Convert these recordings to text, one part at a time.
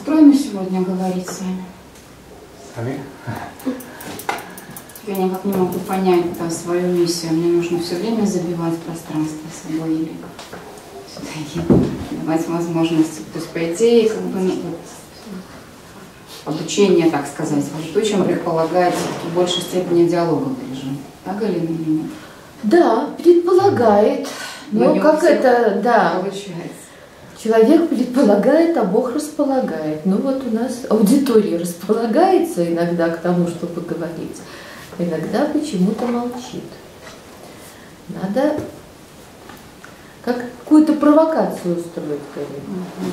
устроены сегодня говорить с вами? Сами? Я никак не могу понять свою миссию. Мне нужно все время забивать пространство собой или все-таки давать возможности. То есть, по идее, как бы, обучение, так сказать, чем предполагает в большей степени диалоговый режим. Так, Галина, или нет? Да, предполагает. Но как это, да, получается. Человек предполагает, а Бог располагает. Ну вот у нас аудитория располагается иногда к тому, чтобы говорить, иногда почему-то молчит. Надо какую-то провокацию устроить, конечно.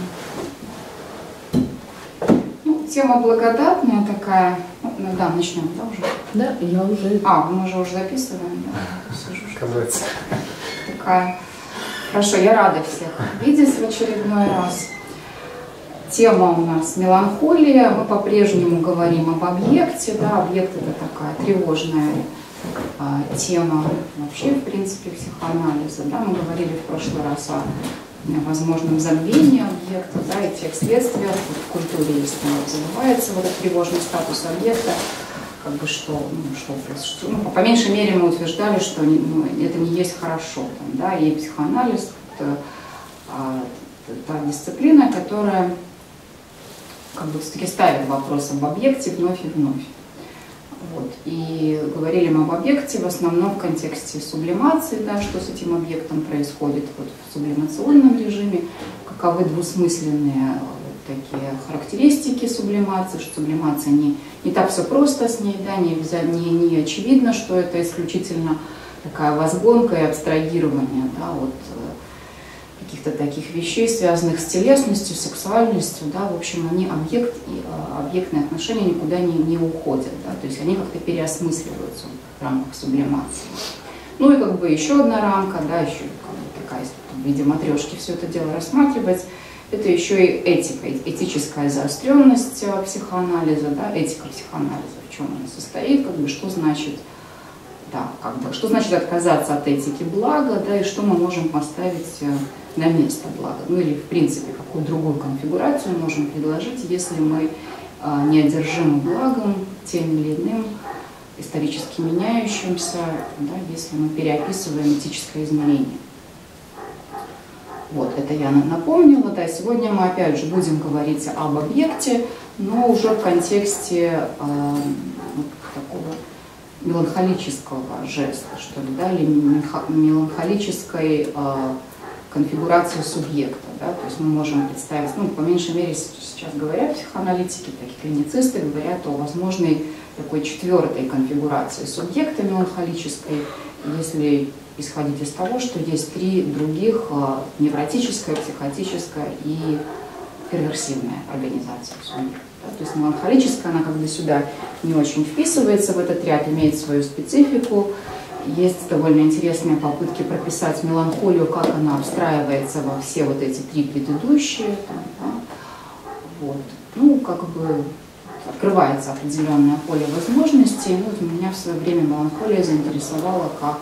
Ну, тема благодатная такая. Ну да, начнем, да, уже? Да, я уже... Мы же уже записываем, да? Такая. Хорошо, я рада всех видеть в очередной раз. Тема у нас меланхолия. Мы по-прежнему говорим об объекте. Да, объект — это такая тревожная тема вообще, в принципе, психоанализа. Да, мы говорили в прошлый раз о возможном забвении объекта, да, и тех следствиях. Вот в культуре, если забывается вот этот тревожный статус объекта, как бы что по меньшей мере мы утверждали, что это не есть хорошо. Там, да, и психоанализ — это та дисциплина, которая как бы все-таки ставит вопрос об объекте вновь и вновь. Вот. И говорили мы об объекте в основном в контексте сублимации, да, что с этим объектом происходит вот в сублимационном режиме, каковы двусмысленные такие характеристики сублимации, что сублимация не так все просто с ней, да, не очевидно, что это исключительно такая возгонка и абстрагирование, да, вот каких-то таких вещей, связанных с телесностью, сексуальностью, да, в общем, они объектные отношения никуда не уходят, да, то есть они как-то переосмысливаются в рамках сублимации. Ну и как бы еще одна рамка, да, еще как бы такая, в виде матрешки все это дело рассматривать. Это еще и этика, этическая заостренность психоанализа, да, этика психоанализа, в чем она состоит, как бы, что значит, да, как бы, что значит отказаться от этики блага, да, и что мы можем поставить на место блага, ну или в принципе какую другую конфигурацию можем предложить, если мы неодержимы благом тем или иным исторически меняющимся, да, если мы переописываем этическое измерение. Вот, это я напомнила, да, сегодня мы опять же будем говорить об объекте, но уже в контексте такого меланхолического жеста, что ли, да, или меланхолической конфигурации субъекта, да, то есть мы можем представить, ну, по меньшей мере сейчас говорят психоаналитики, такие клиницисты говорят о возможной такой четвертой конфигурации субъекта меланхолической, если исходить из того, что есть три других: невротическая, психотическая и перверсивная организация субъекта. Да? То есть меланхолическая, она как бы сюда не очень вписывается в этот ряд, имеет свою специфику. Есть довольно интересные попытки прописать меланхолию, как она обстраивается во все вот эти три предыдущие. Там, да? Вот. Ну, как бы открывается определенное поле возможностей. Вот меня в свое время меланхолия заинтересовала как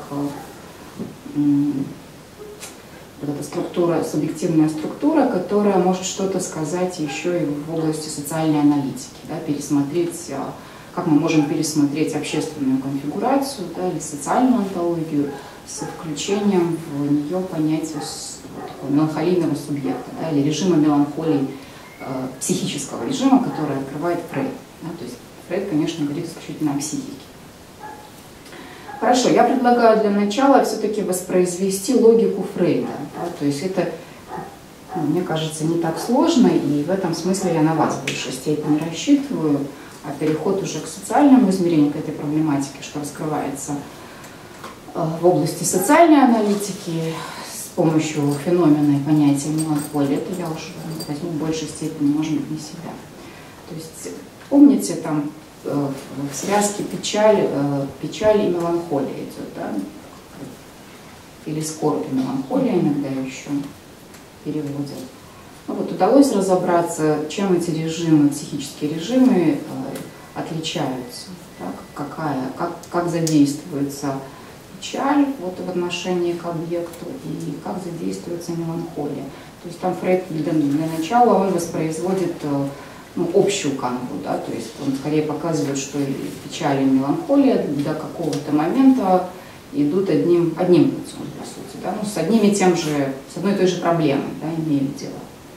вот эта структура, субъективная структура, которая может что-то сказать еще и в области социальной аналитики, да, пересмотреть, как мы можем пересмотреть общественную конфигурацию, да, или социальную онтологию с включением в нее понятия вот, меланхолийного субъекта, да, или режима меланхолии, психического режима, который открывает Фрейд. Да, то есть Фрейд, конечно, говорит исключительно о психике. Хорошо, я предлагаю для начала все-таки воспроизвести логику Фрейда. Да, то есть это, мне кажется, не так сложно, и в этом смысле я на вас в большей степени рассчитываю. А переход уже к социальному измерению, к этой проблематике, что раскрывается в области социальной аналитики с помощью феномена и понятия меланхолии, это я уже возьму в большей степени, может быть, не себя. То есть помните, там в связке печаль и меланхолия идет, да? Или скорбь и меланхолия иногда еще переводят. Ну, вот удалось разобраться, чем эти режимы, психические режимы отличаются, да? Как задействуется печаль вот, в отношении к объекту и как задействуется меланхолия. То есть там Фрейд для начала он воспроизводит ну, общую канву, да, то есть он скорее показывает, что и печаль, и меланхолия до какого-то момента идут одним путем, по сути, да, ну, с одной и той же проблемой, да, имеем дело.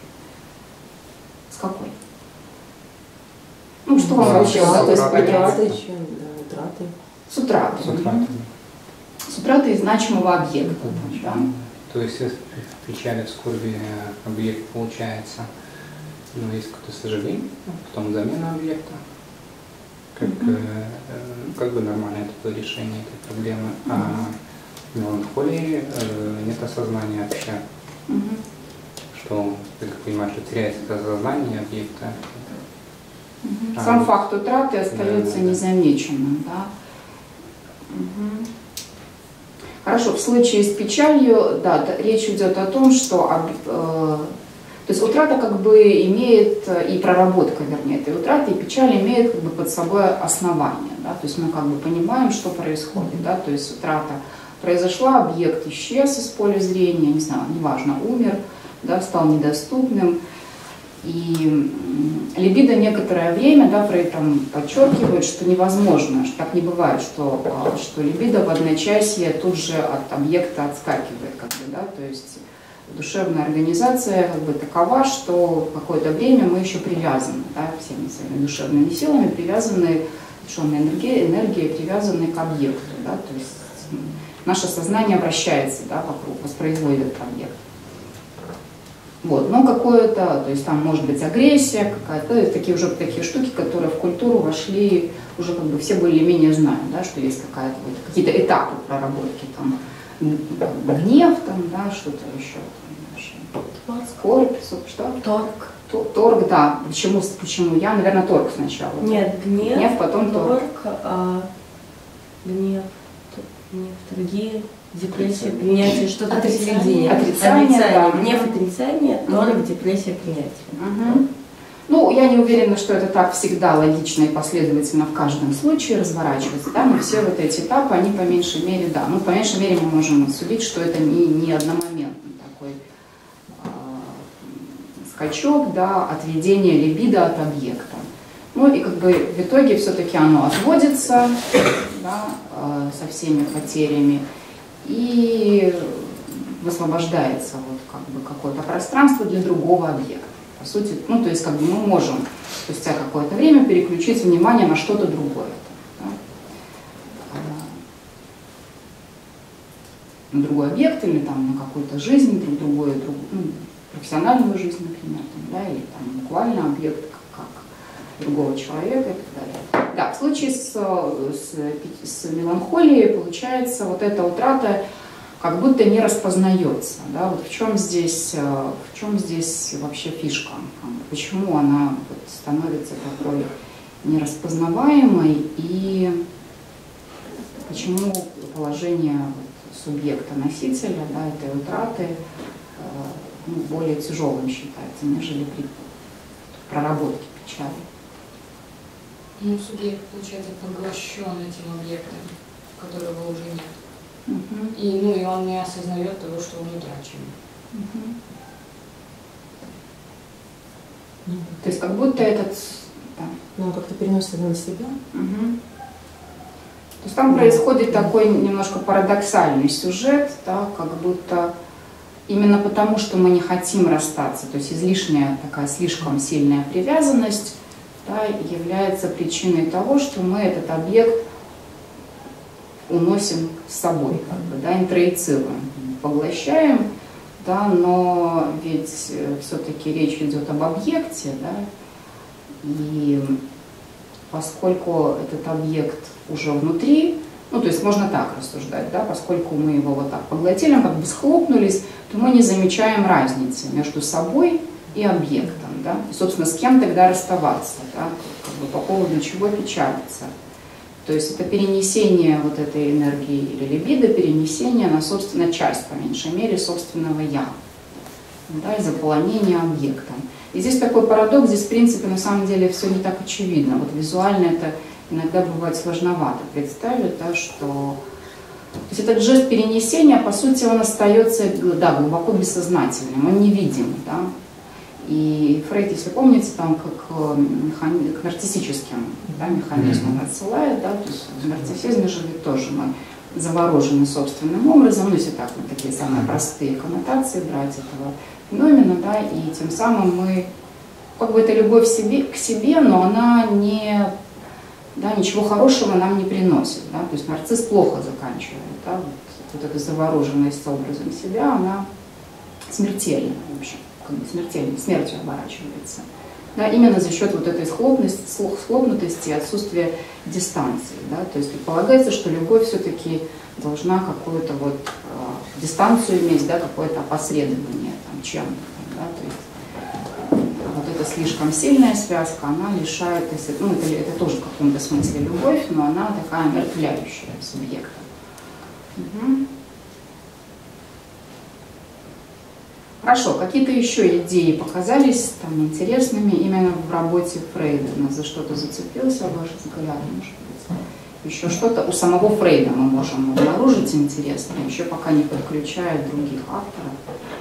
С какой? Ну, что вам вообще удалось понять? С утратой. С утратой значимого объекта. Да? То есть в печали, в скорби объект получается, ну, есть какое-то сожаление, потом замена объекта. Как бы нормально это было решение этой проблемы. А в меланхолии нет осознания вообще, что, ты как понимаешь, что теряется это осознание объекта. Сам факт утраты остается незамеченным. Да? Хорошо, в случае с печалью, да, речь идет о том, что то есть утрата как бы имеет, и проработка, вернее, этой утраты, и печаль имеет как бы под собой основание. Да? То есть мы как бы понимаем, что происходит. Да? То есть утрата произошла, объект исчез из поля зрения, не знаю, неважно, умер, да, стал недоступным. И либидо некоторое время, да, при этом подчеркивает, что невозможно, что так не бывает, что либидо в одночасье тут же от объекта отскакивает, как бы, да, то есть душевная организация как бы такова, что какое-то время мы еще привязаны, да, всеми своими душевными силами, привязаны, душевной энергией привязаны к объекту, да, то есть наше сознание вращается, да, вокруг, воспроизводит этот объект. Вот, но какое-то, то есть там может быть агрессия какая-то, такие штуки, которые в культуру вошли, уже как бы все более-менее знают, да, что есть какие-то этапы проработки, там, гнев, там, да, что-то еще, скорбь, что? Торг. Торг, да. Почему я? Наверное, торг сначала. Нет, гнев, потом торг. Гнев, торги, депрессия, принятие, что-то посередине. Отрицание, да. Гнев, отрицание, торг, депрессия, принятие. Ну, я не уверена, что это так всегда логично и последовательно в каждом случае разворачивается, да, но все вот эти этапы, они по меньшей мере, да, ну, по меньшей мере мы можем судить, что это не одномоментный такой скачок, да, отведение либидо от объекта. Ну, и как бы в итоге все-таки оно отводится, да, со всеми потерями, и высвобождается вот как бы какое-то пространство для другого объекта. По сути, ну, то есть как бы мы можем спустя какое-то время переключить внимание на что-то другое. Да? На другой объект или там на какую-то жизнь, профессиональную жизнь, например, там, да, или там буквально объект как другого человека и так далее. Да, в случае с меланхолией получается вот эта утрата как будто не распознается. Да? Вот в чем здесь вообще фишка? Почему она вот становится такой нераспознаваемой и почему положение субъекта-носителя, да, этой утраты более тяжелым считается, нежели при проработке печали? Ну, субъект, получается, поглощен этим объектом, которого уже нет. И он не осознает того, что он утрачен. То есть как будто этот... Да. Ну, он как-то переносит на себя. То есть там происходит такой немножко парадоксальный сюжет, да, как будто именно потому, что мы не хотим расстаться, то есть излишняя такая слишком сильная привязанность, да, является причиной того, что мы этот объект уносим с собой, как бы, да, интроицируем, поглощаем, да, но ведь все-таки речь идет об объекте, да, и поскольку этот объект уже внутри, ну, то есть можно так рассуждать, да, поскольку мы его вот так поглотили, как бы схлопнулись, то мы не замечаем разницы между собой и объектом, да, и, собственно, с кем тогда расставаться, да, как бы по поводу чего печалиться. То есть это перенесение вот этой энергии или либидо, перенесение на, собственно, часть, по меньшей мере, собственного «я», да, и заполонение объектом. И здесь такой парадокс, здесь, в принципе, на самом деле все не так очевидно. Вот визуально это иногда бывает сложновато представить, да, что... То есть этот жест перенесения, по сути, он остается, да, глубоко бессознательным, он невидим, да. И Фрейд, если помните, там как к нарциссическим, да, механизмам отсылает, да, то есть в нарциссизме же ведь тоже мы заворожены собственным образом, ну если так, вот такие самые простые коннотации брать этого феномена, да, и тем самым мы, как бы это любовь к себе, но она не, да, ничего хорошего нам не приносит, да, то есть нарцисс плохо заканчивает, да, вот эта завороженность образом себя, она смертельна, в общем, как бы смертельной, смертью оборачивается. Да, именно за счет вот этой схлопнутости и отсутствия дистанции. Да, то есть предполагается, что любовь все-таки должна какую-то вот дистанцию иметь, да, какое-то опосредование там, чем-то. Да, то есть вот эта слишком сильная связка, она лишает, ну это тоже в каком-то смысле любовь, но она такая омертвляющая субъекта. Угу. Хорошо, какие-то еще идеи показались там интересными именно в работе Фрейда? У нас за что-то зацепился, ваш взгляд, может быть? Еще что-то у самого Фрейда мы можем обнаружить интересное, еще пока не подключая других авторов.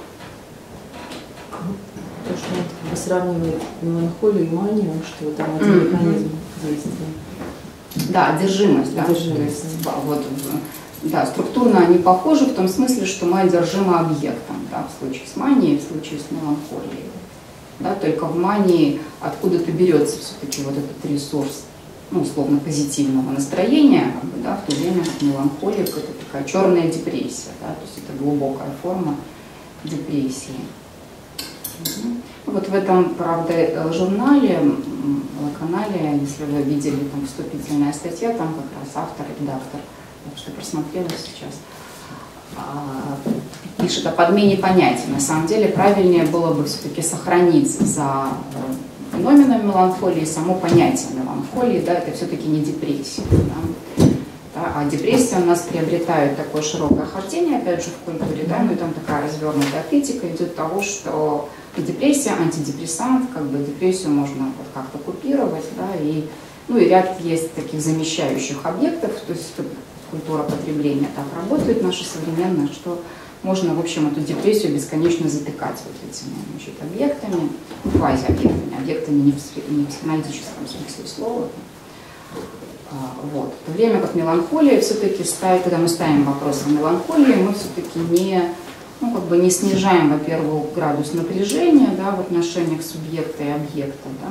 То, что он как бы сравнивает меланхолию и манию, что там один механизм действия. Да, одержимость. Да? Одержимость. Вот, да, структурно они похожи в том смысле, что мы одержимы объектом, да, в случае с манией, в случае с меланхолией. Да, только в мании откуда-то берется все-таки вот этот ресурс, ну, условно, позитивного настроения, как бы, да, в то время как меланхолия — это такая черная депрессия, да, то есть это глубокая форма депрессии. Вот в этом, правда, журнале, канале, если вы видели, там вступительная статья, там как раз автор и редактор, что просмотрела сейчас, пишет о подмене понятий. На самом деле правильнее было бы все-таки сохранить за феноменом меланхолии само понятие меланхолии, да, это все-таки не депрессия. Да, да, а депрессия у нас приобретает такое широкое хождение, опять же, в культуре, да, ну и там такая развернутая критика идет того, что депрессия, антидепрессант, как бы депрессию можно вот как-то купировать, да, и, ну, и ряд есть таких замещающих объектов, то есть культура потребления так работает наша современная, что можно, в общем, эту депрессию бесконечно затыкать вот этими, значит, объектами, квазиобъектами, объектами не в психоаналитическом смысле слова. Вот. В то время как меланхолия все-таки ставит, когда мы ставим вопрос о меланхолии, мы все-таки не, ну, как бы не снижаем, во-первых, градус напряжения, да, в отношениях субъекта и объекта, да.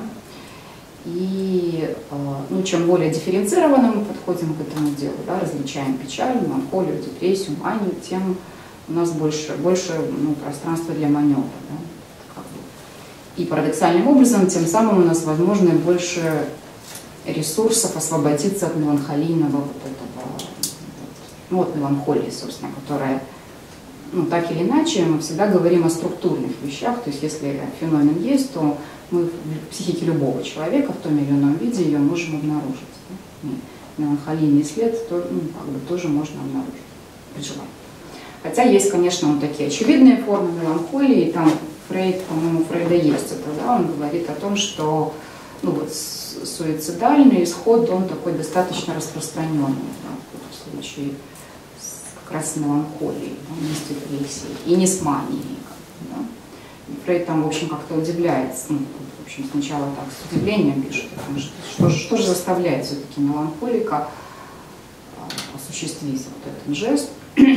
И ну, чем более дифференцированно мы подходим к этому делу, да, различаем печаль, меланхолию, депрессию, манию, тем у нас больше ну, пространства для маневра. Да, как бы. И парадоксальным образом, тем самым у нас возможно больше ресурсов освободиться от меланхолийного вот этого, ну, от меланхолии, собственно, которая, ну, так или иначе, мы всегда говорим о структурных вещах, то есть если феномен есть, то мы в психике любого человека в том или ином виде ее можем обнаружить. Да? Меланхолийный след то, ну, как бы, тоже можно обнаружить при желании. Хотя есть, конечно, вот такие очевидные формы меланхолии, и там Фрейд, по-моему, Фрейда есть это, да, он говорит о том, что, ну, вот, суицидальный исход, он такой достаточно распространенный, да, в случае как раз с меланхолией, да, не с депрессией и не с манией. Да. И Фрейд там, в общем, как-то удивляется, ну, в общем, сначала так с удивлением пишет, что же заставляет все-таки меланхолика осуществить вот этот жест,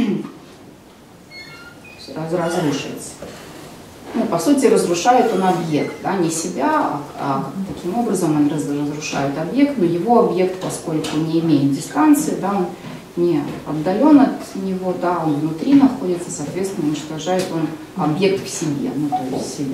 разрушить. Ну, по сути, разрушает он объект, да, не себя, а таким образом он разрушает объект, но его объект, поскольку не имеет дистанции, да, он не отдален от него, да, он внутри находится, соответственно, уничтожает он объект в себе, ну, то есть себя.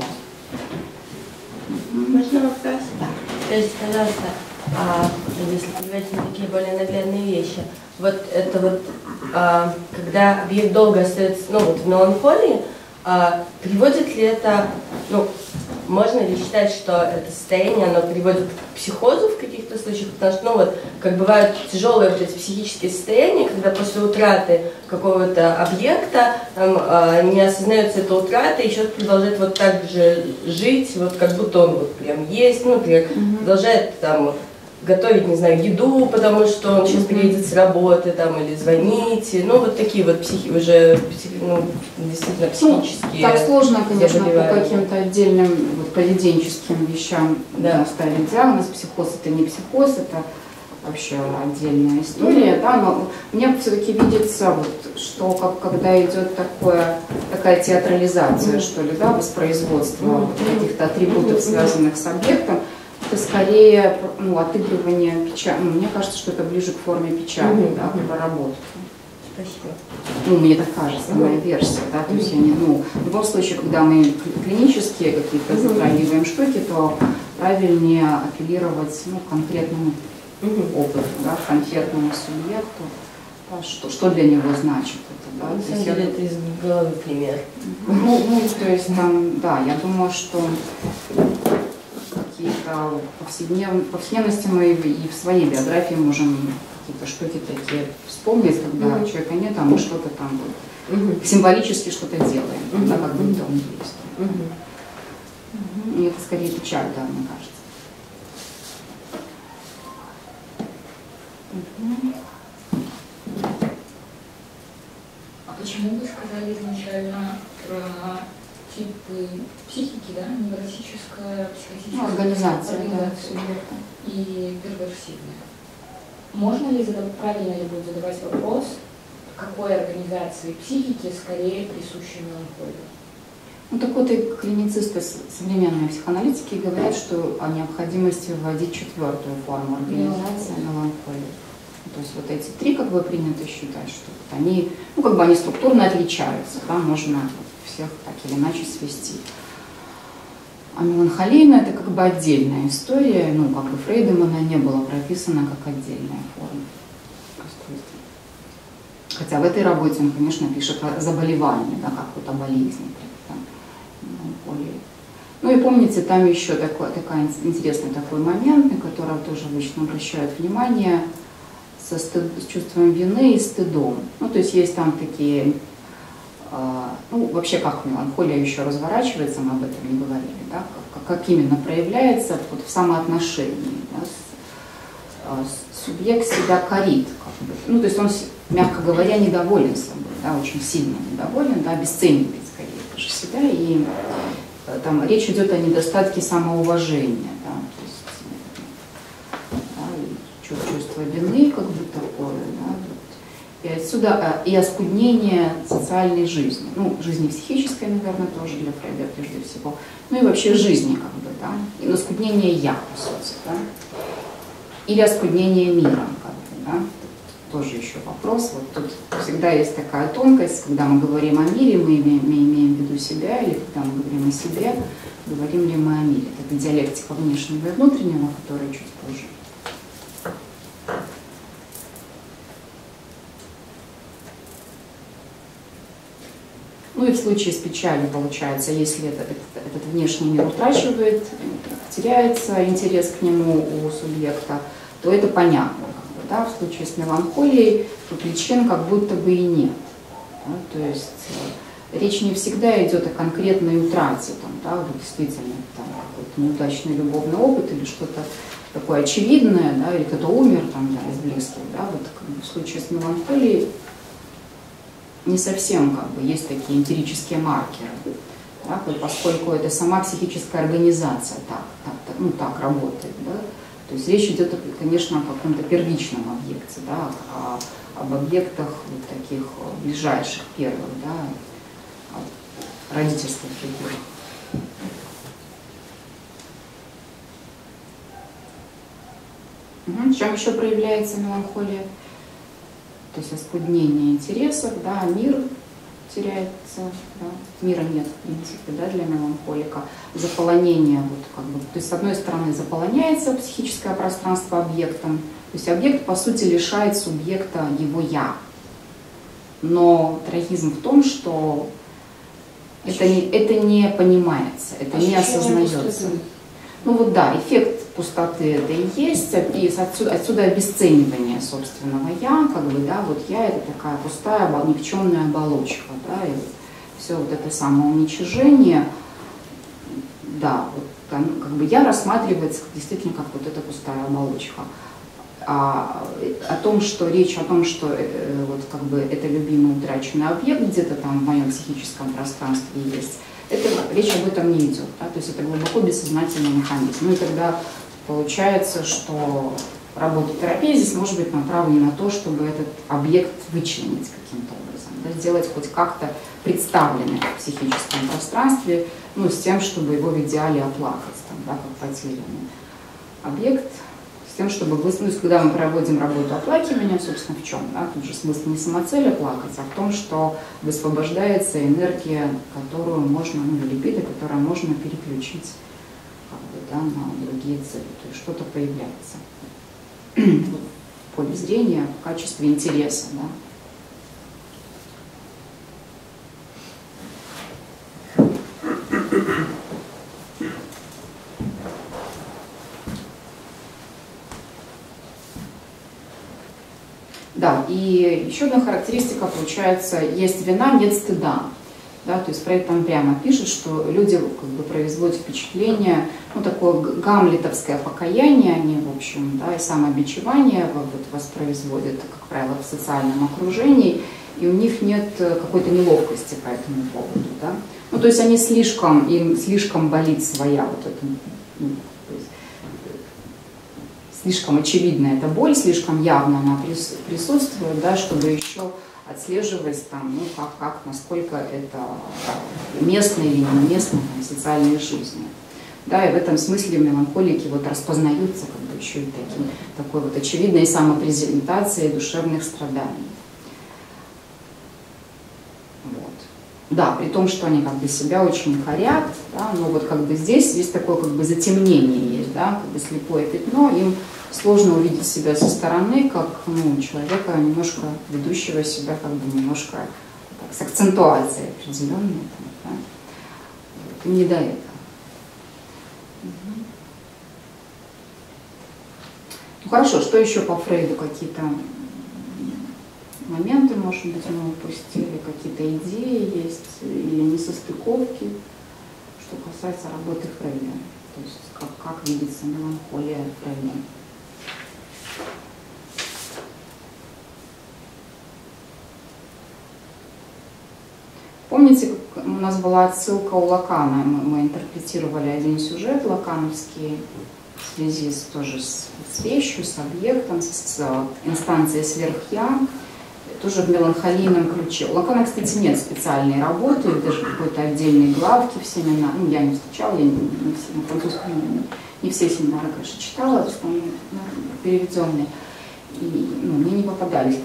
Можно вопрос? Да. Скажите, пожалуйста, если говорить на такие более наглядные вещи, вот это вот, когда объект долго остается, ну, вот в меланхолии, приводит ли это, ну, можно ли считать, что это состояние, оно приводит к психозу в каких-то случаях, потому что, ну, вот, как бывают тяжелые вот эти психические состояния, когда после утраты какого-то объекта не осознается эта утрата, и человек продолжает вот так же жить, вот как будто он вот прям есть, ну, например, продолжает там готовить, не знаю, еду, потому что он сейчас приедет с работы, там, или звоните, ну, вот такие вот уже действительно психические. Так сложно, конечно, по каким-то отдельным вот, поведенческим вещам ставить диагноз. Психоз — это не психоз, это вообще отдельная история, да, но мне все-таки видится, вот, что когда идет такая театрализация, что ли, да, воспроизводство каких-то атрибутов, связанных с объектом, это скорее отыгрывание печали. Мне кажется, что это ближе к форме печали, да, к проработке. Спасибо. Мне так кажется, моя версия, да, то есть в любом случае, когда мы клинические какие-то затрагиваем штуки, то правильнее апеллировать к конкретному опыту, да, конкретному субъекту, да, что для него значит это. Да, на самом деле это из головы пример. То есть там, да, я думаю, что какие-то повседневности мы и в своей биографии можем какие-то штуки такие вспомнить, когда человека нет, а мы что-то там символически что-то делаем, да, как будто он есть. И это скорее печаль, да, мне кажется. А почему вы сказали изначально про типы психики, да, невротическая, психотическая организация и перверсивная? Можно ли правильно ли будет задавать вопрос, какой организации психики скорее присуща меланхолии? Так вот и клиницисты, современные психоаналитики говорят, что о необходимости вводить четвертую форму организации меланхолии. То есть вот эти три, как бы принято считать, что они, они структурно отличаются, да, можно всех так или иначе свести. А меланхолийная — это как бы отдельная история, Фрейдом она не была прописана как отдельная форма. Хотя в этой работе он, конечно, пишет о заболевании, да, какой-то болезни. И помните, там еще такой интересный такой момент, на который тоже обычно обращают внимание, с чувством вины и стыдом. То есть там такие, вообще как меланхолия еще разворачивается, мы об этом не говорили, да, как именно проявляется вот в самоотношении. Да, субъект себя корит, то есть он, мягко говоря, недоволен собой, да, очень сильно недоволен, да, обесценивает скорее даже себя, и там речь идет о недостатке самоуважения, да, то есть чувство вины, как бы такое, да, и отсюда и оскуднение социальной жизни, жизни психической, наверное, тоже для Фрейда прежде всего, и вообще жизни, как бы, да, и оскуднение я, по сути, да, или оскуднение миром, как бы, да. Тоже еще вопрос. Вот тут всегда есть такая тонкость, когда мы говорим о мире, мы имеем в виду себя, или когда мы говорим о себе, говорим ли мы о мире. Это диалектика внешнего и внутреннего, которая чуть позже. И в случае с печалью получается, если этот внешний мир утрачивает, теряется интерес к нему у субъекта, то это понятно. Да, в случае с меланхолией причин как будто бы и нет. Да, то есть речь не всегда идет о конкретной утрате, действительно какой-то неудачный любовный опыт или что-то такое очевидное, да, или кто-то умер из близких. Да, в случае с меланхолией не совсем есть такие эмпирические маркеры, да, поскольку это сама психическая организация так работает. Да. То есть речь идет, конечно, о каком-то первичном объекте, да, об объектах таких ближайших, первых, да, родительских фигурах. В чем еще проявляется меланхолия? То есть оскуднение интересов, да, мир теряется, да, мира нет, в принципе, да, для меланхолика. Заполонение, то есть с одной стороны заполоняется психическое пространство объектом, то есть объект по сути лишает субъекта его «я». Но трагизм в том, что это не понимается, это не осознается. Эффект пустоты это и есть, и отсюда обесценивание собственного «я», «я» это такая пустая, никчемная оболочка, да, и все это самоуничижение, да, ну, как бы я рассматривается действительно как вот эта пустая оболочка. О том, что речь о том, что вот как бы это любимый утраченный объект где-то там в моем психическом пространстве есть, это, речь об этом не идет. Да? То есть это глубоко бессознательный механизм. Ну и тогда получается, что работа терапии здесь может быть направлена на то, чтобы этот объект вычленить каким-то образом, да? Сделать хоть как-то представленный в психическом пространстве, ну, с тем, чтобы его в идеале оплакать, там, да, как потерянный объект, с тем, чтобы, ну, когда мы проводим работу оплакивания, собственно, в чем? Да? Тут же смысл не самоцель оплакать, а в том, что высвобождается энергия, которую можно, ну, либидо, которую можно переключить как бы, да, на другие цели. То есть что-то появляется в поле зрения в качестве интереса. Да? Да, и еще одна характеристика получается, есть вина, нет стыда. Да, то есть про это там прямо пишет, что люди как бы производят впечатление, ну, такое гамлетовское покаяние, они, в общем, да, и самобичевание вот, воспроизводят, как правило, в социальном окружении, и у них нет какой-то неловкости по этому поводу. Да? Ну, то есть они им слишком болит своя вот эта, ну, слишком очевидна эта боль, слишком явно она присутствует, да, чтобы еще отслеживать, там, ну, насколько это местно или не местно в социальной жизни. Да, и в этом смысле меланхолики вот распознаются как бы еще и такой вот очевидной самопрезентацией душевных страданий. Вот. Да, при том, что они как бы себя очень корят, да, но вот как бы здесь есть такое как бы затемнение есть, да, как бы слепое пятно, им сложно увидеть себя со стороны, как, ну, человека немножко ведущего себя как бы немножко так, с акцентуацией определенной, да. Вот, не до этого. Ну хорошо, что еще по Фрейду, какие-то моменты, может быть, мы упустили, какие-то идеи есть или несостыковки, что касается работы Фрейда, то есть как видится меланхолия Фрейда. Помните, у нас была отсылка у Лакана, мы интерпретировали один сюжет лакановский в связи тоже с вещью, с объектом, с инстанцией сверх-я, тоже в меланхолийном ключе. У Лакана, кстати, нет специальной работы, даже какой-то отдельной главки в семинар. Ну, я не встречала, я на французском не все семинары, конечно, читала, что они переведенные. И, ну, мне не попадались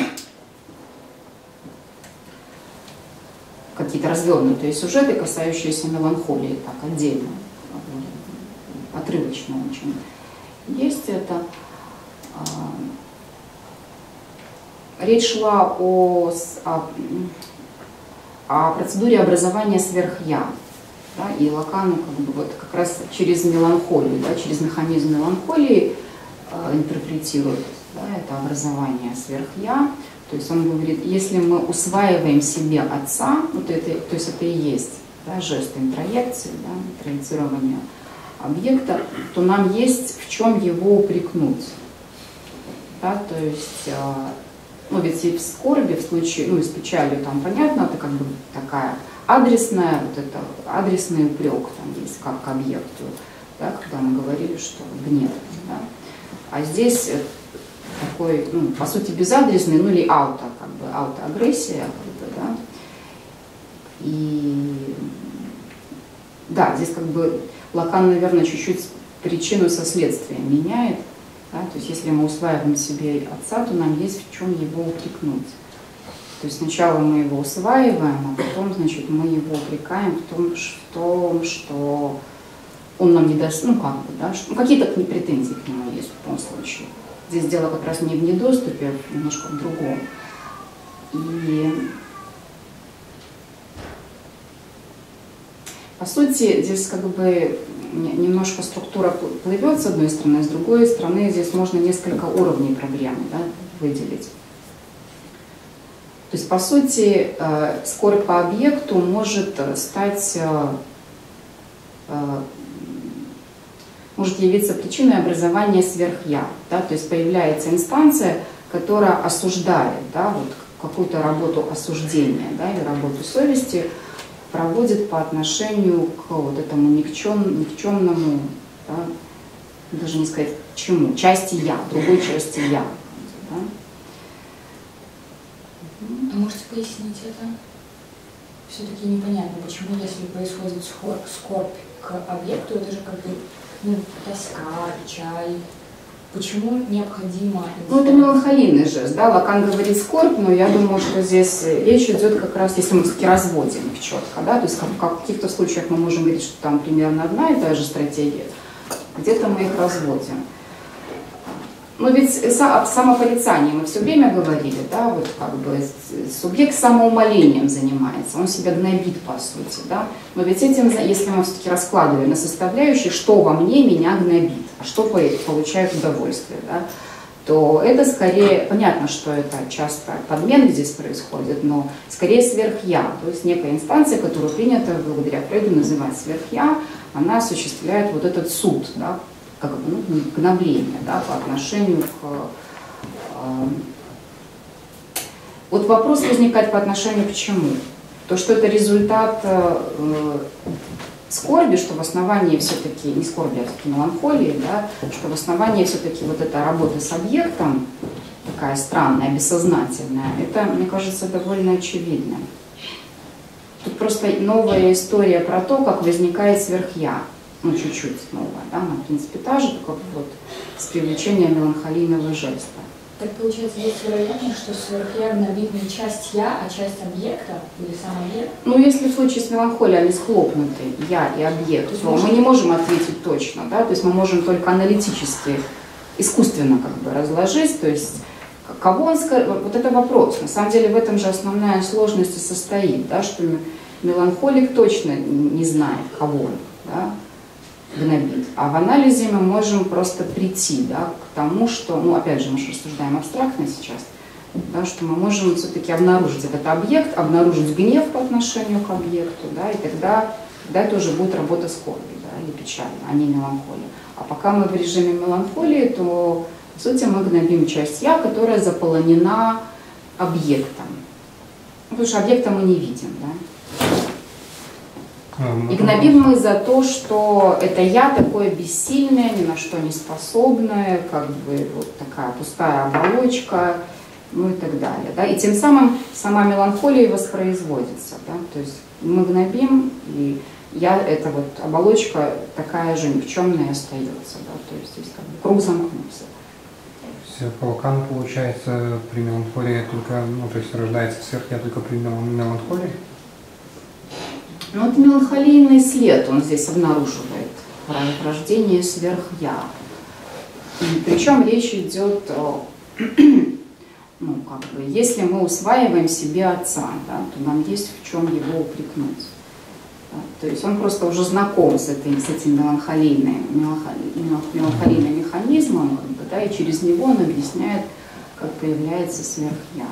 какие-то развернутые сюжеты, касающиеся меланхолии, так, отдельно, отрывочно очень. Есть это. Речь шла о процедуре образования сверх-я. Да, и Лакану как бы вот как раз через меланхолию, да, через механизм меланхолии интерпретирует, да, это образование сверх-я. То есть он говорит, если мы усваиваем себе отца, вот это, то есть это и есть, да, жест интроекции, да, проецирование объекта, то нам есть в чем его упрекнуть. Да, то есть, ну ведь и в скорби, в случае, ну и с печалью там понятно, это как бы такая адресная, вот это адресный упрек там есть как к объекту, да, когда мы говорили, что гнев, да. А здесь такой, ну, по сути, безадресный, ну или как бы аутоагрессия, как бы, да. И да, здесь как бы Лакан, наверное, чуть-чуть причину со следствием меняет. Да? То есть если мы усваиваем себе отца, то нам есть в чем его упрекнуть. То есть сначала мы его усваиваем, а потом, значит, мы его упрекаем в том, что он нам не даст, ну как бы, да, ну, какие-то претензии к нему есть в любом случае. Здесь дело как раз не в недоступе, а немножко в другом. И по сути, здесь как бы немножко структура плывет с одной стороны, с другой стороны здесь можно несколько уровней проблемы, да, выделить. То есть, по сути, скорбь по объекту может стать может явиться причиной образования сверхя. Да? То есть появляется инстанция, которая осуждает, да, вот какую-то работу осуждения, да, или работу совести, проводит по отношению к вот этому никчемному, да, даже не сказать чему, части я, другой части я. Да? А можете пояснить это? Все-таки непонятно, почему, если происходит скорбь к объекту, это же как бы тоска, печаль. Почему необходимо... Ну, это меланхолийный жест, да, Лакан говорит скорбь, но я думаю, что здесь речь идет как раз, если мы все-таки разводим их четко, да, то есть в каких-то случаях мы можем говорить, что там примерно одна и та же стратегия, где-то мы их разводим. Но ведь о самопорицании мы все время говорили, да, вот как бы субъект самоумолением занимается, он себя гнобит по сути, да, но ведь этим, если мы все-таки раскладываем на составляющие, что во мне меня гнобит, а что получает удовольствие, да, то это скорее, понятно, что это часто подмен здесь происходит, но скорее сверхя, то есть некая инстанция, которую принято благодаря Фрейду называть сверхя, она осуществляет вот этот суд, да, как бы, ну, гнобление, да, по отношению к... Вот вопрос возникает по отношению к чему? То, что это результат скорби, что в основании все-таки, не скорби, а все-таки меланхолии, да, что в основании все-таки вот эта работа с объектом, такая странная, бессознательная, это, мне кажется, довольно очевидно. Тут просто новая история про то, как возникает сверхя. Ну, чуть-чуть новая, да, она, в принципе, та же, только вот с привлечением меланхолийного жеста. Так получается, есть вероятность, что сверхя гнобит не часть я, а часть объекта или сам объект? Ну, если в случае с меланхолией они схлопнуты, я и объект, то мы не можем ответить точно, да, то есть мы можем только аналитически, искусственно как бы разложить, то есть кого он скажет, вот это вопрос. На самом деле в этом же основная сложность и состоит, да, что меланхолик точно не знает, кого он, да, гнобит. А в анализе мы можем просто прийти, да, к тому, что, ну, опять же, мы же рассуждаем абстрактно сейчас, да, что мы можем все-таки обнаружить этот объект, обнаружить гнев по отношению к объекту, да, и тогда это уже будет работа скорби, да, или печали, а не меланхолия. А пока мы в режиме меланхолии, то, по сути, мы гнобим часть я, которая заполонена объектом. Потому что объекта мы не видим, да. И гнобим мы за то, что это я такое бессильное, ни на что не способное, как бы вот такая пустая оболочка, ну и так далее. Да? И тем самым сама меланхолия воспроизводится. Да? То есть мы гнобим, и я, эта вот оболочка такая же никчемная остается. Да? То есть здесь как бы круг замкнулся. По Лакану получается при меланхолии только, ну то есть рождается сверхя только при меланхолии? Ну, вот меланхолийный след он здесь обнаруживает, рождение сверхя. Причем речь идет о, ну, как бы, если мы усваиваем себе отца, да, то нам есть в чем его упрекнуть. Да, то есть он просто уже знаком с этим меланхолийным механизмом, как бы, да, и через него он объясняет, как появляется сверхя.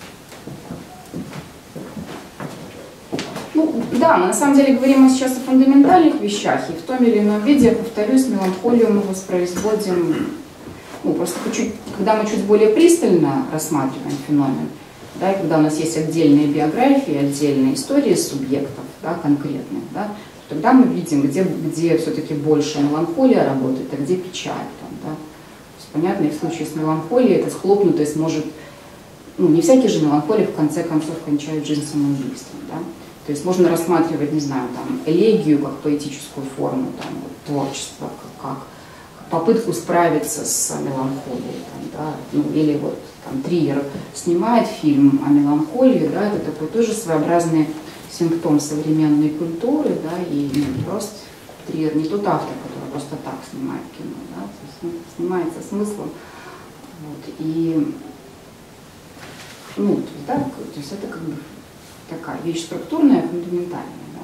Ну, да, мы на самом деле говорим сейчас о фундаментальных вещах, и в том или ином виде, я повторюсь, меланхолию мы воспроизводим, ну, просто когда мы чуть более пристально рассматриваем феномен, да, и когда у нас есть отдельные биографии, отдельные истории субъектов, да, конкретных, да, тогда мы видим, где все-таки больше меланхолия работает, а где печаль. Там, да. То есть, понятно, и в случае с меланхолией эта схлопнутость может, ну, не всякий же меланхолик в конце концов кончает жизнь самоубийством, да. То есть можно рассматривать, не знаю, там, элегию как поэтическую форму, там, вот, творчества, как попытку справиться с меланхолией. Там, да, ну, или вот там, Триер снимает фильм о меланхолии, да, это такой тоже своеобразный симптом современной культуры, да, и не просто Триер не тот автор, который просто так снимает кино, да, то есть, ну, снимается смыслом. Вот, и, ну, да, то есть это как бы такая вещь структурная, фундаментальная. Да?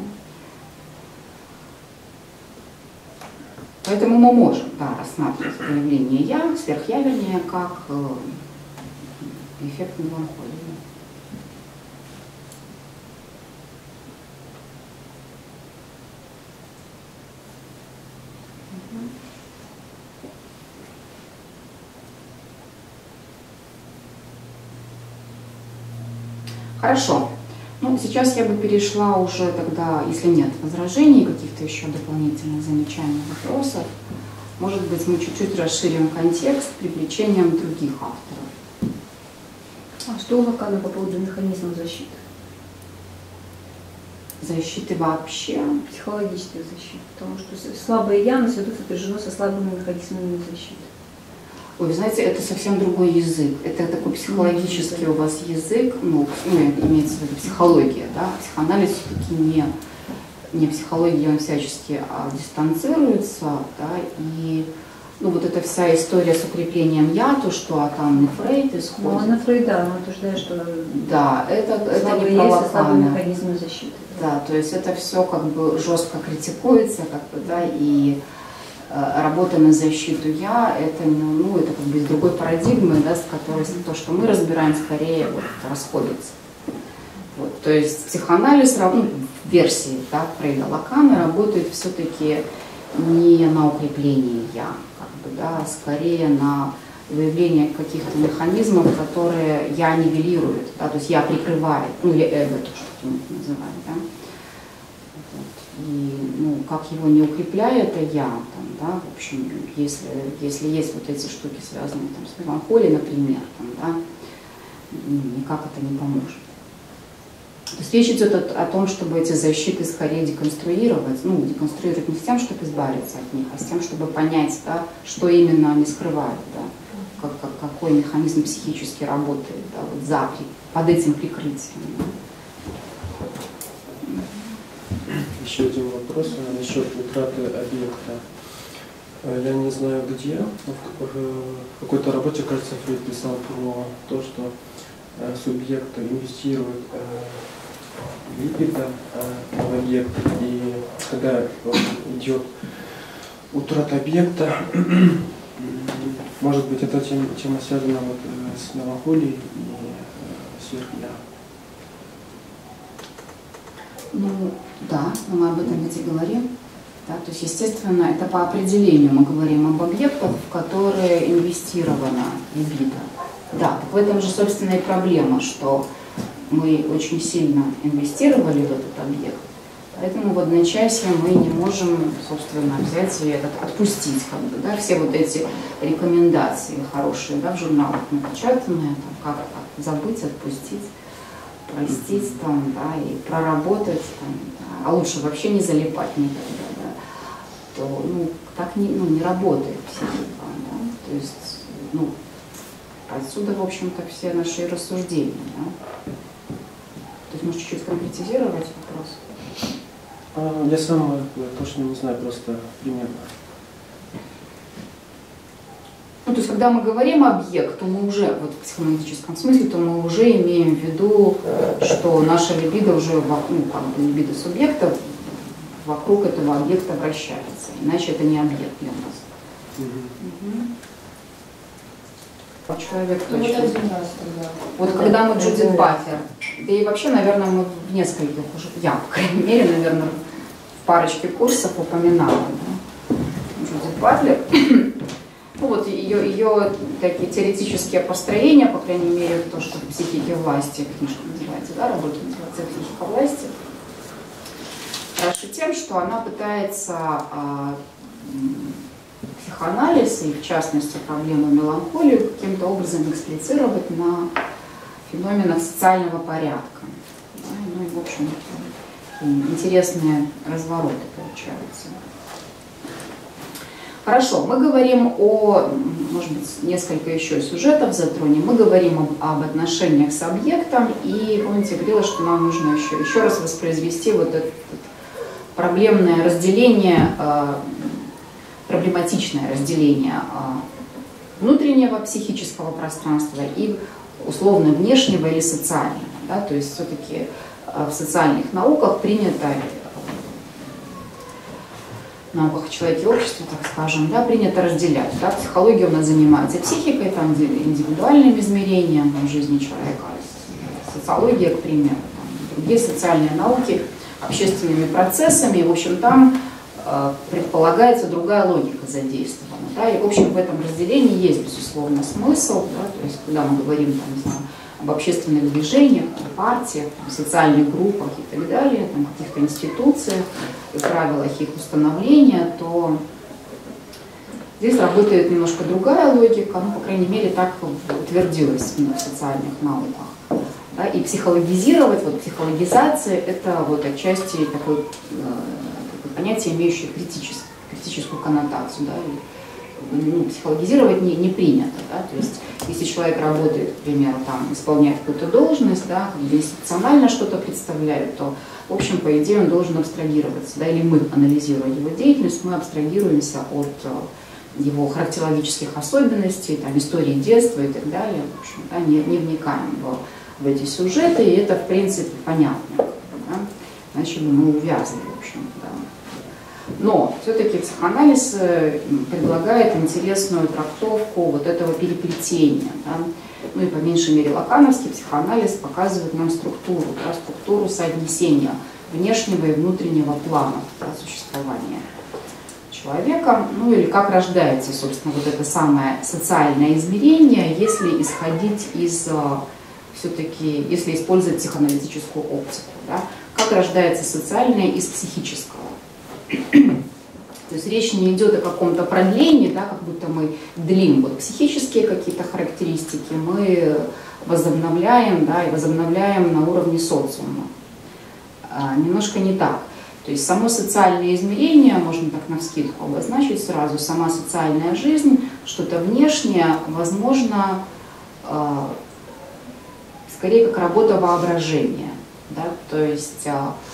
Поэтому мы можем, да, рассматривать проявление я, сверхя, вернее, как эффект меланхолии. Хорошо. Ну, сейчас я бы перешла уже тогда, если нет возражений, каких-то еще дополнительных замечаний, вопросов, может быть, мы чуть-чуть расширим контекст привлечением других авторов. А что у Лакана по поводу механизмов защиты? Защиты вообще? Психологической защиты. Потому что слабое «я» на свету сопряжено со слабыми механизмами защиты. Ой, вы знаете, это совсем другой язык. Это такой психологический у вас язык, имеется в виду психология, да? Психоанализ все-таки не психология, он всячески дистанцируется, да, и вот эта вся история с укреплением «я», то, что от Анны Фрейд исходит. Ну, Анна Фрейд, да, она утверждает, что да, это не про Лакана. Механизмы защиты. Да, то есть это все как бы жестко критикуется, как бы, да, и работа на защиту «я» это как бы из другой парадигмы, да, с которой то, что мы разбираем, скорее расходится. Вот, то есть психоанализ в версии, да, Фрейда, Лакана работает все-таки не на укреплении «я», как бы, да, а скорее на выявление каких-то механизмов, которые «я» нивелирует, да, то есть «я» прикрывает, или эго, то, что мы называем, да. И как его не укрепляя, это «я», там, да, в общем, если есть вот эти штуки, связанные там, с меланхолией, например, там, да, никак это не поможет. То есть речь идет о том, чтобы эти защиты скорее деконструировать, деконструировать не с тем, чтобы избавиться от них, а с тем, чтобы понять, да, что именно они скрывают, да, какой механизм психически работает, да, вот под этим прикрытием. Да. Еще один вопрос насчет утраты объекта. Я не знаю где, но в какой-то работе, кажется, Фрейд писал про то, что субъект инвестирует либидо в объект, и когда идет утрата объекта, может быть, эта тема связана с меланхолией и сверх-я. Да, мы об этом ведь и говорим. Да, то есть, естественно, это по определению мы говорим об объектах, в которые инвестирована либидо. Да, так в этом же, собственно, и проблема, что мы очень сильно инвестировали в этот объект, поэтому в одночасье мы не можем, собственно, взять и отпустить, как бы, да, все вот эти рекомендации хорошие, да, в журналах напечатанные, там, как забыть, отпустить, простить, там, да, и проработать, там, да, а лучше вообще не залипать никогда, да, то так не работает психика, да, то есть, отсюда, в общем-то, все наши рассуждения, да. То есть, может, чуть-чуть конкретизировать вопрос? Я сам точно не знаю, просто примерно. То есть, когда мы говорим объект, то мы уже, вот в психоаналитическом смысле, то мы уже имеем в виду, что наша либидо уже, либидо субъекта вокруг этого объекта вращается. Иначе это не объект для нас. Человек точно. Вот когда мы Джудит Батлер, да и вообще, наверное, мы в нескольких уже, я, по крайней мере, наверное, в парочке курсов упоминала, да, Джудит Батлер. Ее такие теоретические построения, по крайней мере, то, что в «Психике власти», книжка называется, да, работа называется «Психика власти», хорошо тем, что она пытается психоанализ, и в частности проблему меланхолии, каким-то образом эксплицировать на феноменах социального порядка. Да, и, в общем, интересные развороты получаются. Хорошо, мы говорим может быть, несколько еще сюжетов затронем. Мы говорим об отношениях с объектом, и, помните, я говорила, что нам нужно еще раз воспроизвести вот это проблемное разделение, проблематичное разделение внутреннего психического пространства и условно внешнего или социального. Да? То есть все-таки в социальных науках принято, в науках о человеке и обществе, так скажем, да, принято разделять. Да? Психология у нас занимается психикой, там, индивидуальным измерением там, жизни человека, социология, к примеру, там, другие социальные науки, общественными процессами. И, в общем, там предполагается другая логика задействована. Да? И, в общем, в этом разделении есть, безусловно, смысл. Да? То есть, когда мы говорим там, не знаю, об общественных движениях, о партиях, о социальных группах и так далее, там, каких-то институциях и правилах их установления, то здесь работает немножко другая логика, ну, по крайней мере, так утвердилось в социальных науках. Да, и психологизировать, вот психологизация, это вот отчасти такое понятие, имеющее критическую коннотацию. Да, ну, психологизировать не принято. Да, то есть, если человек работает, к примеру, там, исполняет какую-то должность, да, институционально что-то представляет, то, в общем, по идее, он должен абстрагироваться. Да, или мы, анализируя его деятельность, мы абстрагируемся от его характерологических особенностей, там, истории детства и так далее. В общем, да, не вникаем в эти сюжеты, и это, в принципе, понятно. Да? Иначе бы мы увязли, в общем. Да. Но все-таки психоанализ предлагает интересную трактовку вот этого переплетения. Да? Ну и по меньшей мере лакановский психоанализ показывает нам структуру, да, структуру соотнесения внешнего и внутреннего планов, да, существования человека, ну или как рождается, собственно, вот это самое социальное измерение, если исходить из, все-таки, если использовать психоаналитическую оптику, да, как рождается социальное из психического. То есть речь не идет о каком-то продлении, да, как будто мы длим вот психические какие-то характеристики, мы возобновляем, да, и возобновляем на уровне социума. Немножко не так. То есть само социальное измерение, можно так навскидку обозначить сразу, сама социальная жизнь, что-то внешнее, возможно, скорее как работа воображения. Да? То есть,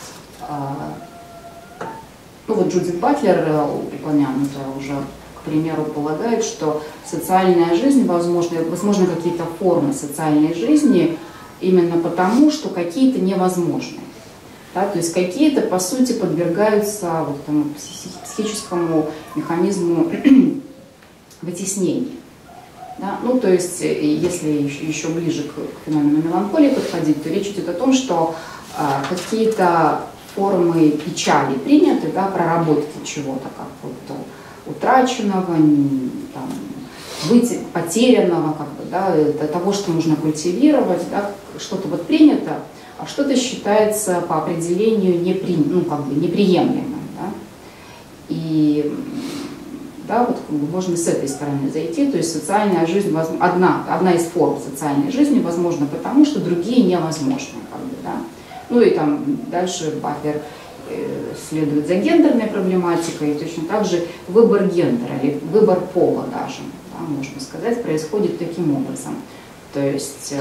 ну вот Джудит Батлер, упомянутая уже, к примеру, полагает, что социальная жизнь, возможно какие-то формы социальной жизни именно потому, что какие-то невозможны. Да, то есть какие-то, по сути, подвергаются вот этому психическому механизму вытеснения. Да? Ну, то есть, если еще ближе к феномену меланхолии подходить, то речь идет о том, что какие-то формы печали приняты, да, проработки чего-то, как вот утраченного, там, потерянного, как бы, да, того, что нужно культивировать, да, что-то вот принято, а что-то считается по определению неприемлемым. Да? И да, вот можно с этой стороны зайти, то есть социальная жизнь, одна из форм социальной жизни возможна потому, что другие невозможны. Как бы, да? Ну и там дальше Батлер следует за гендерной проблематикой, и точно так же выбор гендера или выбор пола даже, да, можно сказать, происходит таким образом. То есть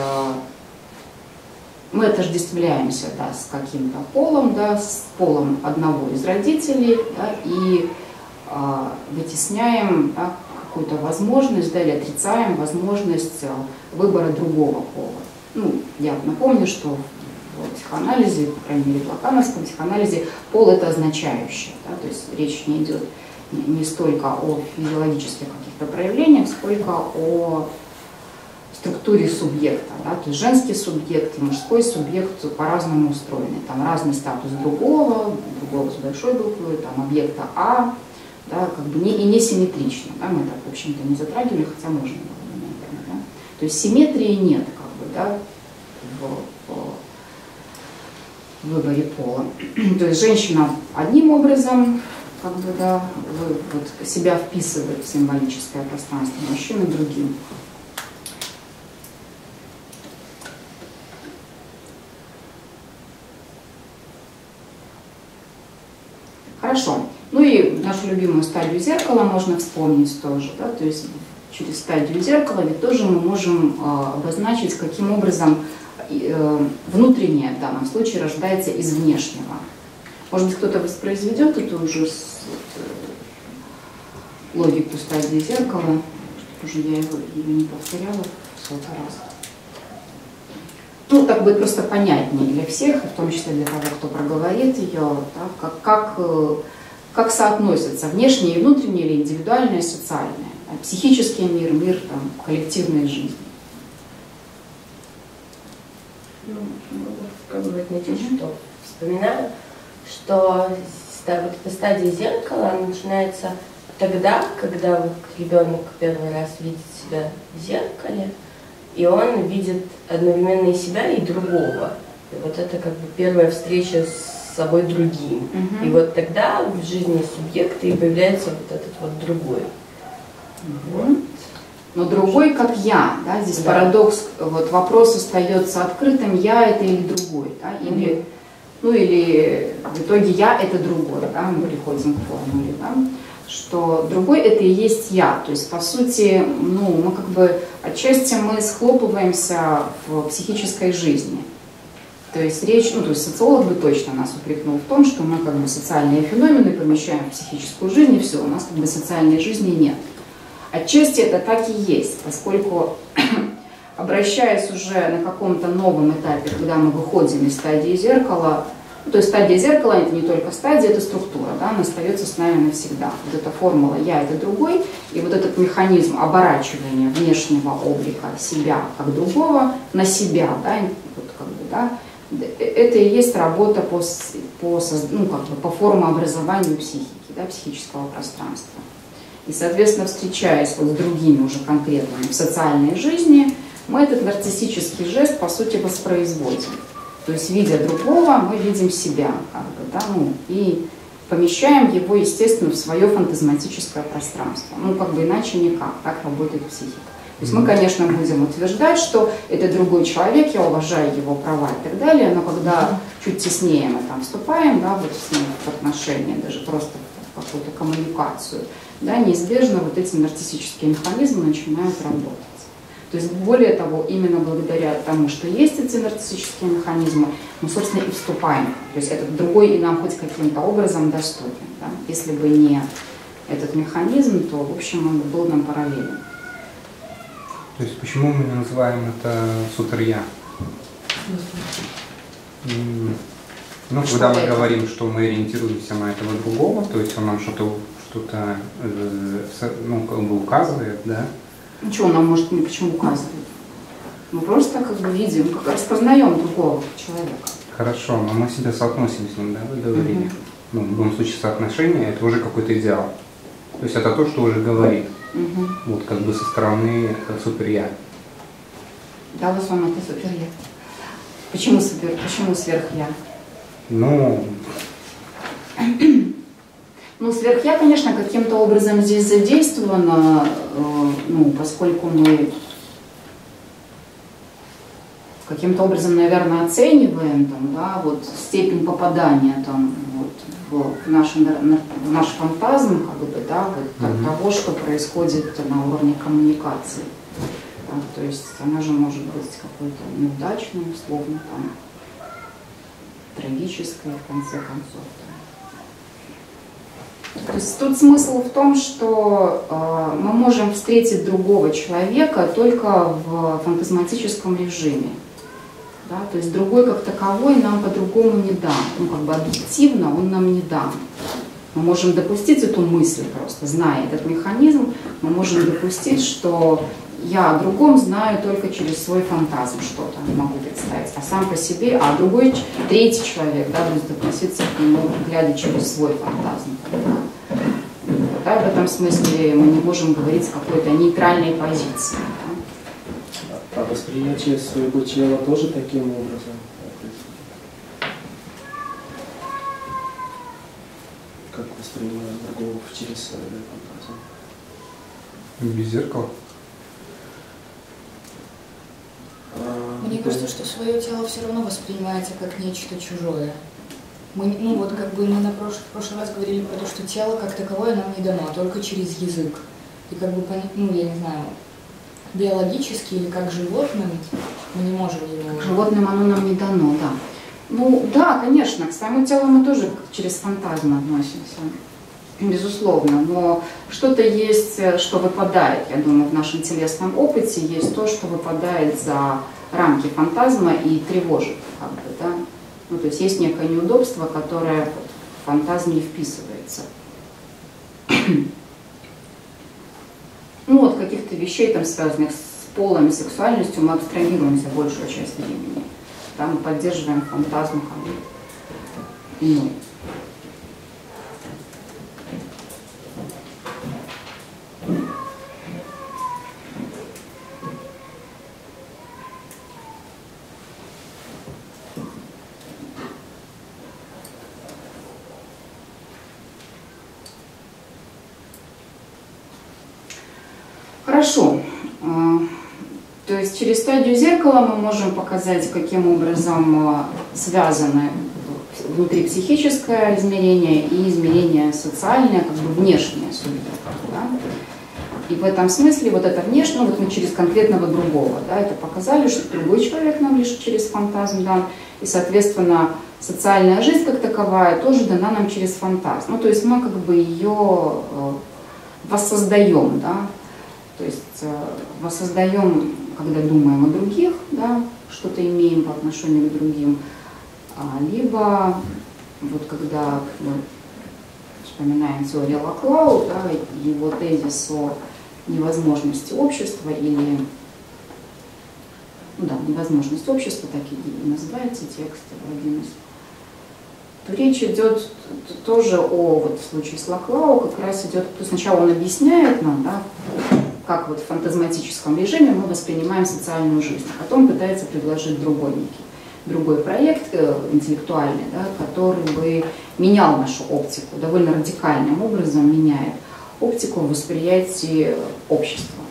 мы отождествляемся, да, с каким-то полом, да, с полом одного из родителей, да, и вытесняем, да, какую-то возможность, да, или отрицаем возможность выбора другого пола. Ну, я напомню, что в психоанализе, по крайней мере в лакановском психоанализе, пол это означающее, да, то есть речь не идет не столько о физиологических каких-то проявлениях, сколько о структуре субъекта. Да? То есть женский субъект и мужской субъект по-разному устроены. Там разный статус другого с большой буквы, там объекта А, да, как бы и несимметрично. Да? Мы так, в общем-то, не затрагивали, хотя можно было, наверное. Да? То есть симметрии нет, как бы, да, в выборе пола. То есть женщина одним образом, как бы, да, вот, себя вписывает в символическое пространство, мужчина другим. Хорошо. Ну и нашу любимую стадию зеркала можно вспомнить тоже. Да? То есть через стадию зеркала ведь тоже мы можем обозначить, каким образом внутреннее в данном случае рождается из внешнего. Может быть, кто-то воспроизведет эту уже логику стадии зеркала, чтобы уже я его не повторяла в сотый раз. Ну, так будет просто понятнее для всех, в том числе для того, кто проговорит ее, да, как соотносятся внешнее и внутреннее, или индивидуальное и социальное, да, психический мир, мир там, коллективной жизни. Ну, могу попробовать начать, что вспоминаю, что вот эта стадия зеркала начинается тогда, когда вот ребенок первый раз видит себя в зеркале, и он видит одновременно и себя, и другого. И вот это как бы первая встреча с собой другим. И вот тогда в жизни субъекта и появляется вот этот вот другой. Вот. Но другой как я, да, здесь парадокс, вот вопрос остается открытым, я это или другой, да, или, ну или в итоге я это другой, да, мы приходим к формуле, да, что другой это и есть я, то есть по сути, ну мы как бы отчасти мы схлопываемся в психической жизни. То есть речь, ну то есть социолог бы точно нас упрекнул в том, что мы как бы социальные феномены помещаем в психическую жизнь, и все, у нас как бы социальной жизни нет. Отчасти это так и есть, поскольку, обращаясь уже на каком-то новом этапе, когда мы выходим из стадии зеркала, то есть стадия зеркала это не только стадия, это структура, да, она остается с нами навсегда. Вот эта формула «я» это другой, и вот этот механизм оборачивания внешнего облика себя как другого на себя, да, вот как бы, да, это и есть работа ну, как бы по формообразованию психики, да, психического пространства. И, соответственно, встречаясь вот с другими уже конкретными в социальной жизни, мы этот нарциссический жест, по сути, воспроизводим. То есть, видя другого, мы видим себя, как бы, да, ну, и помещаем его, естественно, в свое фантазматическое пространство. Ну, как бы иначе никак, так работает психика. То есть мы, конечно, будем утверждать, что это другой человек, я уважаю его права и так далее, но когда чуть теснее мы там вступаем, да, вот с ним в отношения, даже просто в какую-то коммуникацию, да, неизбежно вот эти нарциссические механизмы начинают работать. То есть, более того, именно благодаря тому, что есть эти нарциссические механизмы, мы, собственно, и вступаем. То есть этот другой и нам хоть каким-то образом доступен. Да? Если бы не этот механизм, то, в общем, он был нам параллелен. То есть почему мы не называем это супер-я? Ну, что когда мы это? говорим, что мы ориентируемся на этого другого, то есть он нам что-то ну, как бы указывает, да? Ничего он нам может ни почему указывает. Мы просто как бы видим, как распознаем другого человека. Хорошо, но мы себя соотносим с ним, да, вы говорили? Ну, в любом случае соотношение это уже какой-то идеал. То есть это то, что уже говорит. Вот как бы со стороны супер-я. Да, вот вам это супер-я. Почему сверх-я? Ну, сверх-я, конечно, каким-то образом здесь задействовано, ну, поскольку мы каким-то образом, наверное, оцениваем там, да, вот степень попадания там, вот, в наш фантазм, как бы, да, вот, от того, что происходит на уровне коммуникации. Да, то есть она же может быть какой-то неудачной, условно, там, трагической, в конце концов. То есть тут смысл в том, что мы можем встретить другого человека только в фантазматическом режиме. Да? То есть другой как таковой нам по-другому не дан. Ну, как бы объективно он нам не дан. Мы можем допустить эту мысль просто, зная этот механизм, мы можем допустить, что я о другом знаю только через свой фантазм что-то, могу представить, а сам по себе, а другой, третий человек, да, будет относиться к нему, глядя через свой фантазм. Да, в этом смысле мы не можем говорить о какой-то нейтральной позиции. Да. А восприятие своего тела тоже таким образом? Как воспринимаем другого через свою фантазию? без зеркала. Мне кажется, что свое тело все равно воспринимается как нечто чужое. Мы, ну вот как бы мы в прошлый раз говорили про то, что тело как таковое нам не дано, а только через язык. И как бы, ну я не знаю, биологически или как животным мы не можем его... К животным оно нам не дано, да. Ну да, конечно, к своему телу мы тоже через фантазм относимся, безусловно. Но что-то есть, что выпадает, я думаю, в нашем телесном опыте, есть то, что выпадает за рамки фантазма и тревожит, как бы, да. Ну, то есть есть некое неудобство, которое в фантазм не вписывается. Ну, вот каких-то вещей, там, связанных с полом и сексуальностью, мы абстрагируемся большую часть времени. Да, мы поддерживаем фантазм как бы иной. Хорошо. То есть через стадию зеркала мы можем показать, каким образом связаны внутрипсихическое измерение и измерение социальное, как бы внешнее субъекта. Да? И в этом смысле вот это внешнее, вот мы через конкретного другого, да, это показали, что другой человек нам лишь через фантазм дан, и, соответственно, социальная жизнь как таковая тоже дана нам через фантазм. Ну, то есть мы как бы ее воссоздаем, да, то есть воссоздаем, когда думаем о других, да, что-то имеем по отношению к другим, либо вот когда мы вспоминаем теорию Лаклау, да, его тезис о невозможности общества или, ну да, невозможность общества, так и называется текст один из, то речь идет тоже о, вот в случае с Лаклау, как раз идет, то сначала он объясняет нам, да, как вот в фантазматическом режиме мы воспринимаем социальную жизнь, а потом пытается предложить другой проект интеллектуальный, да, который бы менял нашу оптику, довольно радикальным образом меняет оптику восприятия общества.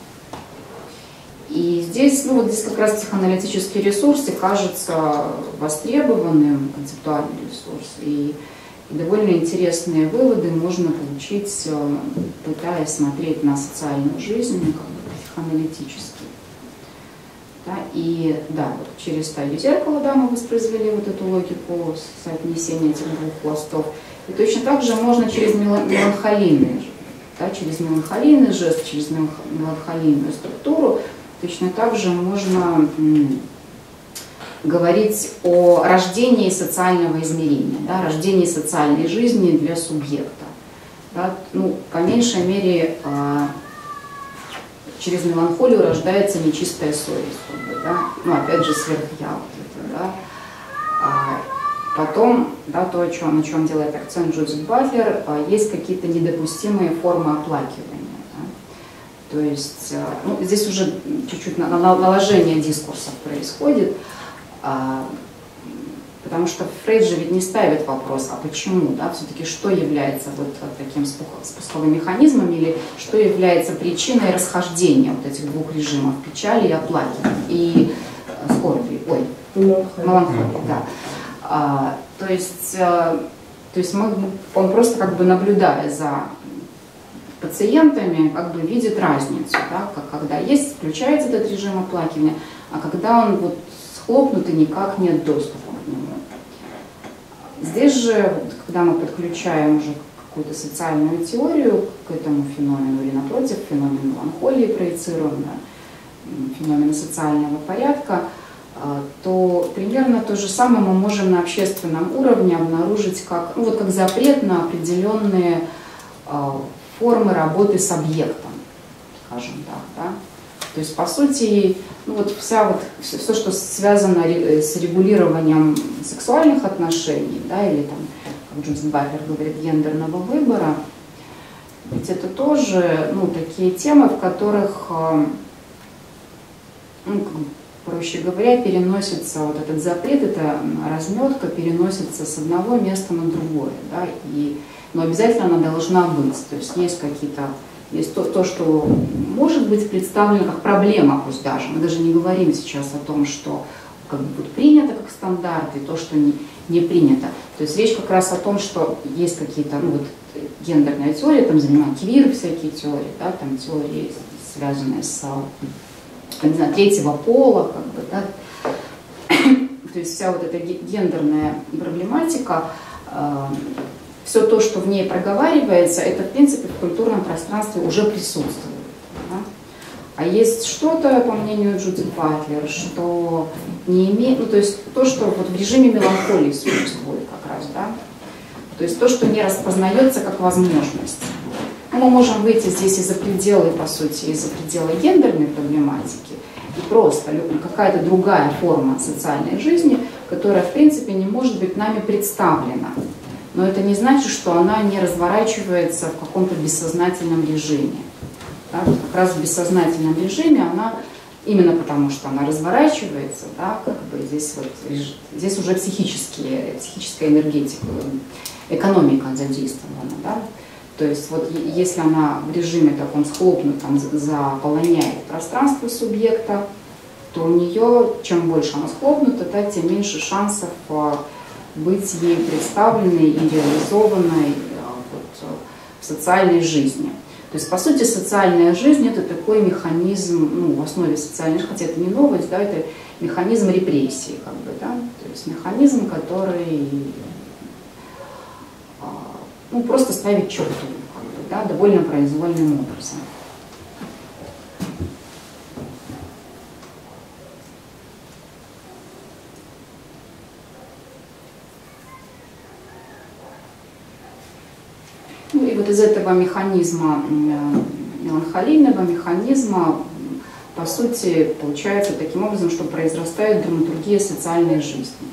И здесь, ну вот здесь как раз психоаналитические ресурсы кажутся востребованным, концептуальный ресурс, и довольно интересные выводы можно получить, пытаясь смотреть на социальную жизнь как бы психоаналитически. Да, и да, вот через стадию зеркала, да, мы воспроизвели вот эту логику соотнесения этих двух пластов. И точно так же можно через меланхолийный, да, через меланхолийный жест, через меланхолийную структуру, точно так же можно говорить о рождении социального измерения, да, рождении социальной жизни для субъекта. Да, ну, по меньшей мере, через меланхолию рождается нечистая совесть, как бы, да? Ну, опять же, сверхя. Вот это, да? Потом, да, то, на чем делает акцент Джудит Батлер, есть какие-то недопустимые формы оплакивания. Да? То есть, ну, здесь уже чуть-чуть наложение дискурсов происходит, потому что Фрейд же ведь не ставит вопрос, а почему, да, все-таки что является вот таким спусковым механизмом или что является причиной расхождения вот этих двух режимов печали и оплакивания, и скорби, меланхолии, да. То есть он просто как бы наблюдая за пациентами, как бы видит разницу, да, когда есть, включается этот режим оплакивания, а когда он вот схлопнут и никак нет доступа к нему. Здесь же, когда мы подключаем уже какую-то социальную теорию к этому феномену, или напротив, феномен меланхолии проецируем на феномен социального порядка, то примерно то же самое мы можем на общественном уровне обнаружить как, ну, вот как запрет на определенные формы работы с объектом, скажем так, да? То есть, по сути, ну вот все, что связано с регулированием сексуальных отношений, да, или там, как Джудит Батлер говорит, гендерного выбора, ведь это тоже, ну, такие темы, в которых, ну, проще говоря, переносится вот этот запрет, эта разметка переносится с одного места на другое, да, но обязательно она должна быть, то есть есть какие-то, есть то, что может быть представлено как проблема, пусть даже. Мы даже не говорим сейчас о том, что как бы вот принято как стандарт, и то, что не принято. То есть речь как раз о том, что есть какие-то, ну вот, гендерная теория, там занимают квир всякие теории, да, там теории, связанные с, не знаю, третьего пола, как бы, да. То есть вся вот эта гендерная проблематика, все то, что в ней проговаривается, это, в принципе, в культурном пространстве уже присутствует. Да? А есть что-то, по мнению Джудит Батлер, что не имеет, ну, то есть то, что вот в режиме меланхолии существует как раз, да? То есть то, что не распознается как возможность. Мы можем выйти здесь из-за пределы, по сути, из-за пределы гендерной проблематики, и просто какая-то другая форма социальной жизни, которая, в принципе, не может быть нами представлена. Но это не значит, что она не разворачивается в каком-то бессознательном режиме. Да, вот как раз в бессознательном режиме она, именно потому что она разворачивается, да, как бы здесь уже психическая энергетика, экономика задействована. Да, То есть вот если она в режиме таком схлопнутом заполоняет пространство субъекта, то у нее, чем больше она схлопнута, тем меньше шансов быть ей представленной и реализованной в социальной жизни. То есть, по сути, социальная жизнь – это такой механизм, в основе социальной жизни, хотя это не новость, да, это механизм репрессии, да, то есть механизм, который просто ставит черту, да, довольно произвольным образом. И вот из этого механизма, меланхолийного механизма, по сути, получается таким образом, что произрастает драматургия социальной жизни.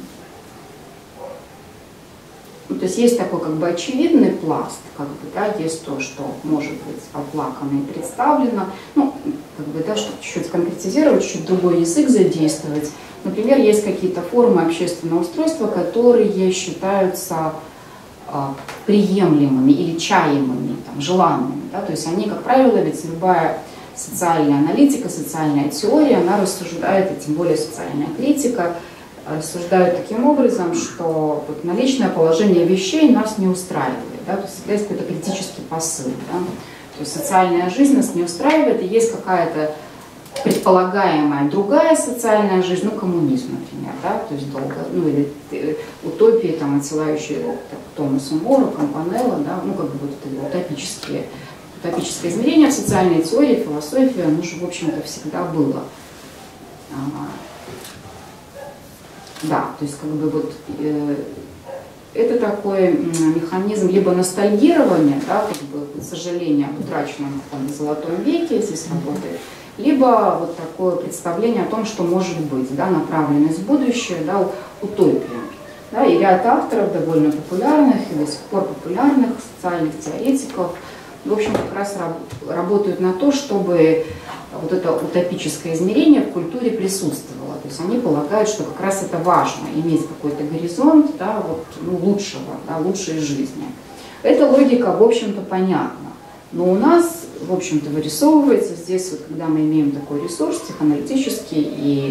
То есть есть такой очевидный пласт, да, есть то, что может быть оплакано и представлено, да, чтобы чуть-чуть конкретизировать, чуть-чуть другой язык задействовать. Например, есть какие-то формы общественного устройства, которые считаются приемлемыми или чаемыми, желанными. Да? То есть они, как правило, ведь любая социальная аналитика, социальная теория, она рассуждает, и тем более социальная критика, рассуждают таким образом, что наличное положение вещей нас не устраивает. Да? То есть всегда есть какой-то критический посыл. Да? То есть социальная жизнь нас не устраивает, и есть какая-то предполагаемая другая социальная жизнь, коммунизм, например, да, то есть или утопии, отсылающие к Томасу Мору, Кампанелло, да, утопическое измерение в социальной теории, философии, оно же, в общем-то, всегда было. Да, то есть это такой механизм либо ностальгирования, да, сожаления об утраченном золотом веке, здесь работает, либо такое представление о том, что может быть, да, направленность в будущее, да, утопия. Да, и ряд авторов довольно популярных и до сих пор популярных социальных теоретиков, в общем, как раз работают на то, чтобы это утопическое измерение в культуре присутствовало. То есть они полагают, что как раз это важно, иметь какой-то горизонт, да, лучшего, да, лучшей жизни. Эта логика, в общем-то, понятна. Но у нас, в общем-то, вырисовывается здесь, когда мы имеем такой ресурс психоаналитический и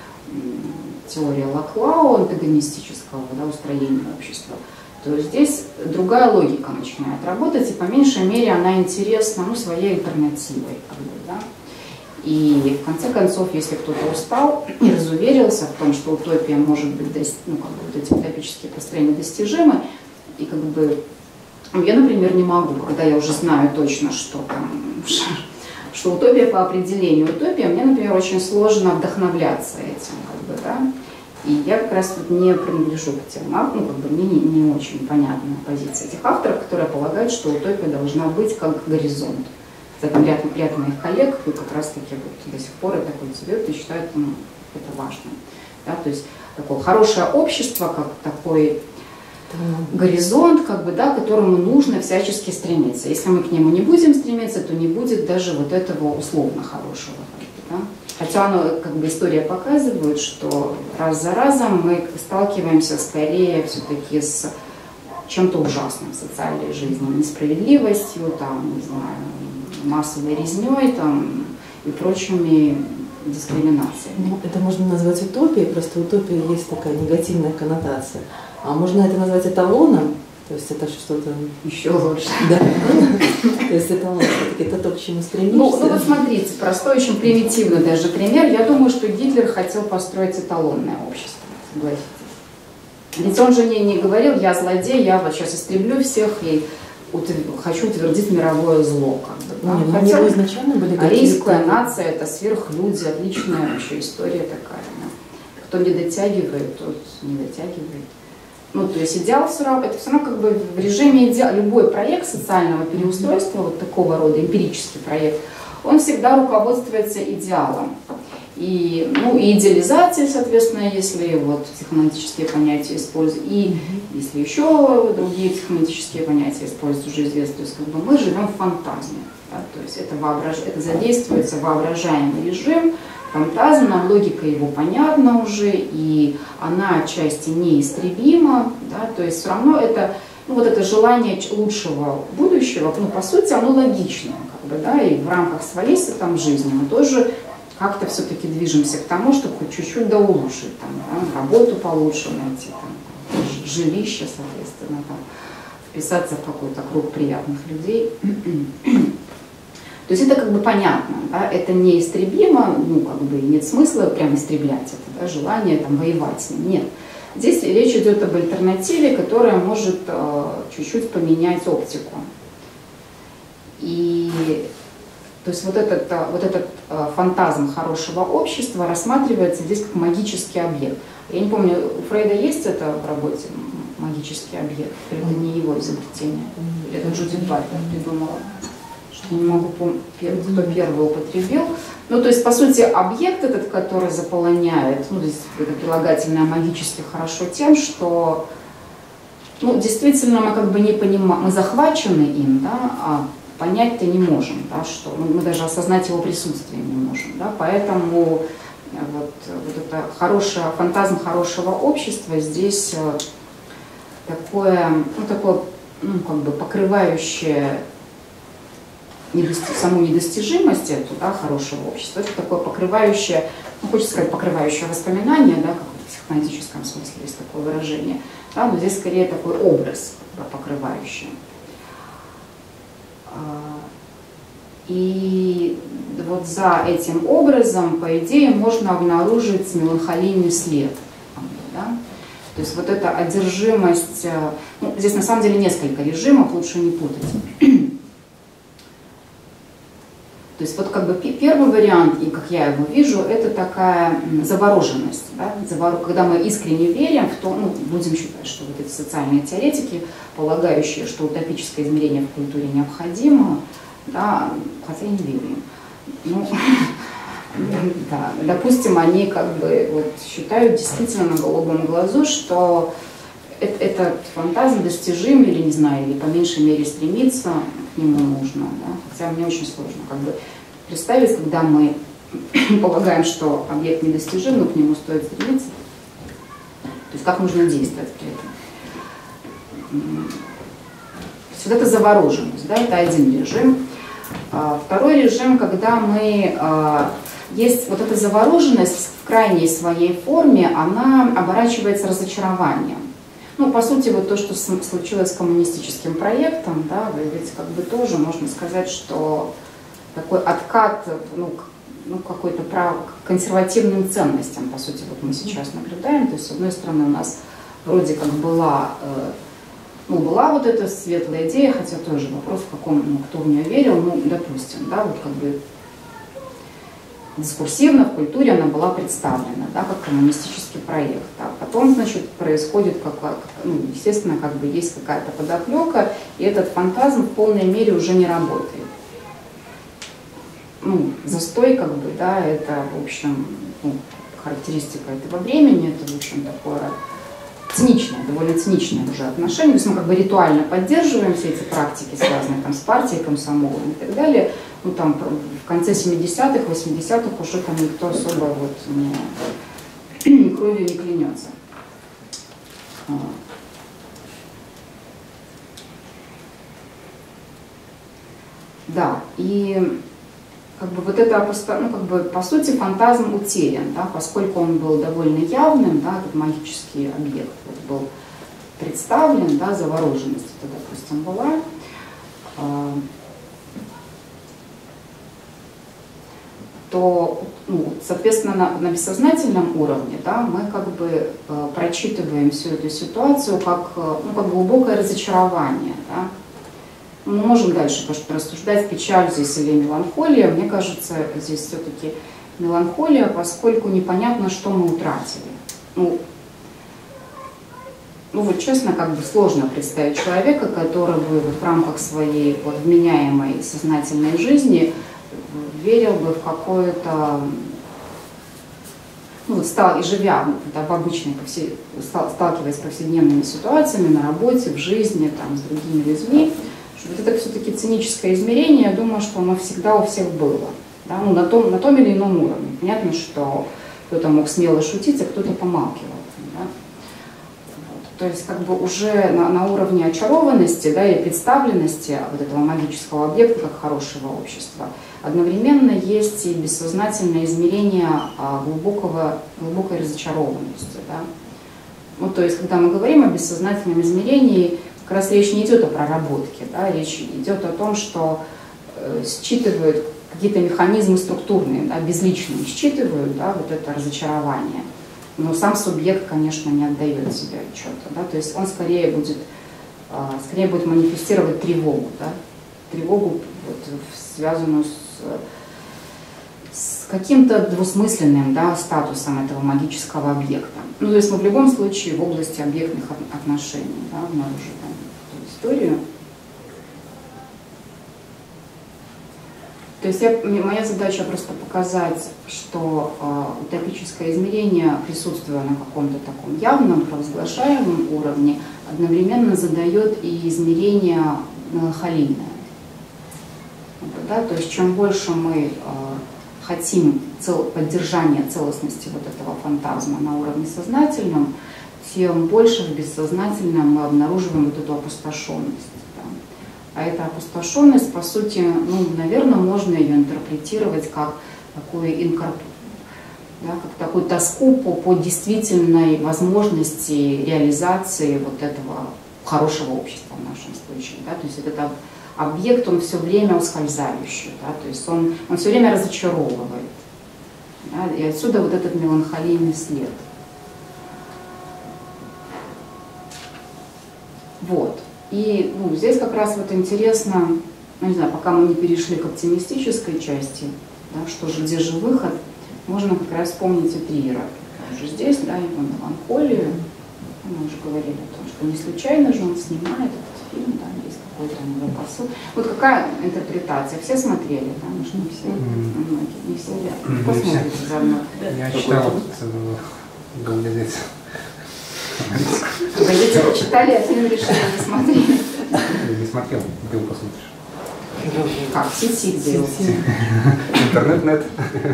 теория Лаклау антагонистического, да, устроения общества, то здесь другая логика начинает работать, и по меньшей мере она интересна своей альтернативой. Да? И в конце концов, если кто-то устал и разуверился в том, что утопия может быть, эти утопические построения достижимы, и я, например, не могу, когда я уже знаю точно, что утопия по определению утопия, мне, например, очень сложно вдохновляться этим, да. И я как раз не принадлежу к тем, мне не очень понятна позиция этих авторов, которые полагают, что утопия должна быть как горизонт. Там ряд моих коллег как раз таки до сих пор это культивируют и считают это важным. Да? То есть такое хорошее общество, как такой горизонт, да, к которому нужно всячески стремиться. Если мы к нему не будем стремиться, то не будет даже этого условно хорошего. Да? Хотя история показывает, что раз за разом мы сталкиваемся скорее все-таки с чем-то ужасным в социальной жизни, несправедливостью, не знаю, массовой резней и прочими дискриминациями. Это можно назвать утопией, просто утопия есть такая негативная коннотация. А можно это назвать эталоном, то есть это что-то еще лучше. Да. То есть эталон, все-таки это то, к чему стремишься. Смотрите, простой, очень примитивный даже пример. Я думаю, что Гитлер хотел построить эталонное общество, согласитесь. Ведь он же не говорил: я злодей, я сейчас истреблю всех и хочу утвердить мировое зло. Хотя изначально были арийская нация, это сверхлюди, отличная вообще история такая. Кто не дотягивает, тот не дотягивает. То есть идеал все равно, это все равно в режиме идеала. Любой проект социального переустройства, такого рода эмпирический проект, он всегда руководствуется идеалом. И идеализация, соответственно, если психоаналитические понятия используют, и если еще другие психоаналитические понятия используют, уже известно, то есть мы живем в фантазме. Да? То есть это задействуется воображаемый режим, фантазм, нам логика его понятна уже, и она отчасти неистребима, да? То есть все равно это ну, вот это желание лучшего будущего, ну, по сути, оно логичное, как бы, да, и в рамках своей там, жизни мы тоже как-то все-таки движемся к тому, чтобы хоть чуть-чуть да улучшить, там, да, работу получше найти, там, жилище, соответственно, там, вписаться в какой-то круг приятных людей. То есть это как бы понятно, да, это неистребимо, ну, как бы нет смысла прям истреблять это, да, желание там воевать с ним, нет. Здесь речь идет об альтернативе, которая может чуть-чуть поменять оптику. И то есть вот этот фантазм хорошего общества рассматривается здесь как магический объект. Я не помню, у Фрейда есть это в работе, магический объект, или это не его изобретение, или это Джудит Батлер придумала. Что не могу помнить, кто первый употребил. Ну, то есть, по сути, объект этот, который заполоняет, ну, здесь это прилагательное магически хорошо тем, что, ну, действительно, мы как бы не понимаем, мы захвачены им, да, а понять-то не можем, да, что мы даже осознать его присутствие не можем, да, поэтому вот это фантазм хорошего общества здесь такое, ну, как бы покрывающее саму недостижимость эту, да, хорошего общества, это такое покрывающее, ну, хочется сказать, покрывающее воспоминание, да, как в психоаналитическом смысле есть такое выражение, да, но здесь скорее такой образ покрывающий. И вот за этим образом, по идее, можно обнаружить меланхолийный след. Да? То есть вот эта одержимость, ну, здесь на самом деле несколько режимов, лучше не путать. То есть вот как бы первый вариант, и как я его вижу, это такая завороженность. Да? Когда мы искренне верим в то, ну, будем считать, что вот эти социальные теоретики, полагающие, что утопическое измерение в культуре необходимо, да, хотя я не верю им. Ну, да, допустим, они как бы вот считают действительно на голубом глазу, что этот фантазм достижим или, не знаю, или по меньшей мере стремиться к нему нужно. Да? Хотя мне очень сложно как бы представить, когда мы полагаем, что объект недостижим, но к нему стоит стремиться. То есть как нужно действовать при этом. Вот это завороженность, да, это один режим. Второй режим, когда мы... Есть вот эта завороженность в крайней своей форме, она оборачивается разочарованием. Ну, по сути, вот то, что случилось с коммунистическим проектом, да, ведь как бы тоже можно сказать, что такой откат, ну какой-то к консервативным ценностям, по сути, вот мы сейчас наблюдаем. То есть, с одной стороны, у нас вроде как была вот эта светлая идея, хотя тоже вопрос, в каком, кто в нее верил, ну, допустим, да, вот как бы дискурсивно в культуре она была представлена, да, как коммунистический проект. А потом, значит, происходит, естественно, как бы есть какая-то подоплека, и этот фантазм в полной мере уже не работает. Ну, застой, как бы, да, это, в общем, характеристика этого времени, это, в общем, такое циничное, довольно циничное уже отношение. То есть мы как бы ритуально поддерживаем все эти практики, связанные там с партией, комсомолом и так далее. Ну, там в конце 70-х, 80-х уже там никто особо вот кровью не клянется. Да, и как бы вот это, ну, как бы, по сути, фантазм утерян, да, поскольку он был довольно явным, да, этот магический объект вот был представлен, да, завороженность это, допустим, была. То, ну, соответственно, на бессознательном уровне, да, мы как бы прочитываем всю эту ситуацию как, ну, как глубокое разочарование. Да. Мы можем дальше рассуждать, печаль здесь или меланхолия. Мне кажется, здесь все-таки меланхолия, поскольку непонятно, что мы утратили. Ну вот честно, как бы сложно представить человека, который бы вот в рамках своей вот вменяемой сознательной жизни верил бы в какое-то, ну, и живя да, в обычной, сталкиваясь с повседневными ситуациями на работе, в жизни, там, с другими людьми, что вот это все-таки циническое измерение, я думаю, что оно всегда у всех было. Да? Ну, на том или ином уровне. Понятно, что кто-то мог смело шутить, а кто-то помалкивал. Да? Вот. то есть как бы уже на уровне очарованности, да, и представленности вот этого магического объекта как хорошего общества, одновременно есть и бессознательное измерение глубокой разочарованности. Да. Ну, то есть, когда мы говорим о бессознательном измерении, как раз речь не идет о проработке, да, речь идет о том, что считывают какие-то механизмы структурные, да, безличные, считывают, да, вот это разочарование. Но сам субъект, конечно, не отдает себе отчета. Да, то есть он скорее будет манифестировать тревогу, да, тревогу, вот, связанную с каким-то двусмысленным, да, статусом этого магического объекта. Ну, то есть мы в любом случае в области объектных отношений, да, обнаруживаем эту историю. То есть моя задача просто показать, что утопическое измерение, присутствуя на каком-то таком явном, провозглашаемом уровне, одновременно задает и измерение меланхолийное. Да? То есть чем больше мы хотим поддержания целостности вот этого фантазма на уровне сознательном, тем больше в бессознательном мы обнаруживаем вот эту опустошенность. А эта опустошенность, по сути, ну, наверное, можно ее интерпретировать как такую да, как такую тоску по действительной возможности реализации вот этого хорошего общества в нашем случае. Да? То есть этот объект, он все время ускользающий, да? То есть он все время разочаровывает. Да? И отсюда вот этот меланхолийный след. Вот. И ну, здесь как раз вот интересно, ну, не знаю, пока мы не перешли к оптимистической части, да, что же, где же выход, можно как раз вспомнить и Триера. Уже здесь, да, его меланхолию, мы уже говорили о том, что не случайно же он снимает этот фильм, да, есть какой-то у него посыл. Вот какая интерпретация? Все смотрели, да, может, не все, многие, не все. Посмотрите заодно. Я читал Гаудезец. Газете почитали, а фильм решили не смотреть. Не смотрел, был посмотришь. Как? В сети был. Интернет-нет.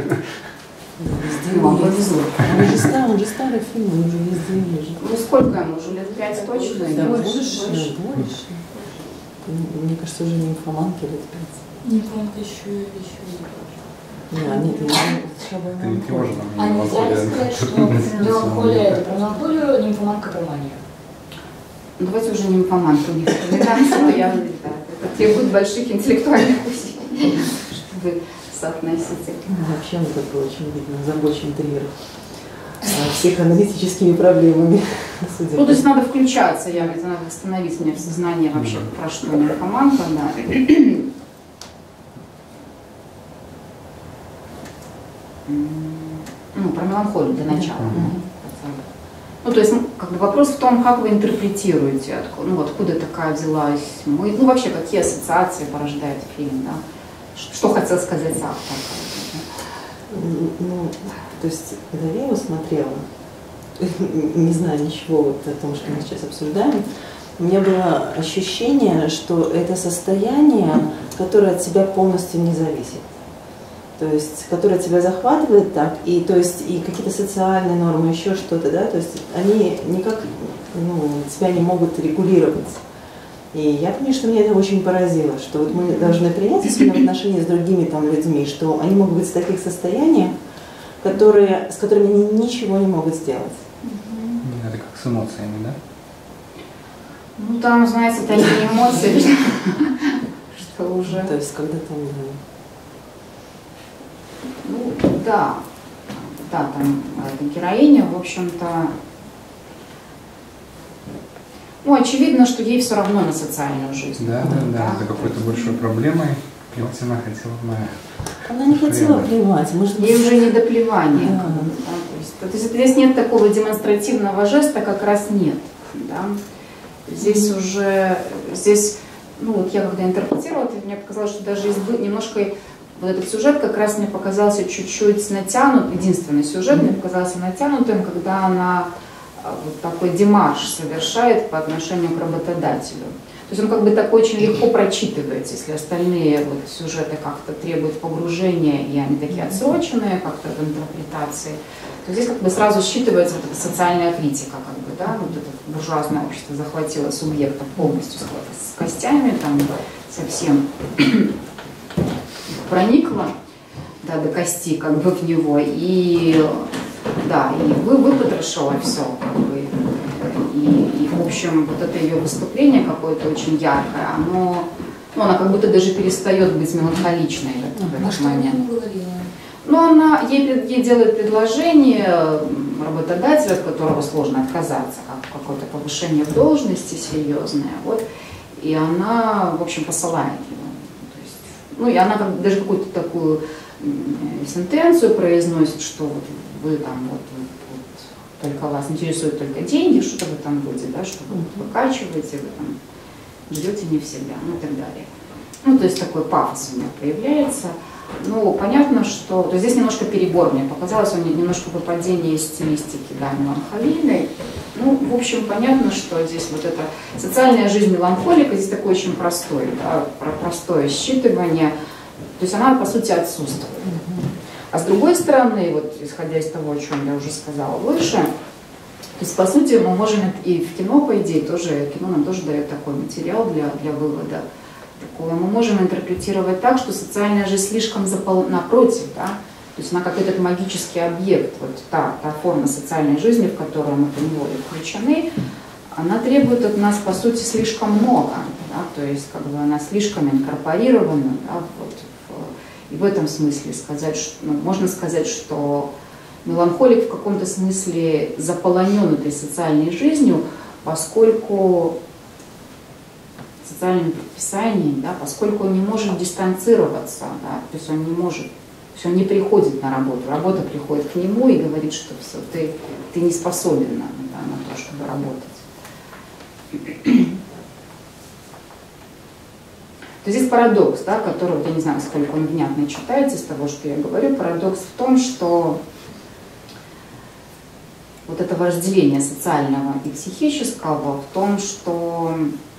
Вам повезло. Он же старый фильм, он уже везде лежит. Ну сколько ему? Уже лет 5 точно? Да, больше. Мне кажется, уже нимфоманка лет 5. Нимфоманка еще. Нет, Ты не тревожна. А нельзя ли сказать, что меланхолия это про меланхолию, нимфоманка про манию? Ну, давайте уже нимфоманку не вспоминаем, но я, да, это требует больших интеллектуальных усилий, чтобы соотносить их. Вообще, вот это очень видно, озабочен Триер психоаналитическими проблемами. Ну, то есть надо включаться, это надо восстановить мне в сознании вообще, про что нимфоманка, да. Ну, про меланхолию для начала. Ну, то есть, как бы вопрос в том, как вы интерпретируете, откуда такая взялась, ну, вообще, какие ассоциации порождает фильм, да? Что хотел сказать автор? Ну, то есть, когда я его смотрела, не знаю ничего вот о том, что мы сейчас обсуждаем, у меня было ощущение, что это состояние, которое от тебя полностью не зависит. То есть, которая тебя захватывает так, и то есть и какие-то социальные нормы, еще что-то, да, то есть они никак тебя не могут регулировать. И я помню, что меня это очень поразило, что вот мы должны принять, особенно в отношении с другими там людьми, что они могут быть в таких состояниях, с которыми они ничего не могут сделать. Это как с эмоциями, да? Ну там, знаете, это не эмоции, что уже. То есть когда там. Ну, да, там героиня, в общем-то, ну, очевидно, что ей все равно на социальную жизнь. Да, за какой-то большой проблемой плевать она хотела на... Она не хотела плевать, может быть... Ей уже не до плевания. Да. Да, то есть здесь нет такого демонстративного жеста, как раз нет. Да? Здесь уже, ну вот я когда интерпретировала, мне показалось, что даже немножко... Вот этот сюжет как раз мне показался чуть-чуть натянут, единственный сюжет мне показался натянутым, когда она вот такой демарш совершает по отношению к работодателю. То есть он как бы так очень легко прочитывается, если остальные вот сюжеты как-то требуют погружения, и они такие отсроченные как-то в интерпретации, то здесь как бы сразу считывается вот эта социальная критика, как бы, да, вот этот буржуазное общество захватило субъекта полностью с костями, там совсем проникло, да, до кости как бы в него, и да, и выпотрошило все, как бы, и в общем вот это ее выступление какое-то очень яркое, она как будто даже перестает быть меланхоличной в этот момент. Но ей делает предложение работодателя, от которого сложно отказаться, как какое-то повышение в должности серьезное, вот, и она, в общем, посылает его. То есть, и она даже какую-то такую сентенцию произносит, что вот вы там вот только вас интересуют только деньги, что-то в этом роде, да, что вы выкачиваете, вы там живете не в себя, и так далее. То есть такой пафос у нее появляется. Понятно, что то здесь немножко перебор, мне показалось, он немножко выпадение из стилистики, да, меланхолийной. В общем, понятно, что здесь вот эта социальная жизнь меланхолика, здесь такое очень простое, да, простое считывание, то есть она, по сути, отсутствует. А с другой стороны, вот исходя из того, о чем я уже сказала выше, то есть, по сути, мы можем и в кино, по идее, кино нам тоже дает такой материал для вывода. Мы можем интерпретировать так, что социальная жизнь слишком напротив, да? То есть она как этот магический объект, вот та форма социальной жизни, в которую мы поневоле включены, она требует от нас, по сути, слишком много, да? То есть как бы она слишком инкорпорирована, да? И в этом смысле можно сказать, что меланхолик в каком-то смысле заполонен этой социальной жизнью, поскольку социальными предписаниями, да, поскольку он не может дистанцироваться, да, то есть он не может, то есть он не приходит на работу, работа приходит к нему и говорит, что все, ты не способен на то, чтобы работать. То есть здесь парадокс, да, который, я не знаю, сколько он внятно читается из того, что я говорю, парадокс в том, что вот это разделение социального и психического в том, что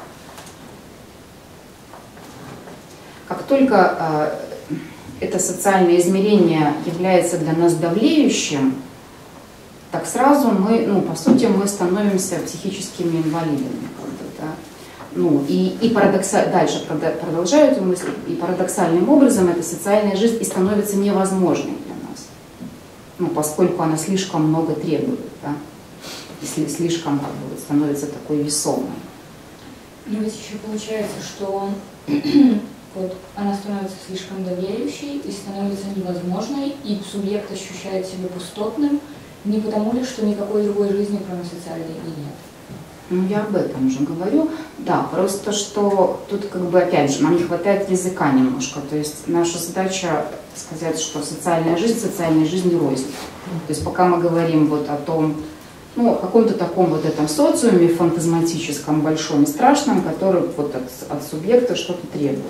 как только это социальное измерение является для нас давлеющим, так сразу мы, по сути, мы становимся психическими инвалидами. Да? И дальше продолжаю эту мысль, и парадоксальным образом эта социальная жизнь и становится невозможной для нас, поскольку она слишком много требует, да? Если слишком становится такой весомой. Но ведь еще получается, что вот она становится слишком доверяющей и становится невозможной, и субъект ощущает себя пустотным, не потому ли, что никакой другой жизни, кроме социальной, и нет. Я об этом уже говорю. Да, просто что тут опять же нам не хватает языка немножко. То есть наша задача сказать, что социальная жизнь рознь. То есть пока мы говорим вот о том, о каком-то таком вот этом социуме фантазматическом, большом и страшном, который вот от субъекта что-то требует.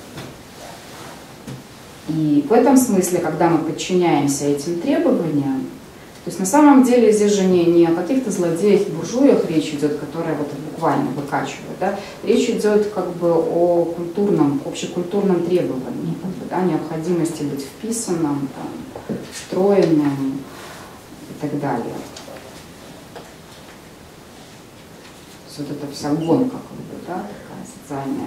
И в этом смысле, когда мы подчиняемся этим требованиям, то есть на самом деле здесь же не о каких-то злодеях, буржуях речь идет, которые вот буквально выкачивают, да? Речь идет о общекультурном требовании, да? Необходимости быть вписанным, встроенным и так далее. То есть вот эта вся гонка, да, такая социальная.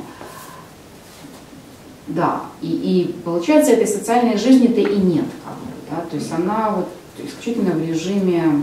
Да, и получается, этой социальной жизни-то и нет, да? То есть она исключительно в режиме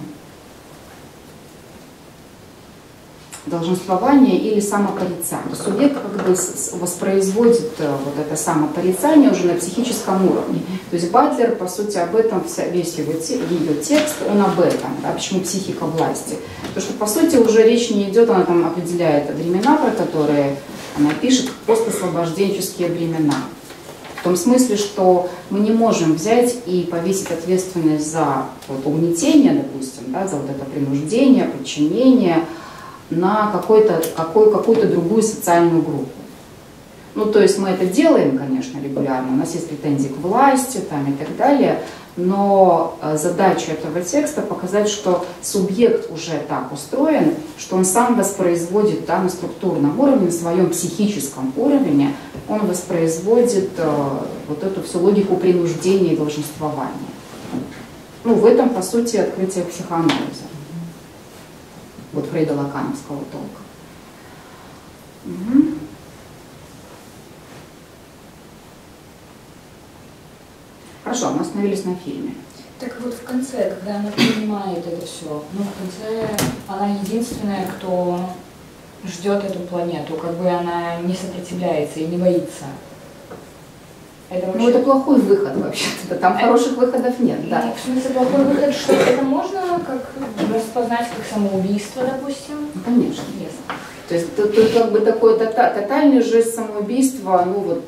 долженствования или самопорицания. Субъект воспроизводит вот это самопорицание уже на психическом уровне. То есть Батлер, по сути, об этом, весь ее текст, он об этом, да, почему психика власти. Потому что, по сути, уже речь не идет, она там определяет времена, про которые она пишет, постосвобожденческие времена. В том смысле, что мы не можем взять и повесить ответственность за угнетение, допустим, да, за вот это принуждение, подчинение на какую-то другую социальную группу. То есть мы это делаем, конечно, регулярно, у нас есть претензии к власти там, и так далее, но задача этого текста показать, что субъект уже так устроен, что он сам воспроизводит на структурном уровне, на своем психическом уровне, он воспроизводит вот эту всю логику принуждения и долженствования. В этом, по сути, открытие психоанализа. вот фрейдо-лакановского толка. Угу. Хорошо, мы остановились на фильме. Так вот в конце, когда она понимает это все, ну в конце она единственная, кто ждет эту планету, как бы она не сопротивляется и не боится. Это вообще... Ну это плохой выход вообще-то, там хороших выходов нет, да. Ну, в смысле плохой выход, что это можно как распознать как самоубийство, допустим? Ну, конечно, ясно. То есть тут как бы такой тотальный жест самоубийства, ну вот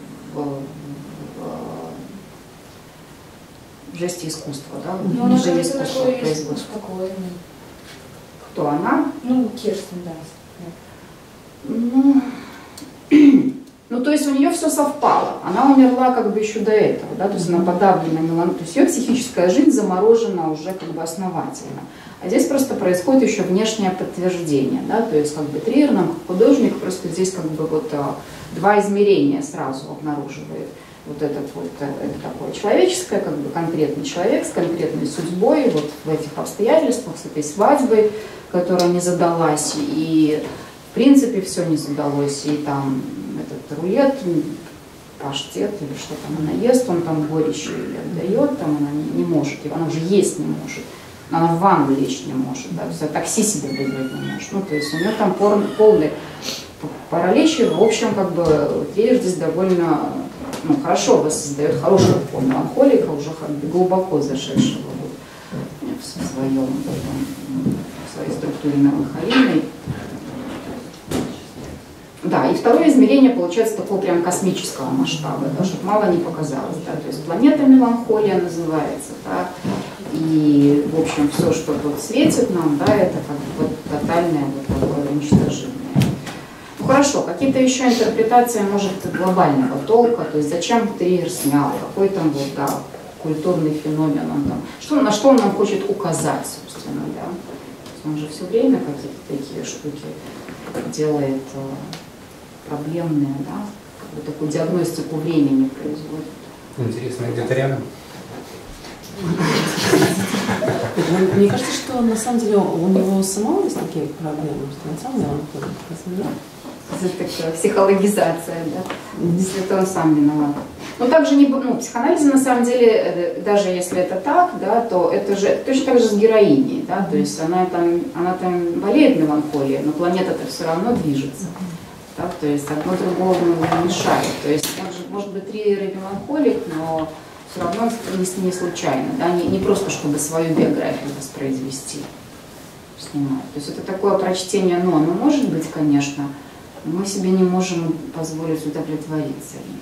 в жесте искусства, да? Ну она кажется такой спокойный. Кто она? Ну, Кирстен, да. Ну, то есть у нее все совпало. Она умерла как бы еще до этого, да, то есть она подавлена меланхолией. То есть ее психическая жизнь заморожена уже как бы основательно. А здесь просто происходит еще внешнее подтверждение, да, то есть как бы Триер нам как художник просто здесь как бы вот два измерения сразу обнаруживает. Вот это такое человеческое, как бы конкретный человек с конкретной судьбой, вот в этих обстоятельствах, с этой свадьбой, которая не задалась, и в принципе все не задалось, и там этот рулет, паштет или что там она ест, он там горечь или отдает, там она не может, она уже есть не может, она в ванну лечь не может, да, то есть такси себе вызвать не может, ну то есть у нее там полный паралич, в общем как бы Триер здесь довольно хорошо воссоздает хорошего меланхолика, уже как бы глубоко зашедшего в своей структуре меланхолийной. Да, и второе измерение получается такого прям космического масштаба, да, чтобы мало не показалось. Да, то есть планета меланхолия называется, да, и, в общем, все, что тут светит нам, да, это как бы вот тотальное вот такое уничтожение. Ну хорошо, какие-то еще интерпретации, может, глобального толка, то есть зачем Триер снял, какой там вот, да, культурный феномен он там, на что он нам хочет указать, собственно, да. Он же все время какие-то такие штуки делает проблемные, да, как бы такую диагностику времени производит. Интересно, где-то рядом? Мне кажется, что на самом деле у него самого есть такие проблемы, что на самом деле он это такая психологизация, да, если это он сам виноват. Но также в психоанализе на самом деле, даже если это так, да, то это же точно так же с героиней, да, то есть она там болеет меланхолией, но планета-то все равно движется, да, то есть одно другому не мешает, то есть он же может быть Триер и меланхолик, но все равно не случайно, да, не просто чтобы свою биографию воспроизвести, снимать. То есть это такое прочтение, но оно может быть, конечно, но мы себе не можем позволить удовлетвориться им.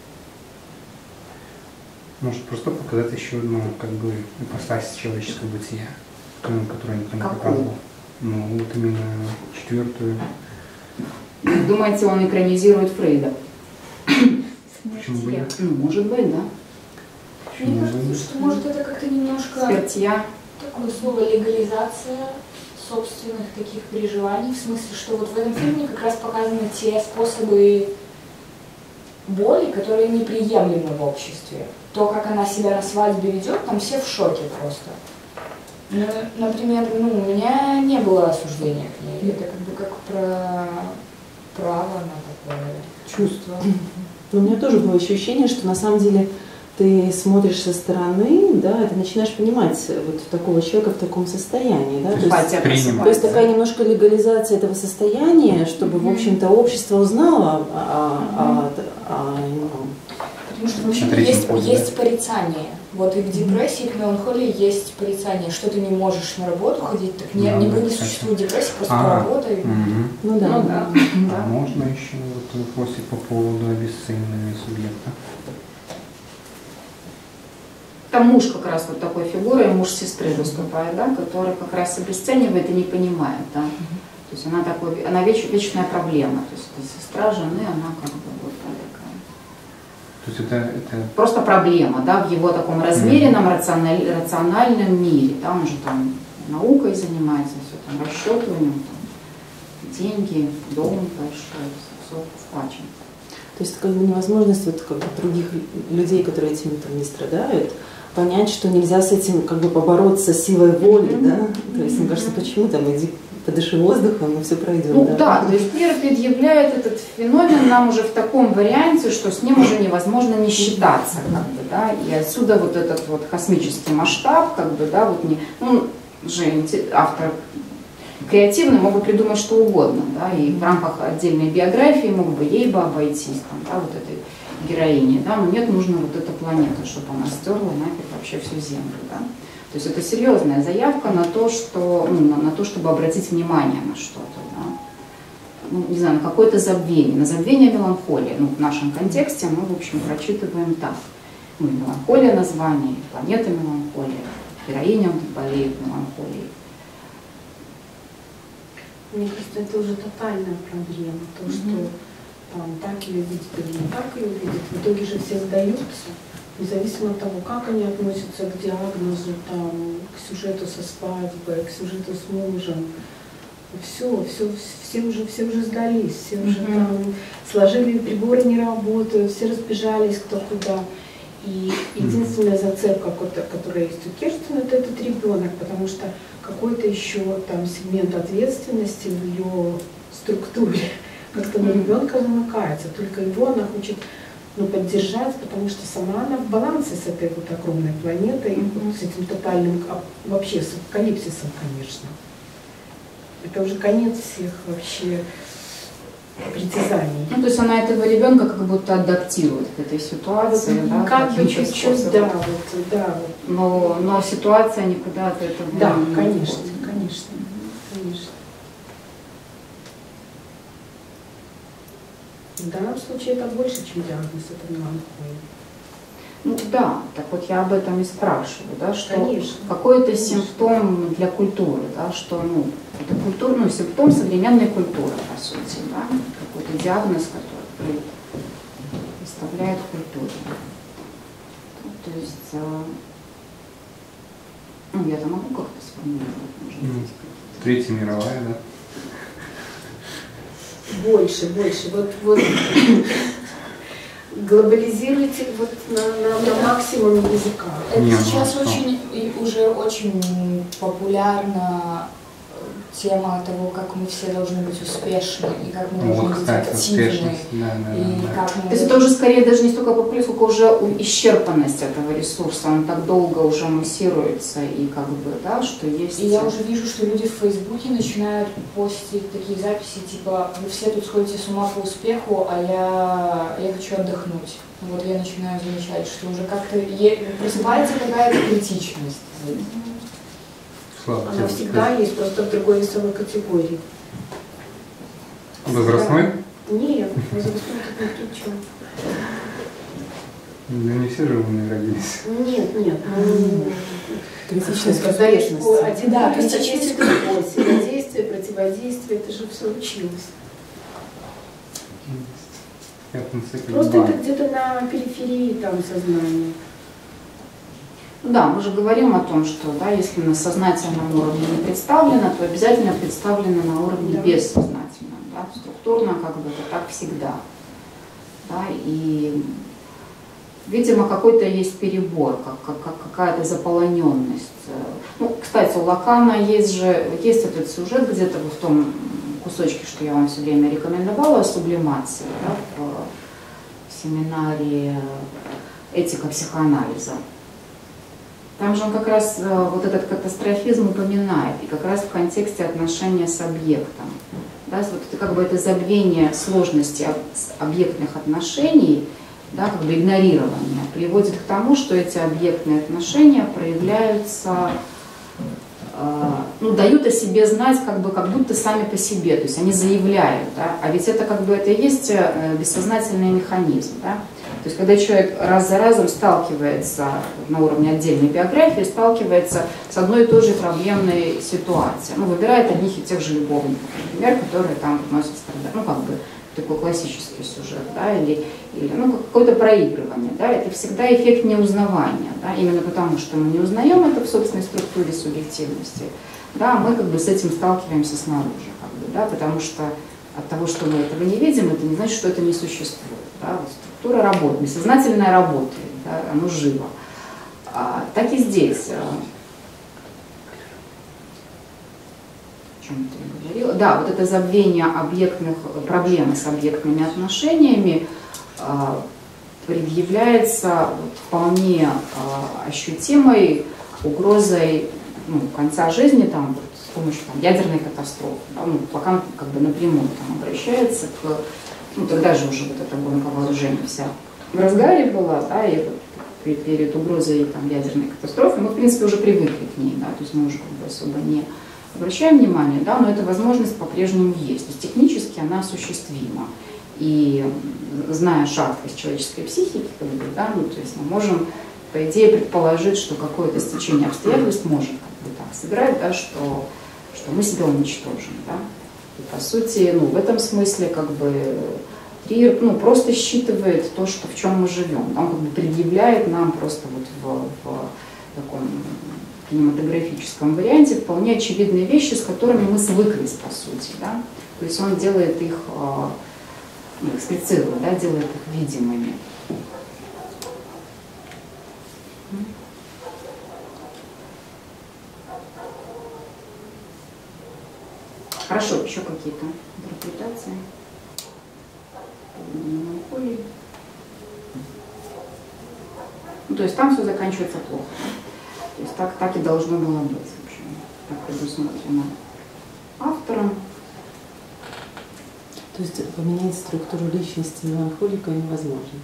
Может просто показать еще одну как бы ипостась человеческого бытия, которую никто не показывал. Ну вот именно четвертую. Думаете, он экранизирует Фрейда? Почему бы нет? Ну, может быть, да. Мне кажется, что может это как-то немножко Смертья. такое слово легализация собственных таких переживаний, в смысле, что вот в этом фильме как раз показаны те способы боли, которые неприемлемы в обществе. То, как она себя на свадьбе ведет, там все в шоке просто. Ну, например, у меня не было осуждения к ней. Это как бы как про право на такое чувство. У меня тоже было ощущение, что на самом деле ты смотришь со стороны, да, и ты начинаешь понимать вот такого человека в таком состоянии, да, то есть такая немножко легализация этого состояния, чтобы, в общем-то, общество узнало Потому что вообще есть порицание. Вот и в депрессии, и в меланхолии есть порицание, что ты не можешь на работу ходить, так не существует депрессии, просто поработай. Ну да. А можно еще вот вопросик по поводу обесценивания субъекта? Там муж как раз вот такой фигурой, муж сестры выступает, да, который как раз обесценивает и не понимает, да. То есть она вечная проблема. То есть это сестра жены, она как бы вот такая. То есть это просто проблема, да, в его таком размеренном, рациональном мире. Да, он же там наукой занимается, все там расчеты у него, там, деньги, дом большой, все схвачено. То есть как бы невозможность вот как бы других людей, которые этим там не страдают, понять, что нельзя с этим как бы побороться силой воли, да? То есть, мне кажется, почему там подыши воздухом, и все пройдет. Ну да, то есть мир предъявляет этот феномен нам уже в таком варианте, что с ним уже невозможно не считаться, как бы, да, и отсюда вот этот вот космический масштаб, как бы, да, вот не, ну, же автор креативный мог бы придумать что угодно, да, и в рамках отдельной биографии мог бы ей бы обойтись, там, да, вот этой героине, да, но нет, нужно вот эта планета, чтобы она стерла нафиг вообще всю Землю, да. То есть это серьезная заявка на то, что, ну, на то, чтобы обратить внимание на что-то, да. Ну, не знаю, на какое-то забвение, на забвение меланхолии. Ну, в нашем контексте мы, в общем, прочитываем так. Ну, меланхолия название, планета меланхолия, героиня болеет меланхолией. Мне кажется, это уже тотальная проблема, то, что там так ее видят или не так ее видят. В итоге же все сдаются, независимо от того, как они относятся к диагнозу, там, к сюжету со свадьбой, к сюжету с мужем. Все уже сдались, все уже там сложили, приборы не работают, все разбежались кто куда. И единственная зацепка, которая есть у Керстен, это этот ребенок, потому что какой-то еще там сегмент ответственности в ее структуре как-то на ребенка замыкается. Только его она хочет, ну, поддержать, потому что сама она в балансе с этой вот огромной планетой, вот с этим тотальным, вообще с апокалипсисом, конечно. Это уже конец всех вообще притязаний. Ну, то есть она этого ребенка как будто адаптирует к этой ситуации, вот, да? Как бы чуть-чуть, да, вот, да. Но ситуация никуда от этого да, не конечно, уходит. конечно, конечно. В данном случае это больше, чем диагноз, это меланхолия. Ну да, так вот я об этом и спрашиваю, да, что какой-то симптом для культуры, да, что, ну, это культура, ну, симптом современной культуры, по сути, да, какой-то диагноз, который представляет культуру. Ну, то есть, ну, я-то могу как-то сформулировать, может быть. Третья мировая, да? Больше. Вот глобализируйте вот на максимум языка. Это сейчас уже очень популярна тема того, как мы все должны быть успешны, и как мы должны быть активны. То есть это уже скорее даже не столько популярность, сколько уже исчерпанность этого ресурса. Он так долго уже муссируется, и как бы, да, что есть... И я уже вижу, что люди в Фейсбуке начинают постить такие записи, типа, вы все тут сходите с ума по успеху, а я хочу отдохнуть. Вот я начинаю замечать, что уже как-то просыпается какая-то критичность. Она всегда есть, просто в другой весовой категории. Возрастной? Нет, возрастной тут не при чем. Да не все же умные родились. Нет. Критичность, когда есть да, критичность, сильнодействие, противодействие, это же все училось. Просто это где-то на периферии там сознания. Да, мы же говорим о том, что, да, если на сознательном уровне не представлено, то обязательно представлено на уровне бессознательном. Да, структурно как бы это так всегда. Да, и, видимо, какой-то есть перебор, какая-то заполоненность. Ну, кстати, у Лакана есть этот сюжет где-то в том кусочке, что я вам все время рекомендовала, о сублимации, да, в семинаре «Этика психоанализа». Там же он как раз вот этот катастрофизм упоминает, и как раз в контексте отношения с объектом. Да, вот это как бы это забвение сложности объектных отношений, да, как бы игнорирование, приводит к тому, что эти объектные отношения проявляются, ну, дают о себе знать как будто сами по себе, то есть они заявляют, да, а ведь это как бы это и есть бессознательный механизм. Да? То есть когда человек раз за разом сталкивается на уровне отдельной биографии, сталкивается с одной и той же проблемной ситуацией, ну, выбирает одних и тех же любовников, например, которые там вносят страдания, ну, как бы такой классический сюжет, да, или ну, какое-то проигрывание, да, это всегда эффект неузнавания, да, именно потому что мы не узнаем это в собственной структуре субъективности, да, мы как бы с этим сталкиваемся снаружи, как бы, да, потому что от того, что мы этого не видим, это не значит, что это не существует, да, вот структура работает, бессознательное работает, да, оно живо. Так и здесь. чем ты говорила. Да, вот это забвение объектных, проблемы с объектными отношениями предъявляется вполне ощутимой угрозой конца жизни там, вот, с помощью ядерной катастрофы. Да, пока как бы напрямую там обращается к... тогда же уже вот эта гонка вооружений вся в разгаре была, да, и вот перед угрозой там, ядерной катастрофы мы, в принципе, уже привыкли к ней, да, то есть мы уже как бы особо не обращаем внимание, да, но эта возможность по-прежнему есть. То есть технически она осуществима. И зная шаткость человеческой психики, как бы, да, то есть мы можем, по идее, предположить, что какое-то стечение обстоятельств может как бы так сыграть, да, что мы себя уничтожим. Да. И, по сути, в этом смысле как бы Триер просто считывает то, что, в чем мы живем. Он как бы предъявляет нам просто вот в таком кинематографическом варианте вполне очевидные вещи, с которыми мы свыклись, по сути. Да? То есть он делает их, эксплицирует, да, делает их видимыми. Хорошо, еще какие-то интерпретации? То есть там все заканчивается плохо. То есть так и должно было быть, в общем, так предусмотрено автором. То есть поменять структуру личности меланхолика невозможно?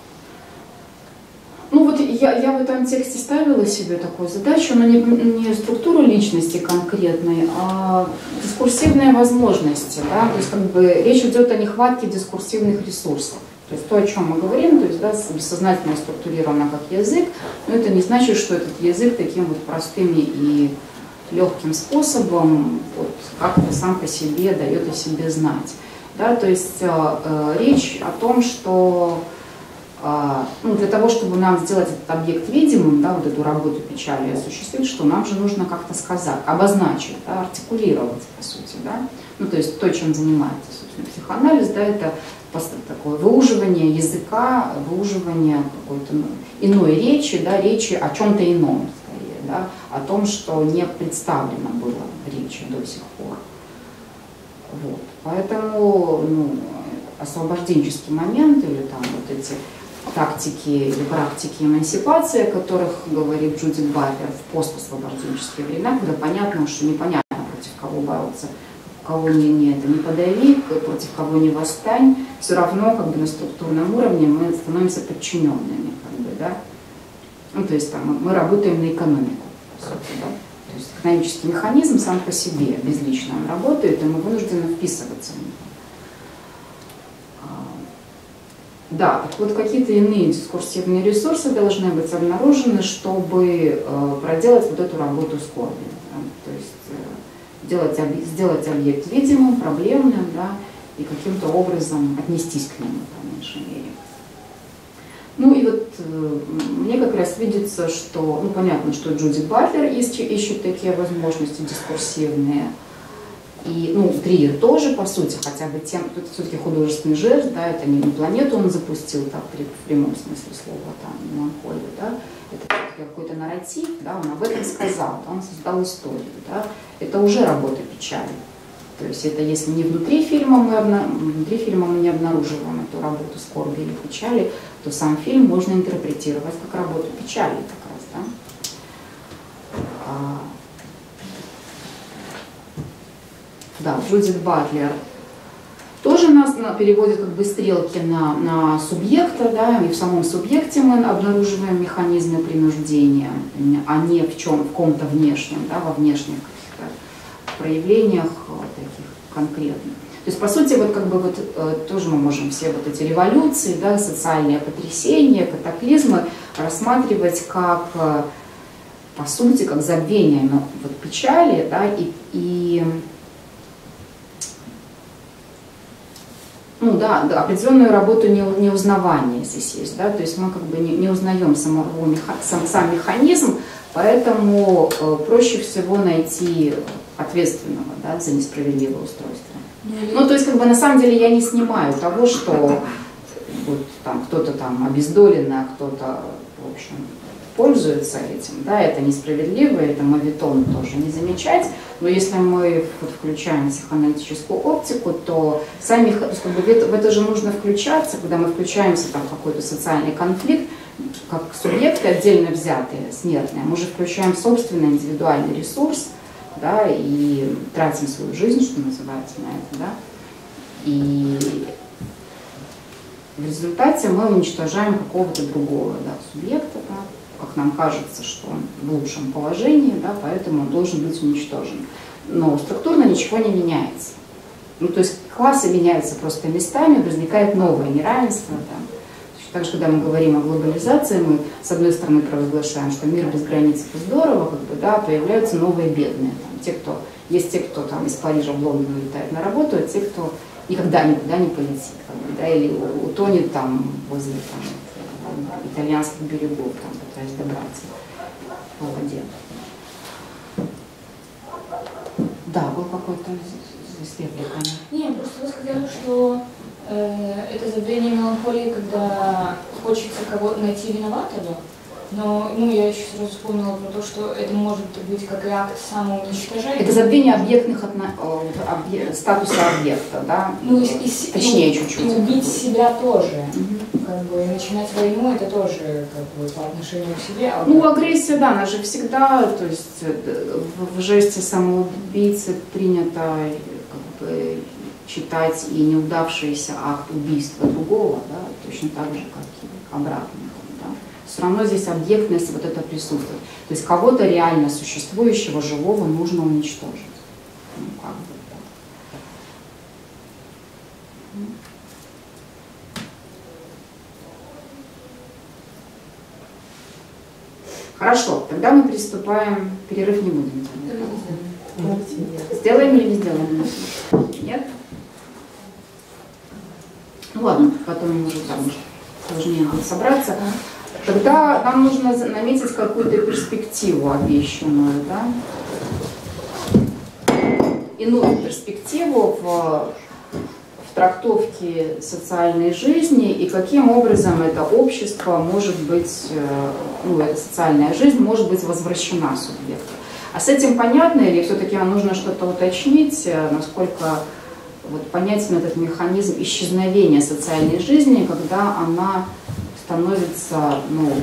Вот я в этом тексте ставила себе такую задачу, но не структуру личности конкретной, а дискурсивные возможности. Да? То есть как бы речь идет о нехватке дискурсивных ресурсов. То есть то, о чем мы говорим, то есть да, бессознательно структурировано как язык, но это не значит, что этот язык таким вот простым и легким способом вот, как-то сам по себе дает о себе знать. Да? То есть речь о том, что для того, чтобы нам сделать этот объект видимым, да, вот эту работу печали осуществить, что нам же нужно как-то сказать, обозначить, да, артикулировать, по сути. Да? То есть то, чем занимается, собственно, психоанализ, да, это такое выуживание языка, выуживание какой-то иной речи, да, речи о чем-то ином, скорее, да, о том, что не представлено было в речи до сих пор. Вот. Поэтому освобожденческий момент или там вот эти тактики или практики эмансипации, о которых говорит Джудит Батлер в постосвобожденческие времена, когда понятно, что непонятно, против кого бороться, кого не подави, против кого не восстань, все равно как бы на структурном уровне мы становимся подчиненными. Как бы, да? То есть там, мы работаем на экономику, по сути, да? То есть экономический механизм сам по себе безлично он работает, и мы вынуждены вписываться в него. Да, так вот какие-то иные дискурсивные ресурсы должны быть обнаружены, чтобы проделать вот эту работу скорби. Да? То есть сделать объект видимым, проблемным, да, и каким-то образом отнестись к нему, по меньшей мере. И вот мне как раз видится, что, понятно, что Джудит Батлер ищет такие возможности дискурсивные, и, Триер тоже, по сути, хотя бы тем, это все-таки художественный жест, да, это не планету он запустил так в прямом смысле слова, там, меланхолию, да, это какой-то нарратив, да, он об этом сказал, да, он создал историю, да, это уже работа печали. То есть это если не внутри фильма мы не обнаруживаем эту работу скорби или печали, то сам фильм можно интерпретировать как работу печали как раз, да. Да, Джудит Батлер тоже нас переводит как бы стрелки на субъекта, да, и в самом субъекте мы обнаруживаем механизмы принуждения, а не в ком-то внешнем, да, во внешних каких-то проявлениях таких конкретных. То есть, по сути, вот как бы вот тоже мы можем все вот эти революции, да, социальные потрясения, катаклизмы рассматривать как, по сути, как забвение вот, печали, да, и определенную работу неузнавания здесь есть, да, то есть мы как бы не узнаем сам механизм, поэтому проще всего найти ответственного, да, за несправедливое устройство. То есть как бы на самом деле я не снимаю того, что вот, там кто-то там обездолен, а кто-то, в общем, пользуются этим, да, это несправедливо, это моветон тоже не замечать, но если мы вот включаем психоаналитическую оптику, то сами, то есть, как бы, в это же нужно включаться, когда мы включаемся там в какой-то социальный конфликт, как субъекты отдельно взятые, смертные, мы же включаем собственный индивидуальный ресурс, да, и тратим свою жизнь, что называется, на это, да, и в результате мы уничтожаем какого-то другого, да, субъекта, да, как нам кажется, что он в лучшем положении, да, поэтому он должен быть уничтожен. Но структурно ничего не меняется. Ну, то есть классы меняются просто местами, возникает новое неравенство. Да. Также, когда мы говорим о глобализации, мы, с одной стороны, провозглашаем, что мир без границ – это здорово, как бы, да, появляются новые бедные. Там, есть те, кто там, из Парижа в Лондон улетает на работу, а те, кто никогда никуда не полетит, как бы, да, или утонет там возле там, итальянских берегов, там, пытаясь добраться по воде. Да, был какой-то здесь реплика. Не, просто вы сказали, что это забвение меланхолии, когда хочется кого-то найти виноватого. Но я еще сразу вспомнила про то, что это может быть как акт самоуничтожения. Это забвение объектных статуса объекта, да? Точнее чуть-чуть. И убить себя тоже. Как бы начинать войну, это тоже как бы по отношению к себе. Агрессия, да, она же всегда, то есть в жесте самоубийцы принято как бы читать и неудавшийся акт убийства другого, да, точно так же, как и обратно. Все равно здесь объектность вот это присутствует. То есть кого-то реально существующего, живого нужно уничтожить. Ну, как бы, да. Хорошо, тогда мы приступаем. Перерыв не будем делать. Сделаем или не сделаем? Нет? Ну ладно, потом мы уже там сложнее будет собраться. Тогда нам нужно наметить какую-то перспективу обещанную, да? Иную перспективу в трактовке социальной жизни и каким образом это общество может быть, эта социальная жизнь может быть возвращена субъекту. А с этим понятно или все-таки нужно что-то уточнить, насколько понятен этот механизм исчезновения социальной жизни, когда она становится,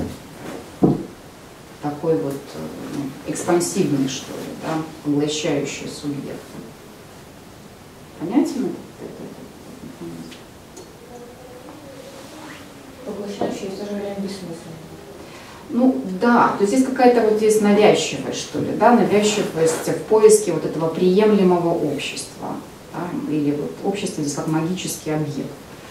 такой экспансивной, что ли, да, поглощающей субъекта. Понятен это? Поглощающей и в то же время бессмысленной. Да, то есть здесь какая-то здесь навязчивость, что ли, да, навязчивость в поиске этого приемлемого общества, да, или общество здесь как магический объект.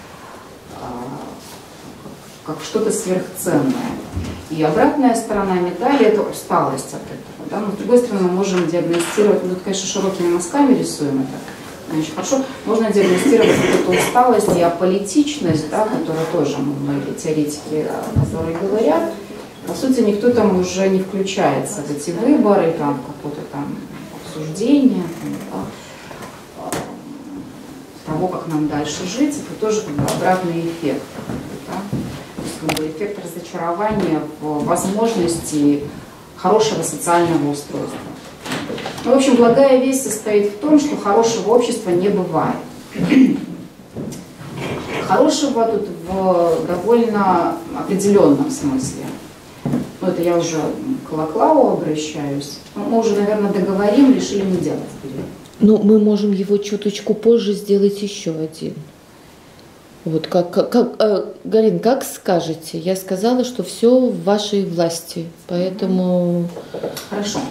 Как что-то сверхценное. И обратная сторона медали – это усталость от этого. Да? Но с другой стороны, мы можем диагностировать, тут, конечно, широкими мазками рисуем это, очень хорошо, можно диагностировать эту усталость и аполитичность, да, которая тоже многие теоретики, которые говорят, по сути, никто там уже не включается в эти выборы, там, в какое-то там обсуждение, там, да, того, как нам дальше жить, это тоже как бы обратный эффект. Да? Эффект разочарования в возможности хорошего социального устройства. В общем, благая весть состоит в том, что хорошего общества не бывает. Хорошего тут в довольно определенном смысле. Это я уже к Лаклау обращаюсь. Мы уже, наверное, договорим, решили не делать вперед. Мы можем его чуточку позже сделать еще один. Галин, как скажете? Я сказала, что все в вашей власти, поэтому... Хорошо.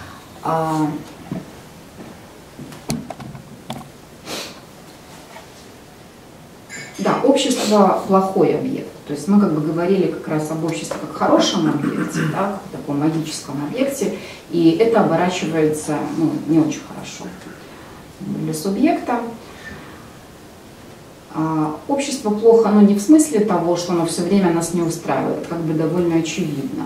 Да, общество плохой объект. То есть мы как бы говорили как раз об обществе как хорошем объекте, да, как таком магическом объекте, и это оборачивается не очень хорошо для субъекта. Общество плохо, но не в смысле того, что оно все время нас не устраивает, как бы довольно очевидно.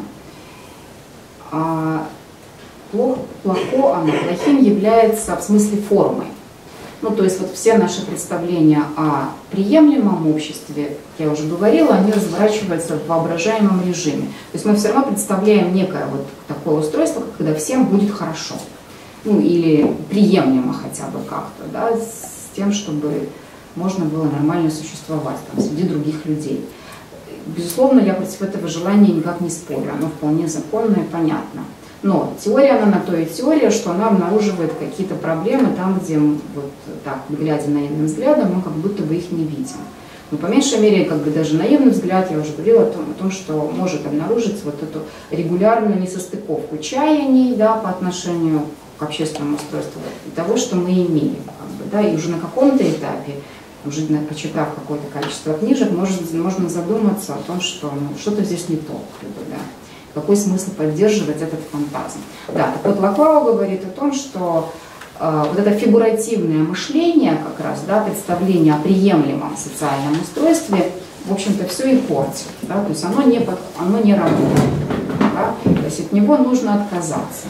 Плохим является в смысле формы. Ну, то есть вот все наши представления о приемлемом обществе, я уже говорила, они разворачиваются в воображаемом режиме. То есть мы все равно представляем некое вот такое устройство, когда всем будет хорошо. Ну, или приемлемо хотя бы как-то, да, с тем, чтобы можно было нормально существовать там, среди других людей. Безусловно, я против этого желания никак не спорю, оно вполне законно и понятно. Но теория, она на то и теория, что она обнаруживает какие-то проблемы там, где вот так, глядя наивным взглядом, мы как будто бы их не видим. Но по меньшей мере, как бы даже наивный взгляд, я уже говорила о том, что может обнаружить вот эту регулярную несостыковку чаяний, да, по отношению к общественному устройству, того, что мы имеем. Как бы, да, и уже на каком-то этапе, уже прочитав какое-то количество книжек, можно задуматься о том, что ну, что-то здесь не то. Как бы, да. Какой смысл поддерживать этот фантазм? Да, так вот Лаклау говорит о том, что вот это фигуративное мышление, как раз, да, представление о приемлемом социальном устройстве, в общем-то, все и портит. Да, то есть оно не работает. Да, то есть от него нужно отказаться.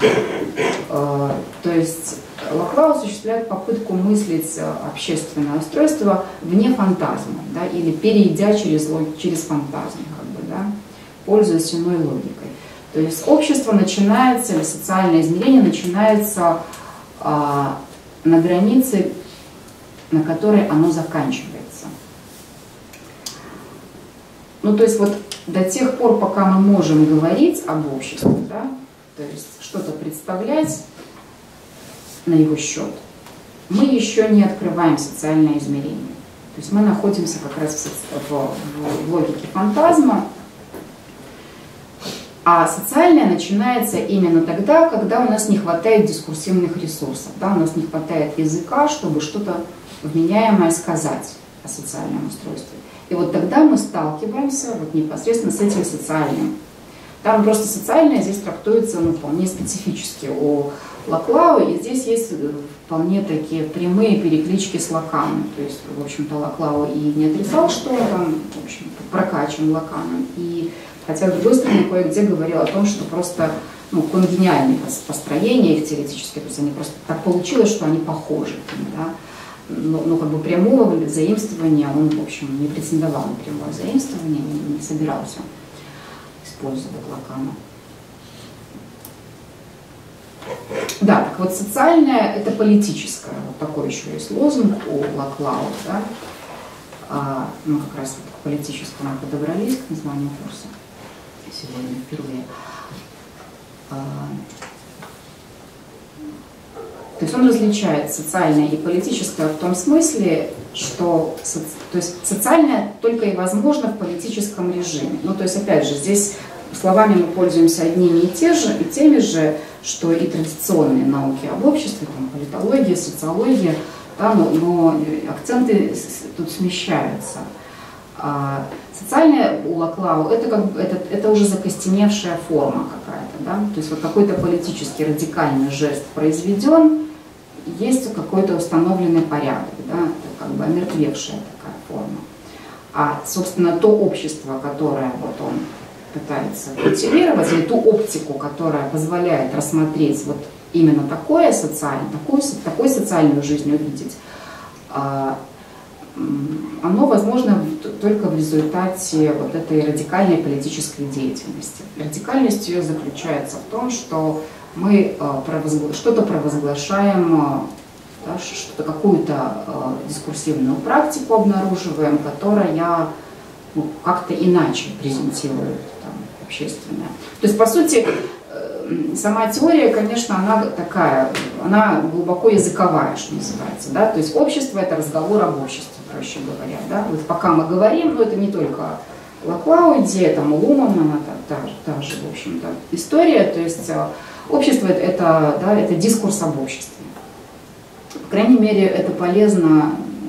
То есть Лаклау осуществляет попытку мыслить общественное устройство вне фантазма, да, или перейдя через фантазм, как бы, да, пользуясь иной логикой. То есть общество начинается, или социальное измерение начинается на границе, на которой оно заканчивается. Ну, то есть вот до тех пор, пока мы можем говорить об обществе, да, то есть что-то представлять на его счет, мы еще не открываем социальное измерение. То есть мы находимся как раз в логике фантазма, а социальное начинается именно тогда, когда у нас не хватает дискурсивных ресурсов, да, у нас не хватает языка, чтобы что-то вменяемое сказать о социальном устройстве. И вот тогда мы сталкиваемся вот непосредственно с этим социальным. Там просто социальное здесь трактуется ну, вполне специфически у Лаклау, и здесь есть вполне такие прямые переклички с Лаканом. То есть, в общем-то, Лаклау и не отрицал, что он там, в общем, прокачан Лаканом, и хотя, с другой стороны, кое-где говорил о том, что просто ну, конгениальные построения их теоретически, то есть они просто так получилось, что они похожи. Да? Но как бы прямого заимствования он, в общем, не претендовал на прямое заимствование, не собирался использовать Лакана. Да, так вот социальное – это политическое. Вот такой еще есть лозунг у Лаклау. Да? Мы как раз вот к политическому подобрались, к названию курса сегодня впервые. То есть он различает социальное и политическое в том смысле, что то есть социальное только и возможно в политическом режиме. Ну, то есть, опять же, здесь словами мы пользуемся одними и теми же, что и традиционные науки об обществе, там, политология, социология, да, но акценты тут смещаются. Социальное у Лаклау это уже закостеневшая форма какая-то, да? То есть вот какой-то политически радикальный жест произведен, есть какой-то установленный порядок, да? Это как бы омертвевшая такая форма. А, собственно, то общество, которое вот он пытается культивировать, или ту оптику, которая позволяет рассмотреть вот именно такую социальную жизнь увидеть, оно возможно только в результате вот этой радикальной политической деятельности. Радикальность ее заключается в том, что мы что-то провозглашаем, да, что-то какую-то дискурсивную практику обнаруживаем, которая ну, как-то иначе презентирует там, общественное. То есть, по сути, сама теория, конечно, она глубоко языковая, что называется. Да? То есть общество – это разговор об обществе, проще говоря. Да? Вот пока мы говорим, но это не только Лаклау идея, там у Лумана, она та же, в общем-то, история. То есть общество – это дискурс об обществе. По крайней мере, это полезно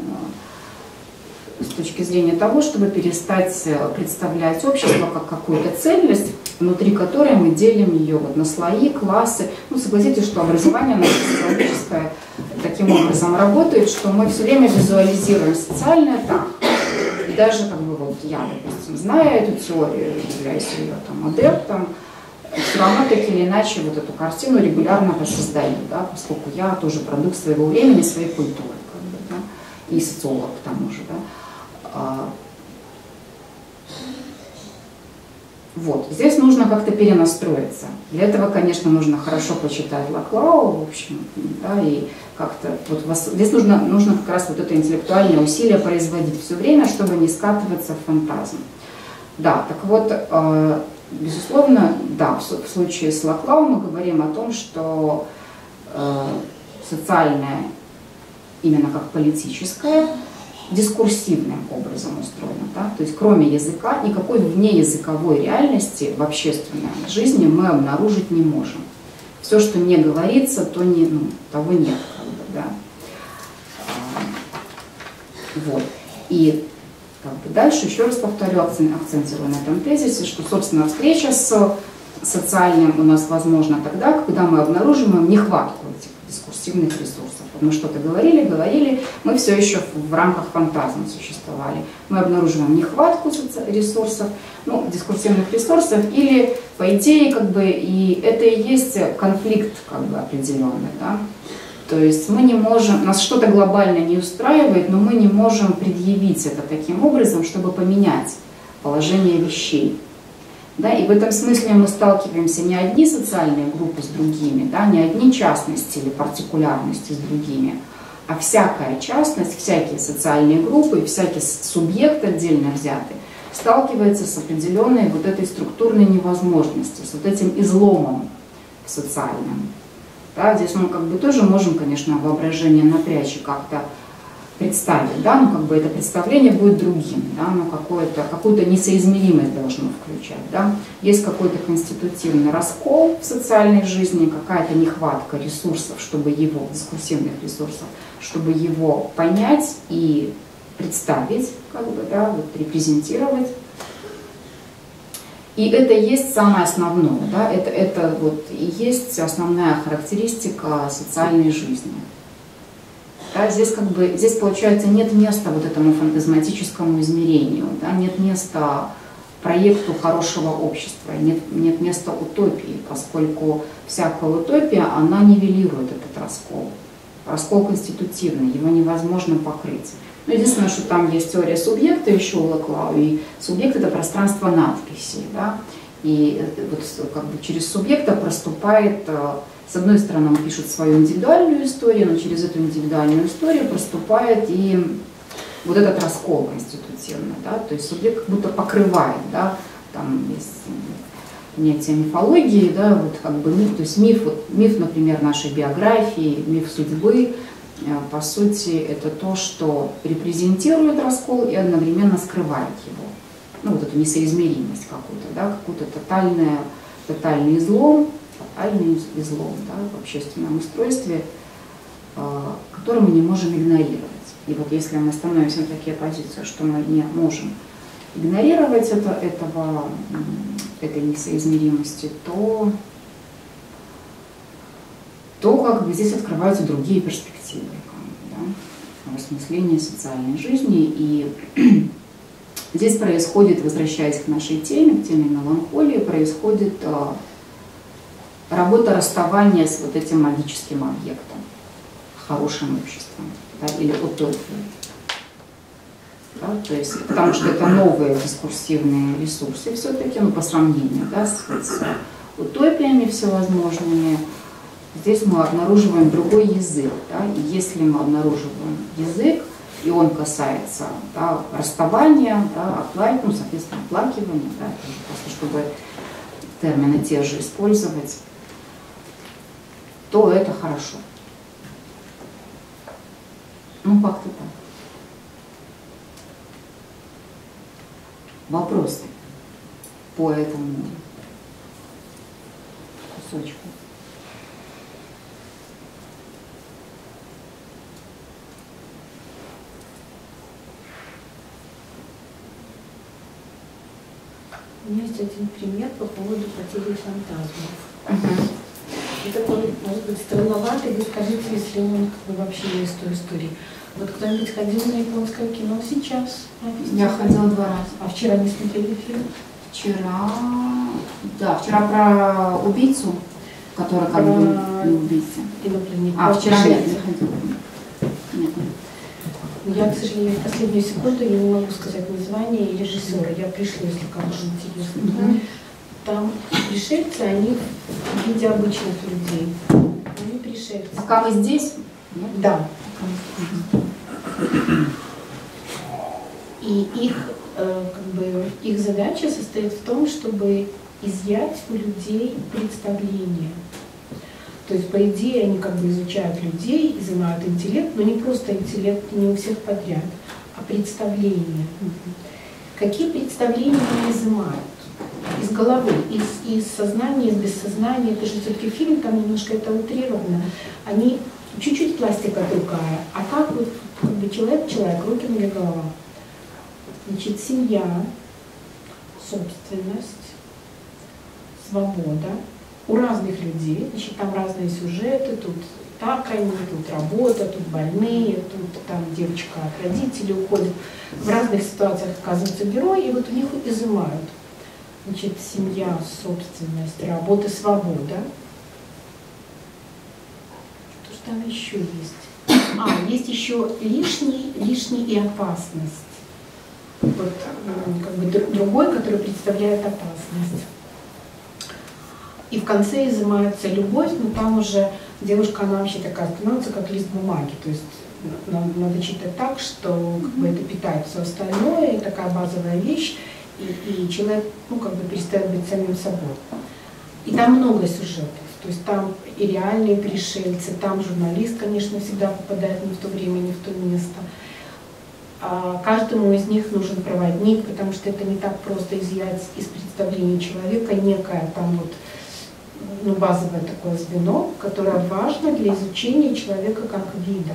с точки зрения того, чтобы перестать представлять общество как какую-то цельность, внутри которой мы делим ее вот на слои, классы. Ну, согласитесь, что образование наше социологическое таким образом работает, что мы все время визуализируем социальное так. И даже как бы вот я, допустим, зная эту теорию, являюсь ее там адептом, все равно так или иначе вот эту картину регулярно воссоздаю, да, поскольку я тоже продукт своего времени, своей культуры, как бы, да, и социолог к тому же. Да. Вот. Здесь нужно как-то перенастроиться. Для этого, конечно, нужно хорошо почитать Лаклау, в общем, да, и как-то вот здесь нужно как раз вот это интеллектуальное усилие производить все время, чтобы не скатываться в фантазм. Да, так вот, безусловно, да, в случае с Лаклау мы говорим о том, что социальное, именно как политическое, дискурсивным образом устроено. Да? То есть кроме языка никакой внеязыковой реальности в общественной жизни мы обнаружить не можем. Все, что не говорится, то того нет. Как бы, да? Вот. И как бы, дальше еще раз повторю, акцентирую на этом тезисе, что, собственно, встреча с социальным у нас возможна тогда, когда мы обнаруживаем нехватку этих дискурсивных ресурсов. Мы что-то говорили, мы все еще в рамках фантазма существовали. Мы обнаруживаем нехватку ресурсов, дискурсивных ресурсов, или, по идее, как бы, и это и есть конфликт как бы, определенный. Да? То есть мы не можем, нас что-то глобально не устраивает, но мы не можем предъявить это таким образом, чтобы поменять положение вещей. Да, и в этом смысле мы сталкиваемся не одни социальные группы с другими, да, не одни частности или партикулярности с другими, а всякая частность, всякие социальные группы, всякий субъект отдельно взятый сталкивается с определенной вот этой структурной невозможностью, с вот этим изломом социальным. Да, здесь мы как бы тоже можем, конечно, воображение напрячь и как-то представить, да, как бы это представление будет другим, да, какую-то несоизмеримость должно включать, да. Есть какой-то конститутивный раскол в социальной жизни, какая-то нехватка ресурсов, дискурсивных ресурсов, чтобы его понять и представить, как бы, да, вот, репрезентировать. И это и есть самое основное, да, это вот и есть основная характеристика социальной жизни. Да, здесь, получается, нет места вот этому фантазматическому измерению, да, нет места проекту хорошего общества, нет места утопии, поскольку всякая утопия, она нивелирует этот раскол. Раскол конститутивный, его невозможно покрыть. Но единственное, что там есть теория субъекта еще у Лаклау, и субъект — это пространство надписи, да, и вот как бы через субъекта проступает. С одной стороны, он пишет свою индивидуальную историю, но через эту индивидуальную историю проступает и вот этот раскол конститутивный. Да? То есть субъект как будто покрывает, да? Там есть понятие мифологии, да? Вот как бы миф, то есть миф, например, нашей биографии, миф судьбы, по сути, это то, что репрезентирует раскол и одновременно скрывает его. Вот эту несоизмеримость какую-то, да? Какой-то тотальный излом, да, в общественном устройстве, который мы не можем игнорировать. И вот если мы становимся на такие позиции, что мы не можем игнорировать этой несоизмеримости, то как бы здесь открываются другие перспективы, да, осмысления социальной жизни. И здесь происходит, возвращаясь к нашей теме, к теме меланхолии, происходит работа расставания с вот этим магическим объектом, хорошим обществом, да, или утопией. Да, то есть, потому что это новые дискурсивные ресурсы все-таки, по сравнению, да, с утопиями всевозможными. Здесь мы обнаруживаем другой язык. Да, и если мы обнаруживаем язык, и он касается, да, расставания, да, соответственно, оплакивания, да, просто чтобы термины те же использовать, то это хорошо. Как-то так. Вопросы по этому кусочку? У меня есть один пример по поводу потери фантазмов. Это может быть странновато, и скажите, если он как бы вообще есть в той истории. Вот кто-нибудь ходил на японское кино сейчас? Я ходила 2 раза. А вчера не смотрели фильм? Вчера, да, вчера про убийцу, который как бы не убийца. Вчера нет, нет. Я, к сожалению, в последнюю секунду я не могу сказать название и режиссера. Я пришлю, если кому-то интересно. Там пришельцы, они в виде обычных людей. Они пришельцы. Пока мы здесь? Да. И их задача состоит в том, чтобы изъять у людей представление. То есть, по идее, они как бы изучают людей, изымают интеллект, но не просто интеллект, не у всех подряд, а представления. Какие представления они изымают? Из головы, из сознания, из бессознания. Это же все-таки фильм, там немножко это утрировано. Они чуть-чуть пластика другая. А как вот как бы человек, руки, ноги, голова. Значит, семья, собственность, свобода. У разных людей, значит, там разные сюжеты, тут так они, тут работа, тут больные, тут там девочка от родителей уходит. В разных ситуациях оказывается герой, и вот у них изымают. Значит, семья, собственность, работа, свобода. Что же там еще есть? Есть еще лишний и опасность. Вот как бы другой, который представляет опасность. И в конце изымается любовь, но там уже девушка, она вообще такая становится, как лист бумаги. То есть надо читать так, что как бы это питает все остальное, и такая базовая вещь, и человек как бы перестает быть самим собой. И там много сюжетов. То есть там и реальные пришельцы, там журналист, конечно, всегда попадает не в то время, не в то место. Каждому из них нужен проводник, потому что это не так просто изъять из представления человека некое там вот базовое такое звено, которое важно для изучения человека как вида.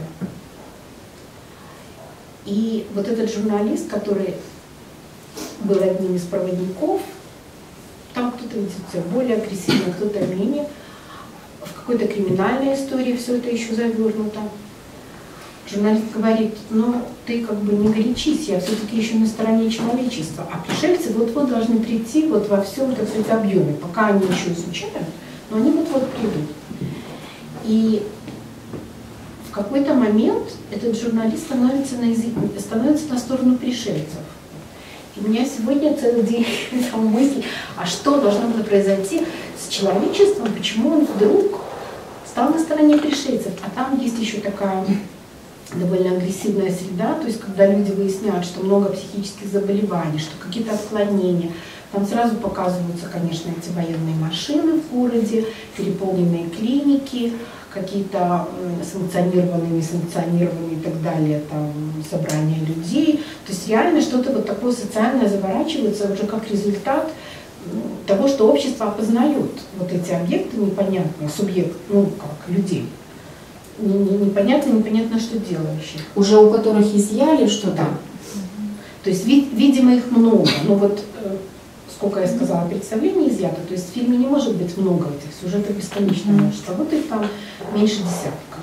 И вот этот журналист, который был одним из проводников, там кто-то ведет себя более агрессивно, кто-то менее, в какой-то криминальной истории все это еще завернуто. Журналист говорит, ты как бы не горячись, я все-таки еще на стороне человечества, а пришельцы вот-вот должны прийти вот во всем, так сказать, объеме, пока они еще изучают, но они вот-вот придут. И в какой-то момент этот журналист становится на сторону пришельцев. И у меня сегодня целый день мысль, а что должно было произойти с человечеством, почему он вдруг стал на стороне пришельцев. А там есть еще такая довольно агрессивная среда, то есть когда люди выясняют, что много психических заболеваний, что какие-то отклонения, там сразу показываются, конечно, эти военные машины в городе, переполненные клиники, какие-то санкционированные, несанкционированные и так далее, там, собрания людей. То есть реально что-то вот такое социальное заворачивается уже как результат того, что общество опознает вот эти объекты непонятные, субъект, как людей. Непонятно, что делающие. Уже у которых изъяли что-то? Да. То есть, видимо, их много. Но вот, сколько я сказала, представлений изъято, то есть в фильме не может быть много этих сюжетов, бесконечное множество. Вот их там меньше десятка.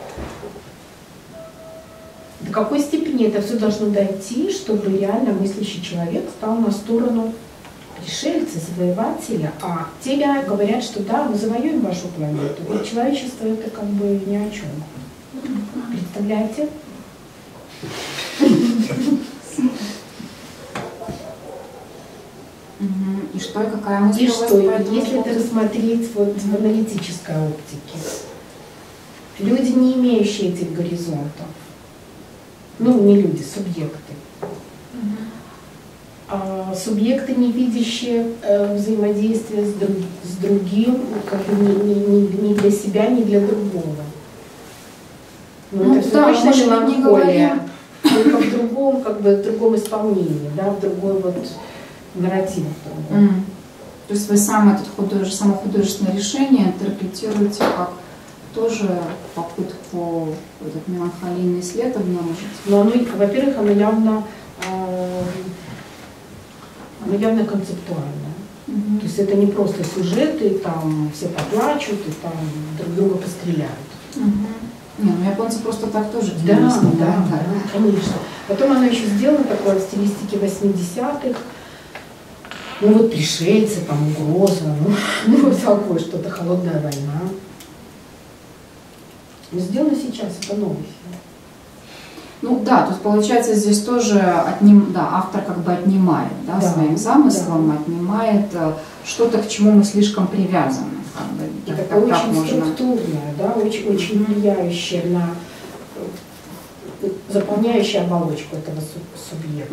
До какой степени это все должно дойти, чтобы реально мыслящий человек стал на сторону пришельца, завоевателя, а те говорят, что да, мы завоюем вашу планету. И человечество это как бы ни о чем. Представляете? И что, и какая мысль? И что, если это рассмотреть вот в аналитической оптике, люди, не имеющие этих горизонтов, не люди, субъекты, субъекты, не видящие взаимодействия с другим, как бы ни для себя, ни для другого. Это все точно меланхолия, только в другом, как бы в другом исполнении, да, в другой вот нарратив. То есть вы само художественное решение интерпретируете как тоже попытку этот меланхолийный след обнаружить? Во-первых, оно явно концептуально. То есть это не просто сюжеты, там все поплачут и там друг друга постреляют. Японцы просто так тоже делают. Да, конечно. Потом оно еще сделано такое в стилистике 80-х. Ну вот пришельцы, там угроза, ну вот такое что-то, холодная война. Но сделано сейчас, это новый фильм. Ну да, то есть получается здесь тоже автор как бы отнимает, да, Да, своим замыслом, отнимает что-то, к чему мы слишком привязаны. Как бы, И так такое очень можно. структурное, да, очень влияющее на, заполняющее оболочку этого субъекта.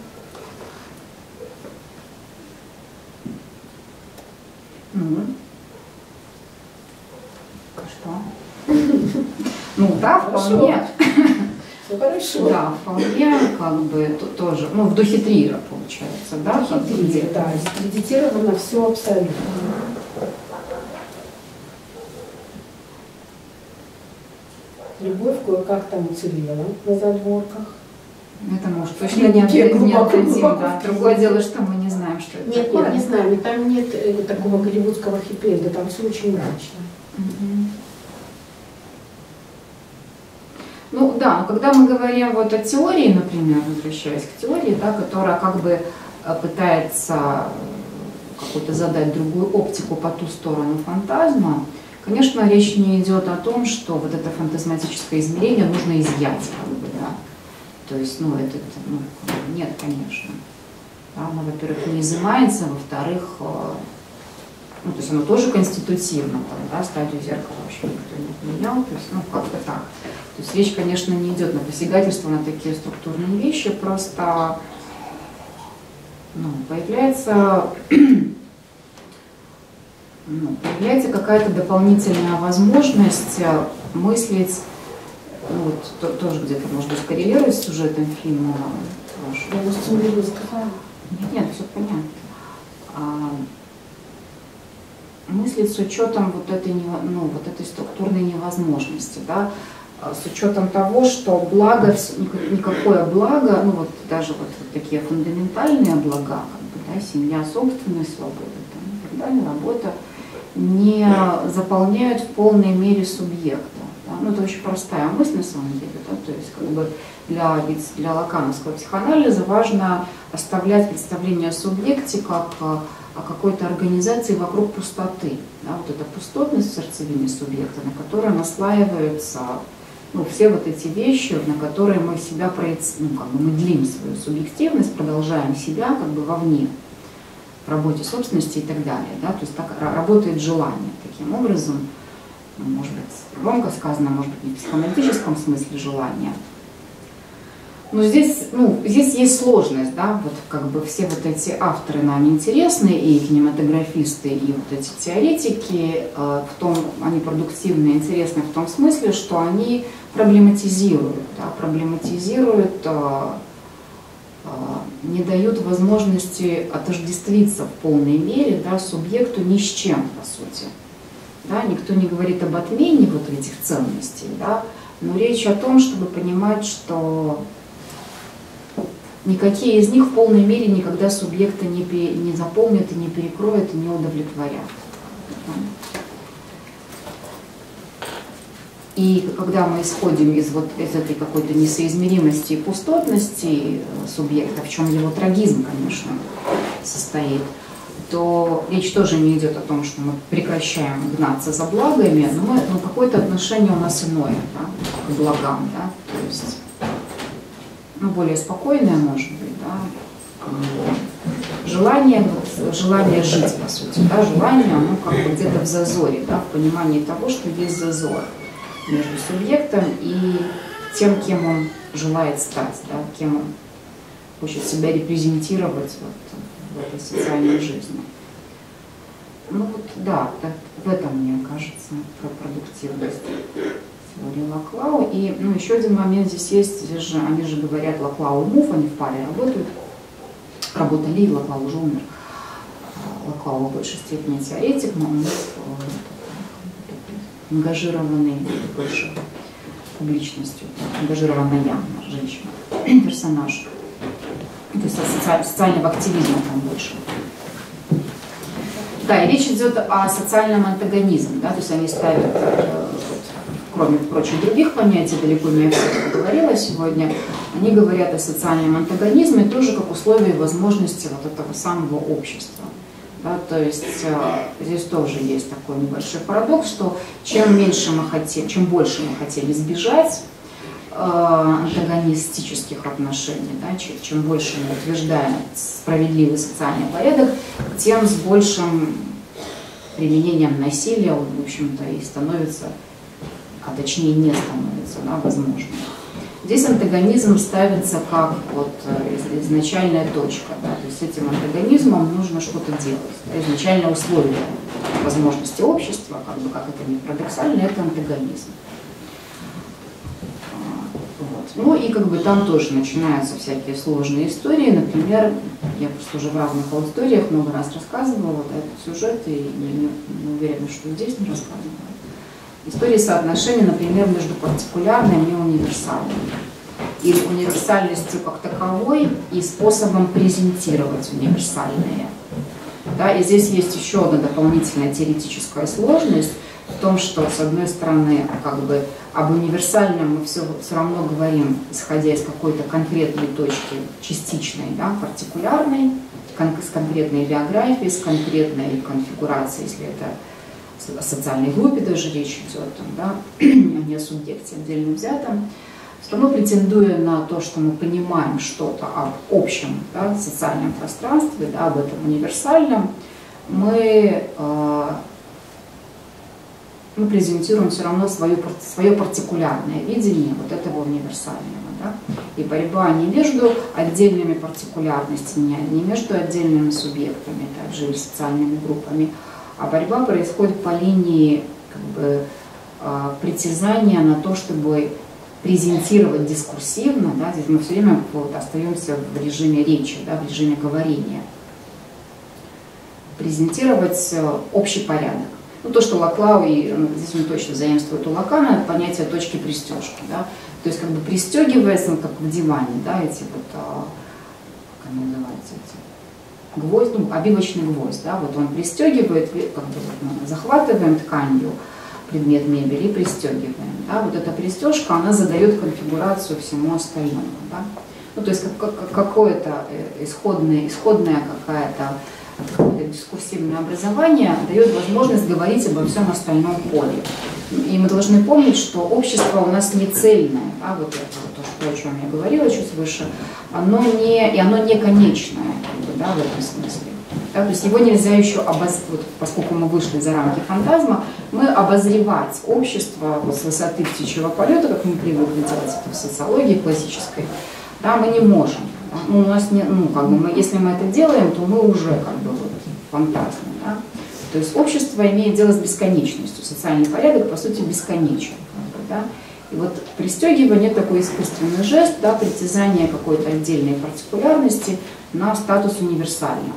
Что? Ну да, вполне. Все хорошо. Да, вполне как бы тоже, ну в духе Триера получается, да? В духе Триера, да, дискредитировано все абсолютно. Любовь кое-как там уцелела на задворках. Это может точно не отдадим, да. Другое дело, что мы не знаем, что это Нет, такое. не знаем, там нет такого голливудского хэппи-энда, там все очень мрачно. Ну да, но когда мы говорим вот о теории, например, возвращаясь к теории, да, которая как бы пытается какую-то задать другую оптику по ту сторону фантазма, конечно, речь не идет о том, что вот это фантазматическое измерение нужно изъять, как бы, да. То есть, нет, конечно. Да, оно, во-первых, не изымается, во-вторых, то есть оно тоже конститутивно, да, стадию зеркала вообще никто не отменял, то есть, как-то так. То есть речь, конечно, не идет на посягательство на такие структурные вещи, просто появляется какая-то дополнительная возможность мыслить, тоже где-то, может быть, коррелирует с сюжетом фильма. Я сценарий сказала. Нет, все понятно. Мыслить с учетом вот этой структурной невозможности, да, с учетом того, что благо, никакое благо, даже вот такие фундаментальные блага, как бы, да, семья, собственность, свобода и так далее, работа, не заполняют в полной мере субъекта. Да? Это очень простая мысль на самом деле. Да? То есть как бы для лакановского психоанализа важно оставлять представление о субъекте как о какой-то организации вокруг пустоты. Да? Вот эта пустотность в сердцевине субъекта, на которой наслаиваются все вот эти вещи, на которые мы себя мы длим свою субъективность, продолжаем себя как бы вовне, в работе собственности и так далее. Да? То есть так работает желание. Таким образом, может быть, громко сказано, может быть, не в психоаналитическом смысле желания. Но здесь есть сложность, да, вот как бы все вот эти авторы нам интересны, и кинематографисты, и вот эти теоретики, они продуктивны и интересны в том смысле, что они проблематизируют, не дают возможности отождествиться в полной мере, да, субъекту ни с чем, по сути. Да, никто не говорит об отмене вот этих ценностей, да, но речь о том, чтобы понимать, что никакие из них в полной мере никогда субъекта не заполнят и не перекроют и не удовлетворят. И когда мы исходим из этой какой-то несоизмеримости и пустотности субъекта, в чем его трагизм, конечно, состоит, то речь тоже не идет о том, что мы прекращаем гнаться за благами, но какое-то отношение у нас иное, да, к благам, да, то есть более спокойное, может быть, да, желание жить, по сути, да, желание, оно как бы где-то в зазоре, да, в понимании того, что есть зазор между субъектом и тем, кем он желает стать, да, кем он хочет себя репрезентировать в этой социальной жизни. В этом, мне кажется, про продуктивность теории Лаклау. И еще один момент здесь есть, они же говорят Лаклау и Муф, они в паре работали, и Лаклау уже умер. Лаклау в большей степени теоретик, но Муф ангажированный больше публичностью, ангажированная женщина, персонаж. То есть социального активизма там больше. Да, и речь идет о социальном антагонизме, да, то есть они ставят, кроме прочих других понятий, далеко не о всех я говорила сегодня, они говорят о социальном антагонизме тоже как условии возможности вот этого самого общества. Да, то есть здесь тоже есть такой небольшой парадокс, что чем меньше мы хотим, чем больше мы хотим избежать антагонистических отношений, да, чем больше мы утверждаем справедливый социальный порядок, тем с большим применением насилия он, в общем-то, и становится, а точнее не становится, да, возможным. Здесь антагонизм ставится как вот изначальная точка, да, то есть с этим антагонизмом нужно что-то делать. Да, изначальное условие возможности общества, как бы, как это ни парадоксально, это антагонизм. Вот. Ну и как бы там тоже начинаются всякие сложные истории. Например, я просто уже в разных аудиториях много раз рассказывала вот этот сюжет, и не уверена, что здесь не рассказывала. Истории соотношения, например, между партикулярным и универсальным. Или универсальностью как таковой и способом презентировать универсальные. Да, и здесь есть еще одна дополнительная теоретическая сложность в том, что, с одной стороны, как бы об универсальном мы все равно говорим, исходя из какой-то конкретной точки, частичной, да, партикулярной, с конкретной биографией, с конкретной конфигурацией, если это о социальной группе даже речь идет, там, да, а не о субъекте отдельно взятом, все равно претендуя на то, что мы понимаем что-то об общем, да, социальном пространстве, да, об этом универсальном, мы презентируем все равно свое партикулярное видение вот этого универсального. Да? И борьба не между отдельными партикулярностями, не между отдельными субъектами, также и социальными группами, а борьба происходит по линии как бы, притязания на то, чтобы презентировать дискурсивно, да, здесь мы все время вот остаемся в режиме речи, да, в режиме говорения, презентировать общий порядок. Ну, то, что Лаклау, и здесь он точно заимствует у Лакана, понятие точки пристежки. Да? То есть как бы пристегивается, ну, как в диване, да, эти вот, как они называются, эти гвоздь, ну, обивочный гвоздь, да, вот он пристегивает, как бы, мы захватываем тканью предмет мебели и пристегиваем. Да? Вот эта пристежка, она задает конфигурацию всему остальному. Да? Ну, то есть какое-то исходное какая-то дискурсивное образование дает возможность говорить обо всем остальном поле. И мы должны помнить, что общество у нас не цельное, да, вот это вот то, о чем я говорила чуть выше, оно не конечное, да, в этом смысле. Да, то есть его нельзя еще вот, поскольку мы вышли за рамки фантазма, мы обозревать общество вот, с высоты птичьего полета, как мы привыкли делать это в социологии классической, да, мы не можем. Да? Ну, у нас не, ну, как бы если мы это делаем, то мы уже как бы вот, фантазмы. Да? То есть общество имеет дело с бесконечностью, социальный порядок по сути бесконечен. Как бы, да? И вот пристегивание — такой искусственный жест, да, притязание какой-то отдельной партикулярности на статус универсального.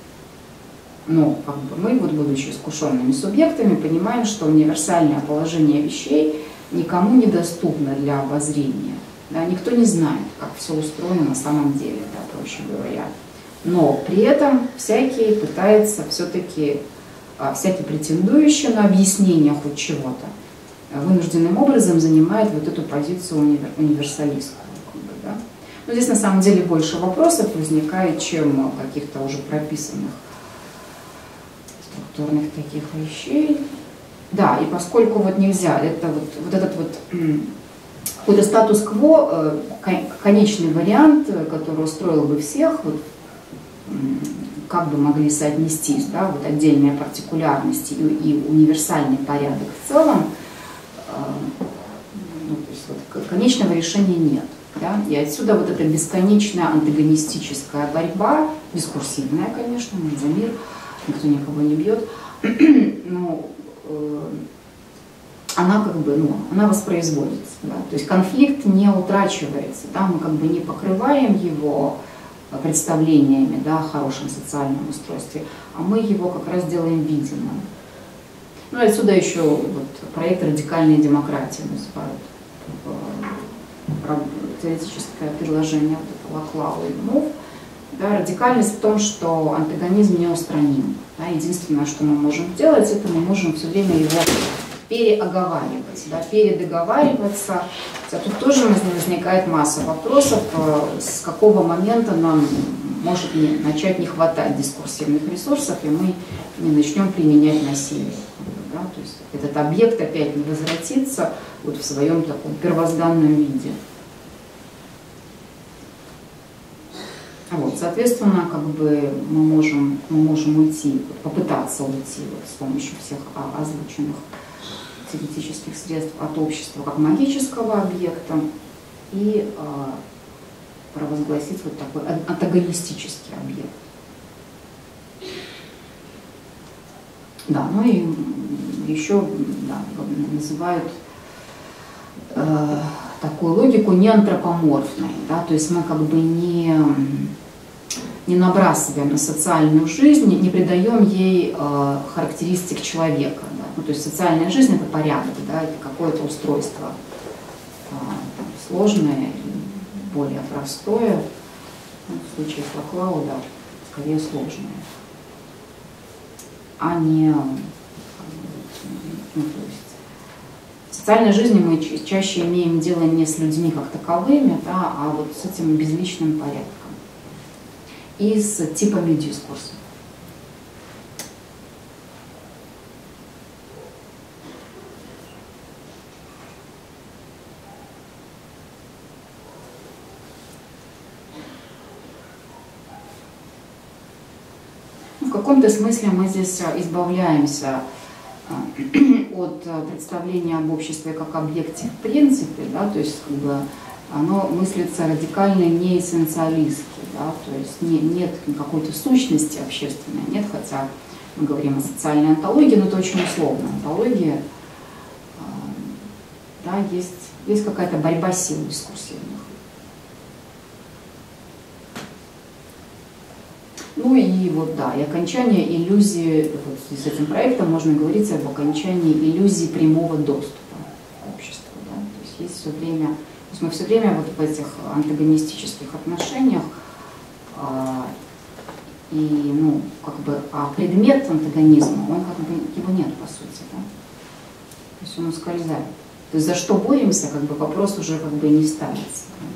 Но как бы, мы, вот, будучи искушенными субъектами, понимаем, что универсальное положение вещей никому не доступно для обозрения. Да, никто не знает, как все устроено на самом деле, да, проще говоря. Но при этом всякий пытается все-таки, всякий претендующий на объяснение хоть чего-то, вынужденным образом занимает вот эту позицию универсалистскую. Как бы, да. Но здесь на самом деле больше вопросов возникает, чем каких-то уже прописанных структурных таких вещей. Да, и поскольку вот нельзя, это вот этот вот какой-то статус-кво, конечный вариант, который устроил бы всех, вот, как бы могли соотнестись, да, вот отдельные партикулярности и универсальный порядок в целом, ну, то есть вот, конечного решения нет. Да? И отсюда вот эта бесконечная антагонистическая борьба, дискурсивная, конечно, мы за мир, никто никого не бьет, но она как бы, ну, она воспроизводится. Да? То есть конфликт не утрачивается, да? Мы как бы не покрываем его представлениями, да, о хорошем социальном устройстве, а мы его как раз делаем видимым. Ну и отсюда еще вот проект «Радикальная демократия» называют. Теоретическое предложение вот этого Лаклау и Мув. Да, радикальность в том, что антагонизм неустраним. Да, единственное, что мы можем делать, это мы можем все время его переоговаривать, да, передоговариваться. А тут тоже возникает масса вопросов, с какого момента нам может начать не хватать дискурсивных ресурсов, и мы не начнем применять насилие. Да? То есть этот объект опять не возвратится вот в своем таком первозданном виде. Вот, соответственно, как бы мы можем уйти, попытаться уйти вот с помощью всех озвученных теоретических средств от общества как магического объекта и провозгласить вот такой антагонистический объект. Да, ну и еще да, называют такую логику неантропоморфной, да, то есть мы как бы не набрасываем на социальную жизнь, не придаем ей характеристик человека. Да. Ну, то есть социальная жизнь — это порядок, да, это какое-то устройство сложное, более простое, ну, в случае с Лаклау, да, скорее сложное, а не, ну, то есть в социальной жизни мы чаще имеем дело не с людьми как таковыми, да, а вот с этим безличным порядком и с типами дискурса. В каком-то смысле мы здесь избавляемся от представления об обществе как объекте в принципе, да, то есть как бы оно мыслится радикально не эссенциалистски, да, то есть нет какой-то сущности общественной, нет, хотя мы говорим о социальной онтологии, но это очень условно. Онтология, да, есть какая-то борьба сил дискурсивных. Ну и вот, да, и окончание иллюзии, вот с этим проектом можно говорить об окончании иллюзии прямого доступа к обществу, да, то есть все время, то есть мы все время вот в этих антагонистических отношениях, и, ну, как бы, а предмет антагонизма, он как бы, его нет, по сути, да, то есть он ускользает. То есть за что боремся, как бы вопрос уже как бы не ставится. Да?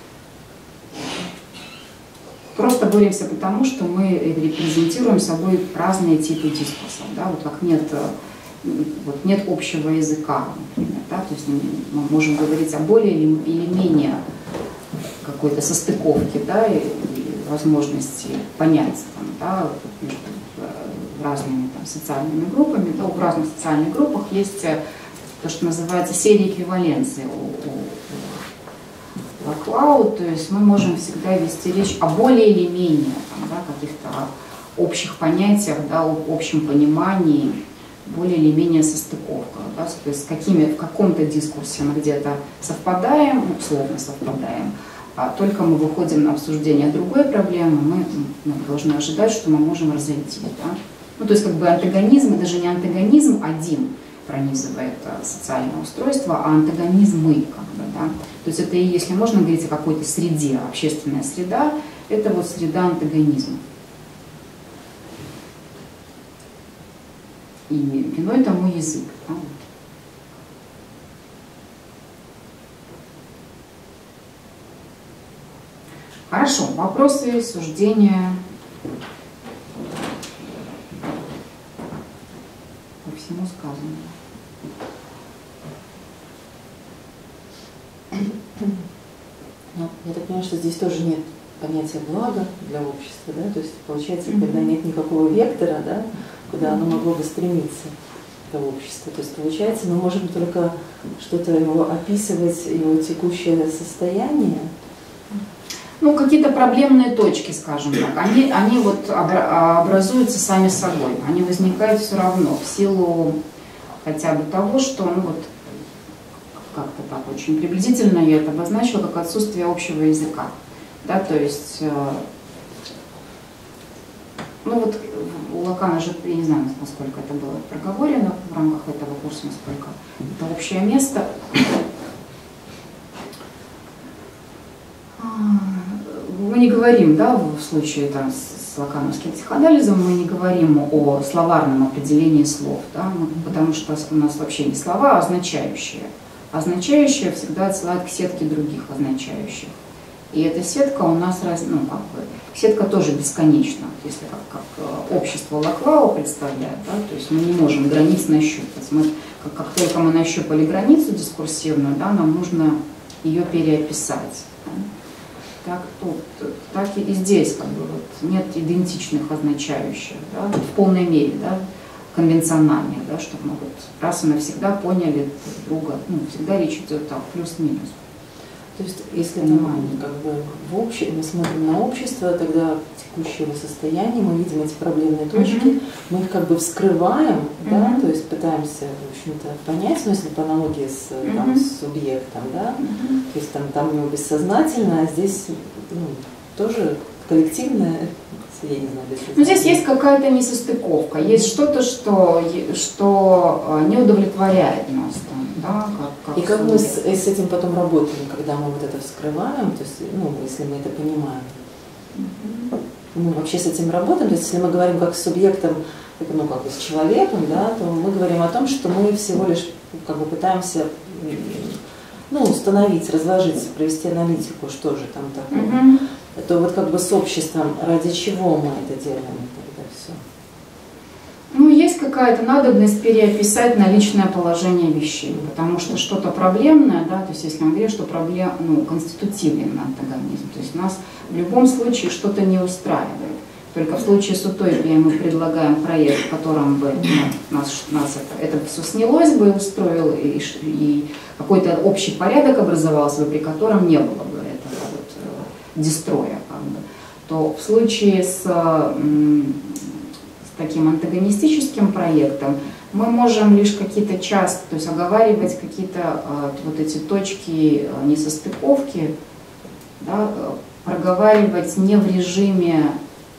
Просто боремся потому, что мы репрезентируем собой разные типы дискурсов, да, вот как нет общего языка, например, да, то есть мы можем говорить о более или менее какой-то состыковке, да, и возможности понять там, да, между разными там социальными группами, да, в разных социальных группах есть то, что называется серия эквиваленции Лаклау, то есть мы можем всегда вести речь о более или менее там, да, каких-то общих понятиях, да, об общем понимании, более или менее состыковках, да, то есть в каком-то дискурсе мы где-то совпадаем, условно совпадаем, а только мы выходим на обсуждение другой проблемы, мы должны ожидать, что мы можем разойтись. Да? Ну, то есть как бы антагонизм, даже не антагонизм один пронизывает социальное устройство, а антагонизмы, как бы, да. То есть это и, если можно говорить о какой-то среде, общественная среда, это вот среда антагонизма. И виной тому язык. Да? Хорошо, вопросы, суждения по всему сказанному. Ну, я так понимаю, что здесь тоже нет понятия блага для общества, да? То есть получается, когда нет никакого вектора, да, куда оно могло бы стремиться, это общество. То есть получается, мы можем только что-то его описывать, его текущее состояние. Ну, какие-то проблемные точки, скажем так, они вот образуются сами собой, они возникают все равно в силу хотя бы того, что, ну вот, как-то так очень приблизительно я это обозначила, как отсутствие общего языка, да, то есть, ну вот у Лакана же, я не знаю, насколько это было проговорено в рамках этого курса, насколько это общее место. Мы не говорим, да, в случае там, с с лакановским психоанализом мы не говорим о словарном определении слов, да, потому что у нас вообще не слова, а означающие. Означающие всегда отсылают к сетке других означающих. И эта сетка у нас, сетка тоже бесконечна, если как общество Лаклау представляет, да, то есть мы не можем границ нащупать. Как только мы нащупали границу дискурсивную, да, нам нужно ее переописать. Да. Так тут, так и здесь нет идентичных означающих, да, в полной мере, да, конвенциональных, да, чтобы мы раз и навсегда поняли друг друга, всегда речь идет так, плюс-минус. То есть, если мы смотрим на общество, тогда текущего состояния, мы видим эти проблемные точки, мы их вскрываем, да, то есть пытаемся, в общем-то, понять, если по аналогии с субъектом, да, то есть там у него бессознательно, а здесь тоже коллективное, я не знаю, но здесь есть какая-то несостыковка, есть что-то, что не удовлетворяет нас. Да, и как мы с этим потом работаем, когда мы вот это вскрываем, то есть, если мы это понимаем. Мы вообще с этим работаем, то есть если мы говорим как с субъектом, с человеком, да, то мы говорим о том, что мы всего лишь пытаемся установить, разложить, провести аналитику, что же там такое. Это с обществом, ради чего мы это делаем, тогда все. Есть какая-то надобность переописать наличное положение вещей, потому что что-то проблемное, да, то есть если мы говорим, что конститутивен антагонизм, то есть нас в любом случае что-то не устраивает. Только в случае с утопией мы предлагаем проект, в котором бы нас это все снялось бы, устроил, и какой-то общий порядок образовался бы, при котором не было бы этого дестроя, то в случае с таким антагонистическим проектом мы можем лишь какие-то часто, то есть оговаривать какие-то эти точки несостыковки, да, проговаривать не в режиме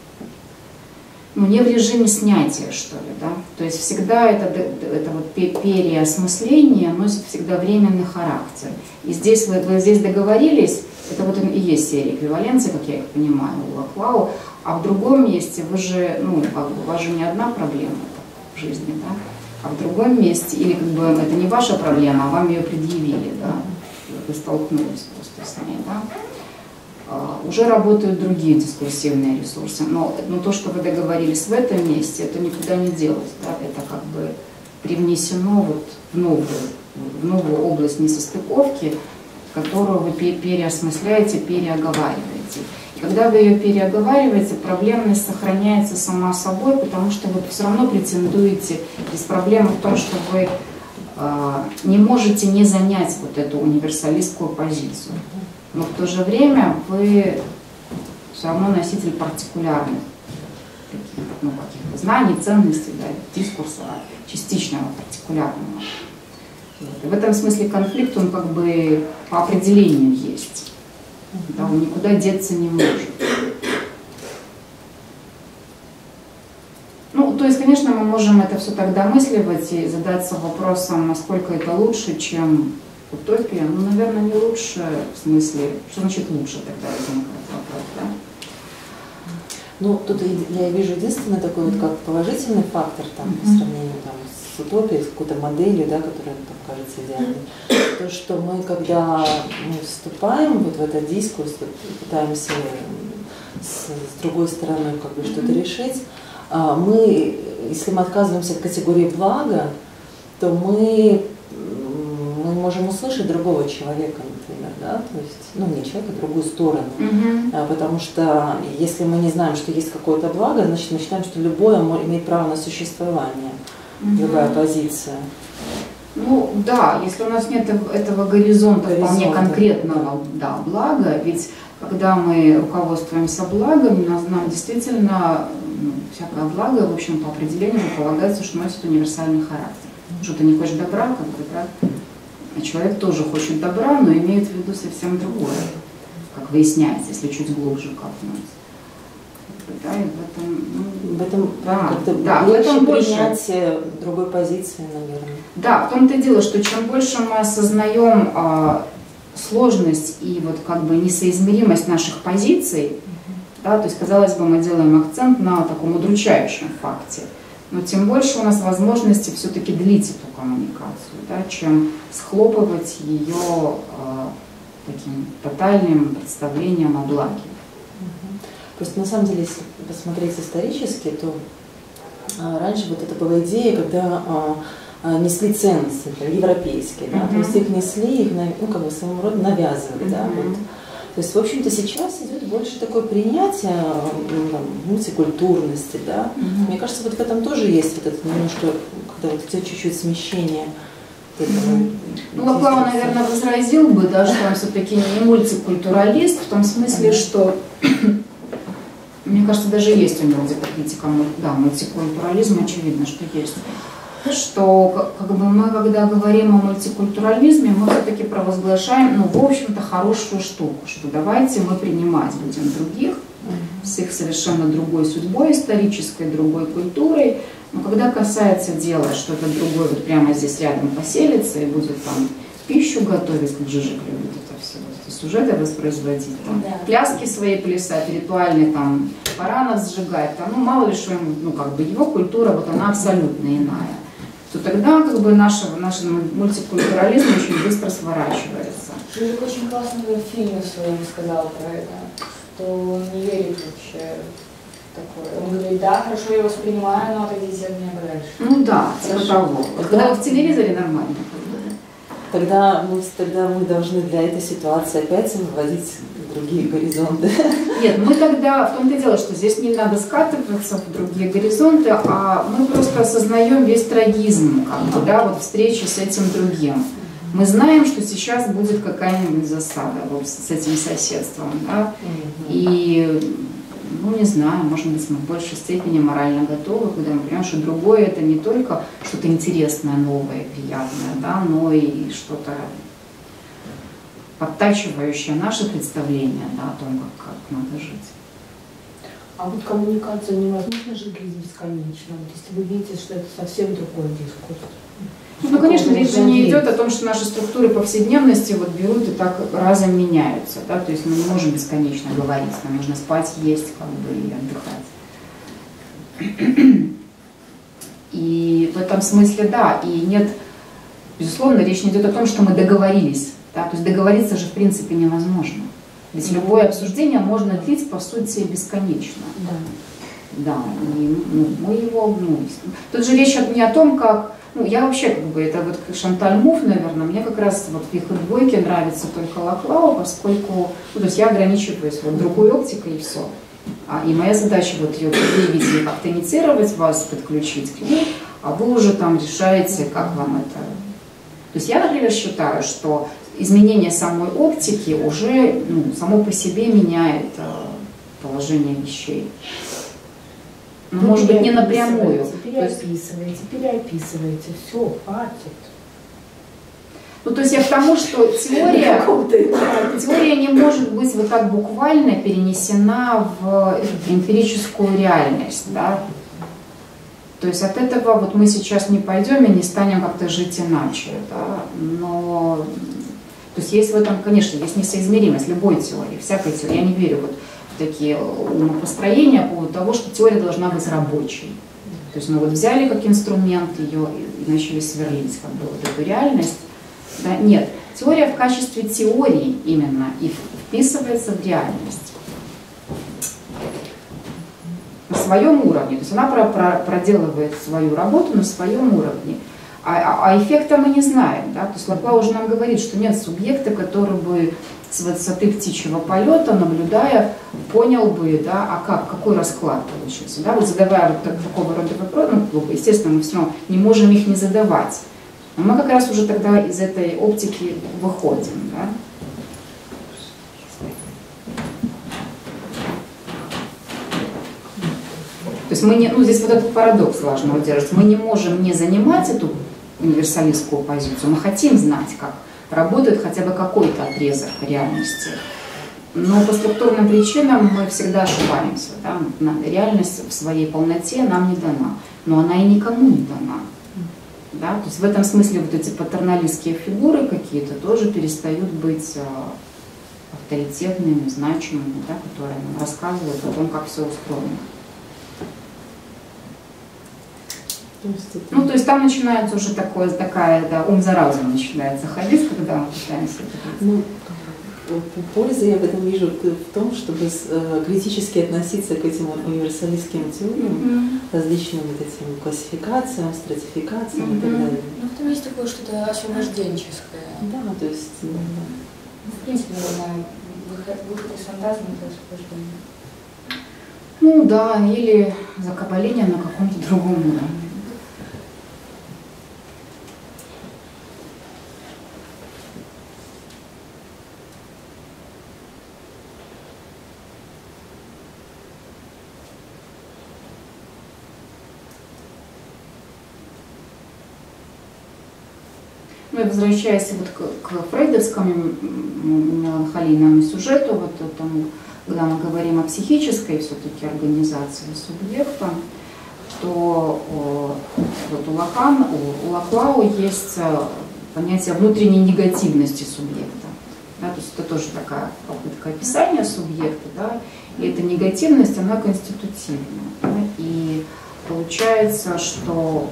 снятия, что ли, да, то есть всегда это переосмысление носит всегда временный характер. И здесь вы здесь договорились, это и есть серия эквиваленции, как я их понимаю, у Лаклау, а в другом месте вы же, у вас же не одна проблема в жизни, да, а в другом месте, или это не ваша проблема, а вам ее предъявили, да, вы столкнулись просто с ней, да, уже работают другие дискурсивные ресурсы, но то, что вы договорились в этом месте, это никуда не делось, да, это привнесено в новую область несостыковки, которую вы переосмысляете, переоговариваете. И когда вы ее переоговариваете, проблемность сохраняется сама собой, потому что вы все равно претендуете, здесь проблема в том, что вы не можете не занять эту универсалистскую позицию. Но в то же время вы все равно носитель партикулярных каких-то знаний, ценностей, да, дискурса, частичного, партикулярного. И в этом смысле конфликт, он по определению есть. Да, он никуда деться не может. То есть, конечно, мы можем это все так домысливать и задаться вопросом, насколько это лучше, чем утопия. Наверное, не лучше, в смысле, что значит лучше тогда возникает вопрос, да? Тут я вижу единственный такой как положительный фактор по сравнению с утопией, с какой-то моделью, да, которая кажется идеальной. То, что мы, когда мы вступаем в этот дискурс, пытаемся с другой стороны что-то решить, мы, если мы отказываемся от категории блага, то мы можем услышать другого человека, например, да, то есть, не человека, а другую сторону. Потому что если мы не знаем, что есть какое-то благо, значит мы считаем, что любое имеет право на существование, любая позиция. Да, если у нас нет этого горизонта вполне конкретного блага, ведь когда мы руководствуемся благом, нам действительно всякое благо, в общем, по определению полагается, что носит универсальный характер. Что ты не хочешь добра, да? А человек тоже хочет добра, но имеет в виду совсем другое, как выясняется, если чуть глубже копнуть. Да, и в этом принятие другой позиции, наверное. Да, в том-то и дело, что чем больше мы осознаем сложность и несоизмеримость наших позиций, Да? То есть, казалось бы, мы делаем акцент на таком удручающем факте. Но тем больше у нас возможности все-таки длить эту коммуникацию, да, чем схлопывать ее таким тотальным представлением о благе. Просто на самом деле, если посмотреть исторически, то раньше вот это была идея, когда несли ценности, например, европейские, да, то есть их несли, их ну, как бы своего рода навязывали. Да, вот. То есть, в общем-то, сейчас идет больше такое принятие мультикультурности, да. Мне кажется, вот в этом тоже есть вот это немножко, когда вот идет чуть-чуть смещение. Ну, Лаплау, наверное, возразил бы, да, что он все-таки не мультикультуралист, в том смысле, что, мне кажется, даже есть у него где-то критика, да, мультикультурализма, очевидно, что есть. Что как бы мы, когда говорим о мультикультурализме, мы все-таки провозглашаем, ну, в общем-то, хорошую штуку, что давайте мы принимать будем других с их совершенно другой судьбой исторической, другой культурой. Но когда касается дела, что этот другой вот прямо здесь рядом поселится и будет там пищу готовить, как Жижик любит это все, вот эти сюжеты воспроизводить, там, пляски свои плясать, ритуальные там баранов сжигать, там, ну, мало ли что ему, ну, как бы его культура, вот она абсолютно иная, то тогда как бы наш мультикультурализм очень быстро сворачивается. Жижик очень классно в фильме своем сказал про это, что он не верит вообще в такое. Он говорит, да, хорошо, я воспринимаю, но отойдите от меня подальше. Ну да, типа того. Когда в телевизоре нормально. Тогда мы должны для этой ситуации опять выводить другие горизонты. Нет, мы тогда, в том-то и дело, что здесь не надо скатываться в другие горизонты, а мы просто осознаем весь трагизм, как бы, да, вот встречи с этим другим. Мы знаем, что сейчас будет какая-нибудь засада вот с этим соседством, да, и, ну, не знаю, может быть, мы в большей степени морально готовы, когда мы понимаем, что другое это не только что-то интересное, новое, приятное, да, но и что-то подтачивающее наше представление, да, о том, как надо жить. А вот коммуникация невозможно же бесконечно, если вы видите, что это совсем другой дискурс. Ну, конечно, речь же не идет о том, что наши структуры повседневности вот берут и так разом меняются, да, то есть мы не можем бесконечно говорить, нам нужно спать, есть, как бы, и отдыхать. И в этом смысле, да, и нет, безусловно, речь не идет о том, что мы договорились, да, то есть договориться же в принципе невозможно. Ведь любое обсуждение можно длить, по сути, бесконечно. Да, и мы его, тут же речь не о том, как, ну, я вообще, как бы, это вот Шанталь Муф, наверное, мне как раз вот в их двойке нравится только Лаклау, поскольку, ну, то есть я ограничиваюсь вот другой оптикой и все. И моя задача вот ее предъявить и как-то инициировать вас, подключить к ней, а вы уже там решаете, как вам это. То есть я, например, считаю, что изменение самой оптики уже, ну, само по себе меняет положение вещей. Ну, может быть, не напрямую. Переописываете, все, хватит. Ну, то есть я к тому, что теория не может быть вот так буквально перенесена в эмпирическую реальность, да? То есть от этого вот мы сейчас не пойдем и не станем как-то жить иначе, да? Но, то есть есть в этом, конечно, есть несоизмеримость любой теории, всякой теории. Я не верю вот в такие умопостроения по поводу того, что теория должна быть рабочей. То есть мы вот взяли как инструмент ее и начали сверлить как бы вот эту реальность. Да? Нет, теория в качестве теории именно и вписывается в реальность. На своем уровне. То есть она проделывает свою работу на своем уровне. А эффекта мы не знаем. Да? То есть Лаплау уже нам говорит, что нет субъекта, который бы с высоты птичьего полета, наблюдая, понял бы, да, какой расклад получился. Да? Вот задавая вот такого рода вопросы, ну, естественно, мы все равно не можем их не задавать. Но мы как раз уже тогда из этой оптики выходим. Да? То есть мы не, ну, здесь вот этот парадокс важно удерживать. Мы не можем не занимать эту универсалистскую позицию, мы хотим знать, как работает хотя бы какой-то отрезок реальности. Но по структурным причинам мы всегда ошибаемся. Да? Реальность в своей полноте нам не дана, но она и никому не дана. Да? То есть в этом смысле вот эти патерналистские фигуры какие-то тоже перестают быть авторитетными, значимыми, да, которые нам рассказывают о том, как все устроено. Ну, то есть там начинается уже такая, да, ум за разум начинается ходить, когда мы пытаемся это. Польза я в этом вижу в том, чтобы критически относиться к этим универсалистским теориям, различным вот этим классификациям, стратификациям и так далее. Ну, в этом есть такое что-то освобожденческое. Да, то есть... Ну, в принципе, наверное, выход из фантазма — это освобождение. Ну да, или закабаление на каком-то другом уровне. Ну и возвращаясь вот к фрейдовскому меланхолийному сюжету, вот этому, когда мы говорим о психической все-таки организации субъекта, то вот у Лаклау есть понятие внутренней негативности субъекта. Да, то есть это тоже такая попытка описания субъекта, да, и эта негативность, она конститутивна. Да, и получается, что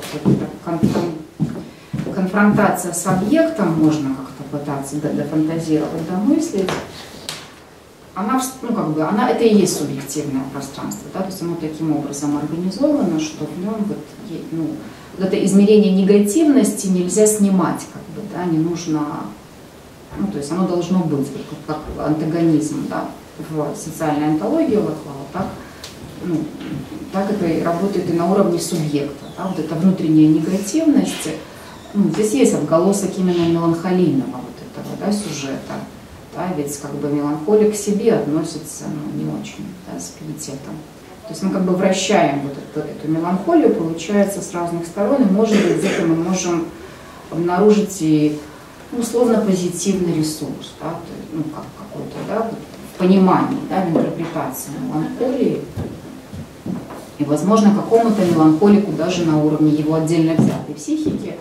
конфронтация с объектом, можно как-то пытаться дофантазировать, домыслить, она, ну, как бы, это и есть субъективное пространство, да, то есть оно таким образом организовано, что в нем вот, ну, вот это измерение негативности нельзя снимать, как бы, да, не нужно, ну, то есть оно должно быть как антагонизм, да, в социальной онтологии Лаклау, так, ну, так это и работает и на уровне субъекта, да, вот эта внутренняя негативность. Ну, здесь есть отголосок именно меланхолийного вот этого, да, сюжета. Да, ведь как бы меланхолия к себе относится, ну, не очень, да, с пиететом. То есть мы как бы вращаем вот эту меланхолию, получается, с разных сторон, и, может быть, где-то мы можем обнаружить и, ну, условно позитивный ресурс, да, ну, как какой-то, да, в понимании, да, в интерпретации меланхолии. И, возможно, какому-то меланхолику даже на уровне его отдельно взятой психики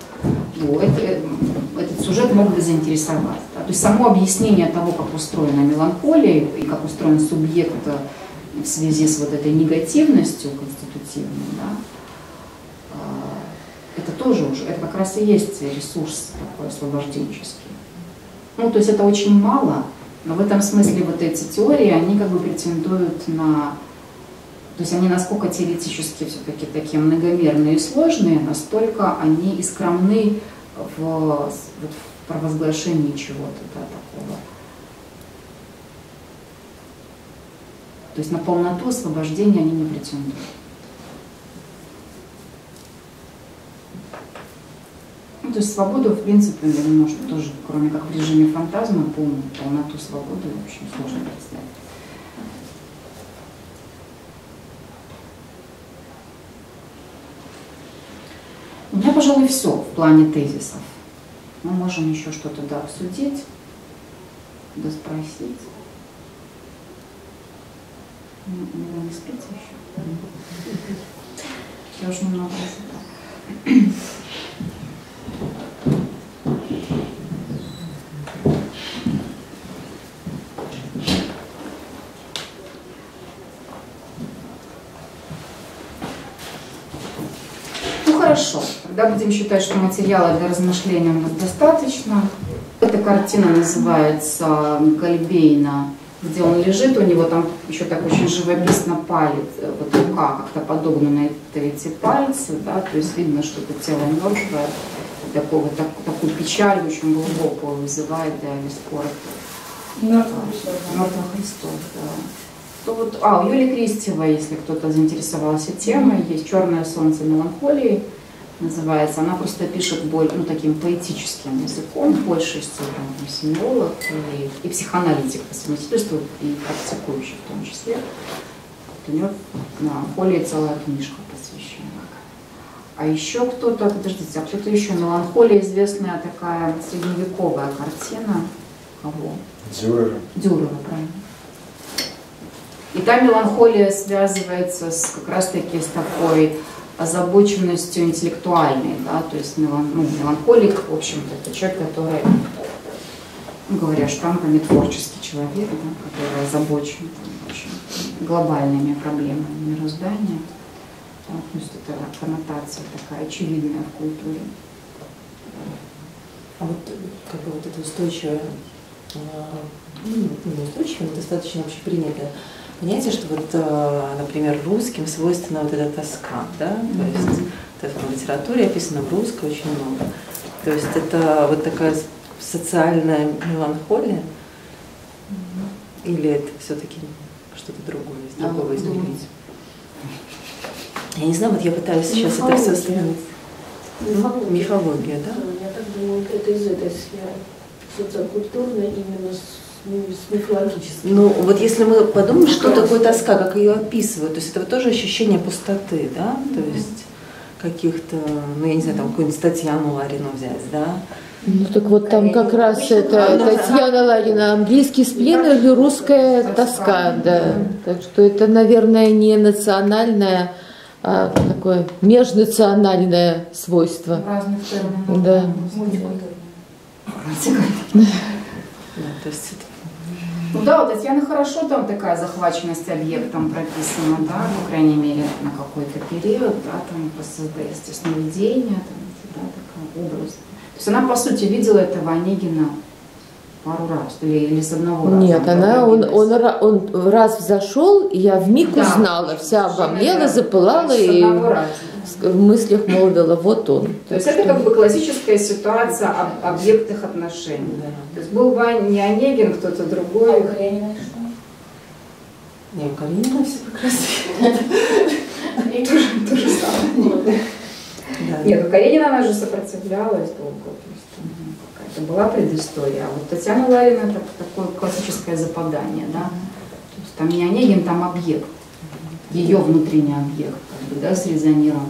этот сюжет мог бы заинтересовать. Да? То есть само объяснение того, как устроена меланхолия и как устроен субъект в связи с вот этой негативностью конститутивной, да, это тоже уже, это как раз и есть ресурс такой освобожденческий. Ну, то есть это очень мало, но в этом смысле вот эти теории, они как бы претендуют на... То есть они насколько теоретически все-таки такие многомерные и сложные, настолько они и скромны в провозглашении чего-то, да, такого. То есть на полноту освобождения они не претендуют. Ну, то есть свободу, в принципе, можно тоже, кроме как в режиме фантазма, полноту свободы, в общем, сложно представить. У меня, пожалуй, все в плане тезисов. Мы можем еще что-то обсудить, доспросить. Вы не спите еще? Я уже немного засыпаю. Хорошо, тогда будем считать, что материала для размышления у нас достаточно. Эта картина называется Гальбейна, где он лежит, у него там еще так очень живописно палец, вот рука как-то подогнана, эти пальцы, да, то есть видно, что это тело мертвое, такую печаль очень глубокую вызывает, да, Вискоров. Мертвых Христов, да. То вот, у Юлии Кристевой, если кто-то заинтересовался темой, есть «Черное солнце меланхолии», называется. Она просто пишет таким поэтическим языком, больше семиолог и психоаналитик по совместительству, и практикующий в том числе. Вот у нее меланхолии целая книжка посвящена. А еще кто-то, подождите, кто-то еще, меланхолия, известная такая средневековая картина. Кого? Дюрера, правильно. И та меланхолия связывается как раз-таки с такой озабоченностью интеллектуальной, да, то есть меланхолик, в общем-то, это человек, который говоря, что там не творческий человек, да, который озабочен очень глобальными проблемами мироздания. Да, то есть это коннотация такая очевидная в культуре. А вот как бы вот это устойчивое, не устойчивое, но достаточно общепринятое понятие, что вот, например, русским свойственна вот эта тоска, да, то есть это в литературе описано в русской очень много. То есть это вот такая социальная меланхолия, или это все-таки что-то другое, из другого измерения? Я не знаю, вот я пытаюсь сейчас это все вспомнить. Мифология, да? Я так думаю, это из этой сферы, социокультурной, именно с мифологической. Ну, вот если мы подумаем, что такое тоска, как ее описывают, то есть это вот тоже ощущение пустоты, да, то есть каких-то, ну, я не знаю, там какую-нибудь Татьяну Ларину взять, да? Ну так вот там как раз это Татьяна Ларина, английский сплин или русская тоска, да. Так что это, наверное, не национальное, а такое межнациональное свойство. Разных терминов. Да. То есть это... Ну да, у Татьяны хорошо там такая захваченность объектом прописана, да, по крайней мере, на какой-то период, да, там создается сновидение, там, да, такой образ. То есть она, по сути, видела этого Онегина пару раз, или с одного раза. Нет, он раз взошел, и я вмиг узнала, вся обомлела, запылала и в мыслях молвила, вот он. То есть это как бы классическая ситуация объектных отношений. Да. То есть был не Онегин, кто-то другой. А у Каренина что? Не, у Каренина все прекрасно. И то же самое. Нет, у Каренина она же сопротивлялась долго. То есть какая-то была предыстория. А вот Татьяна Ларина это такое классическое западание, да. То есть там не Онегин, там объект. Ее внутренний объект, как бы, да, срезонировал.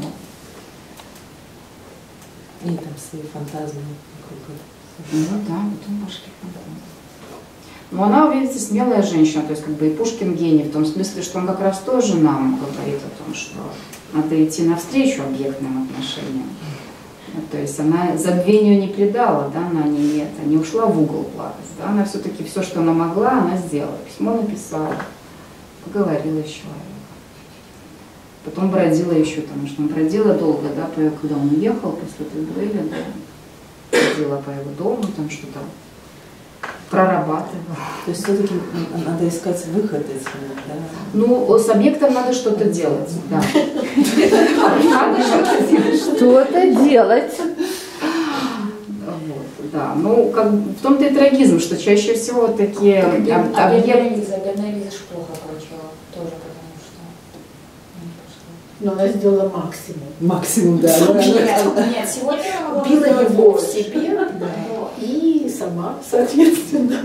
И там свои фантазмы вокруг. Ну да, вот он башки фантазмы. Но она, видите, смелая женщина, то есть как бы и Пушкин гений, в том смысле, что он как раз тоже нам говорит о том, что надо идти навстречу объектным отношениям. То есть она забвению не предала, да, она не ушла в угол плакать, да, она все-таки все, что она могла, она сделала. Письмо написала, поговорила с человеком. Потом бродила еще, потому что он бродила долго, да, когда он уехал после этой дуэли, да, бродила по его дому, там что-то прорабатывала. То есть все-таки надо искать выход из этого, да? Ну, с объектом надо что-то делать, да. Надо что-то делать. Что-то делать. Вот, да. Ну, как, в том-то и трагизм, что чаще всего такие объекты... Бернариза плохо кончила, тоже потому что не пошло. Но она сделала максимум. Максимум, да. Нет, сегодня она Убила его в себе, и сама, соответственно.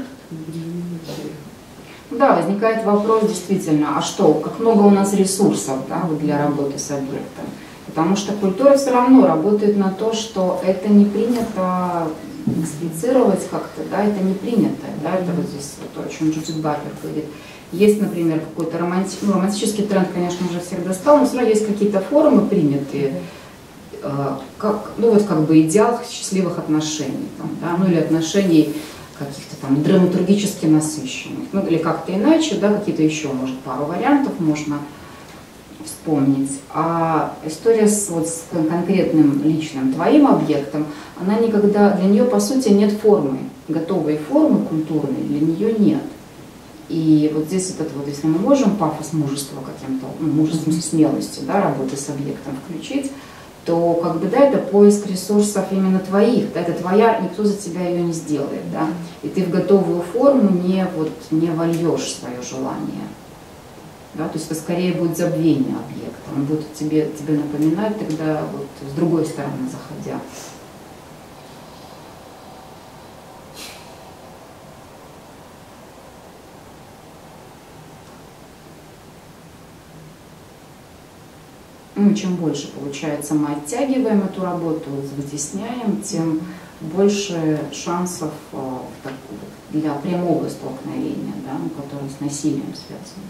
Да, возникает вопрос действительно, а что, как много у нас ресурсов, да, вот для работы с объектом? Потому что культура все равно работает на то, что это не принято эксплицировать как-то, да, это не принято, да, это вот здесь вот, о чем Джудит Барбер говорит. Есть, например, какой-то романтический тренд, конечно, уже всех достал, но все равно есть какие-то формы принятые, как, ну вот как бы идеал счастливых отношений, там, да, ну или отношений каких-то там драматургически насыщенных, ну или как-то иначе, да, какие-то еще, может, пару вариантов можно вспомнить. А история с конкретным личным твоим объектом, она никогда, для нее по сути нет формы, готовой формы культурной, для нее нет. И вот здесь этот вот, если мы можем пафос мужества каким-то, ну, мужеством, смелостью, да, работы с объектом включить, то как бы, да, это поиск ресурсов именно твоих, да, это твоя, никто за тебя ее не сделает, да, и ты в готовую форму не вольешь свое желание, да, то есть это скорее будет забвение объекта, он будет тебе напоминать тогда вот с другой стороны заходя. Ну, чем больше, получается, мы оттягиваем эту работу, вытесняем, тем больше шансов для прямого столкновения, да, которое с насилием связано.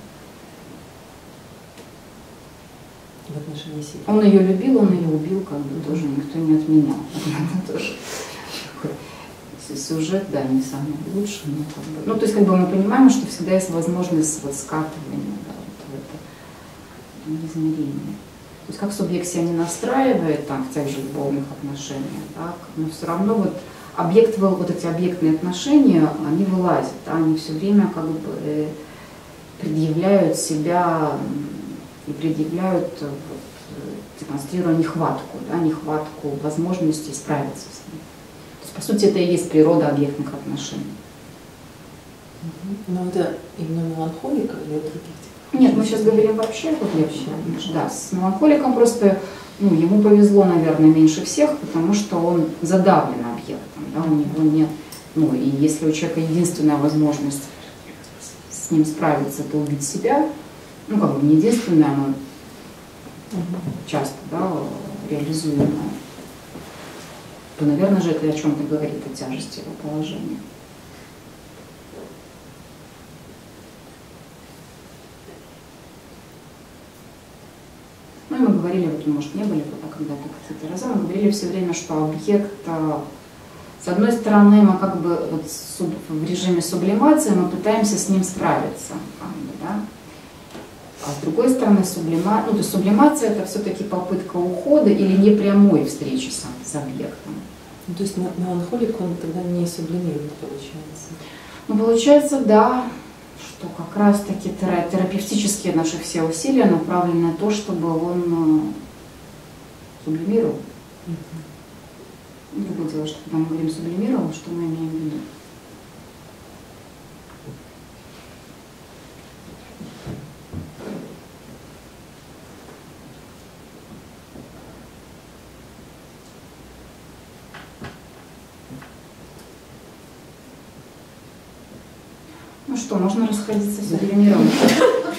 В отношении себя. Он ее любил, он ее убил, как бы тоже никто не отменял. Это тоже сюжет, да, не самый лучший, но как бы, ну, то есть, как бы мы понимаем, что всегда есть возможность вот скатывания, да, вот в это измерение. То есть, как субъект себя не настраивает там в тех же любовных отношениях, так, но все равно вот объект, вот эти объектные отношения, они вылазят, да, они все время как бы предъявляют себя и предъявляют, вот, демонстрируя нехватку, да, нехватку возможности справиться с ним. То есть, по сути, это и есть природа объектных отношений. Но это именно меланхолика или других типов? Нет, мы сейчас говорим вообще, вот вообще. Да, с меланхоликом просто, ну, ему повезло, наверное, меньше всех, потому что он задавлен объектом, да, у него нет, ну, и если у человека единственная возможность с ним справиться, это убить себя, ну, как бы не единственная, но часто, да, реализуемая, то, наверное же, это о чем-то говорит, о тяжести его положения. Ну и мы говорили, вот, может, не были туда когда-то какие-то разы, мы говорили все время, что объект, с одной стороны, мы как бы вот в режиме сублимации мы пытаемся с ним справиться, как бы, да? А с другой стороны, ну, то есть сублимация это все-таки попытка ухода или непрямой встречи с объектом. Ну, то есть меланхолик, он тогда не сублимирует, получается? Ну, получается, да, что как раз-таки терапевтические наши все усилия направлены на то, чтобы он сублимировал. Другое дело, что когда мы говорим сублимировал, что мы имеем в виду? Ну что, можно расходиться с сублимированием.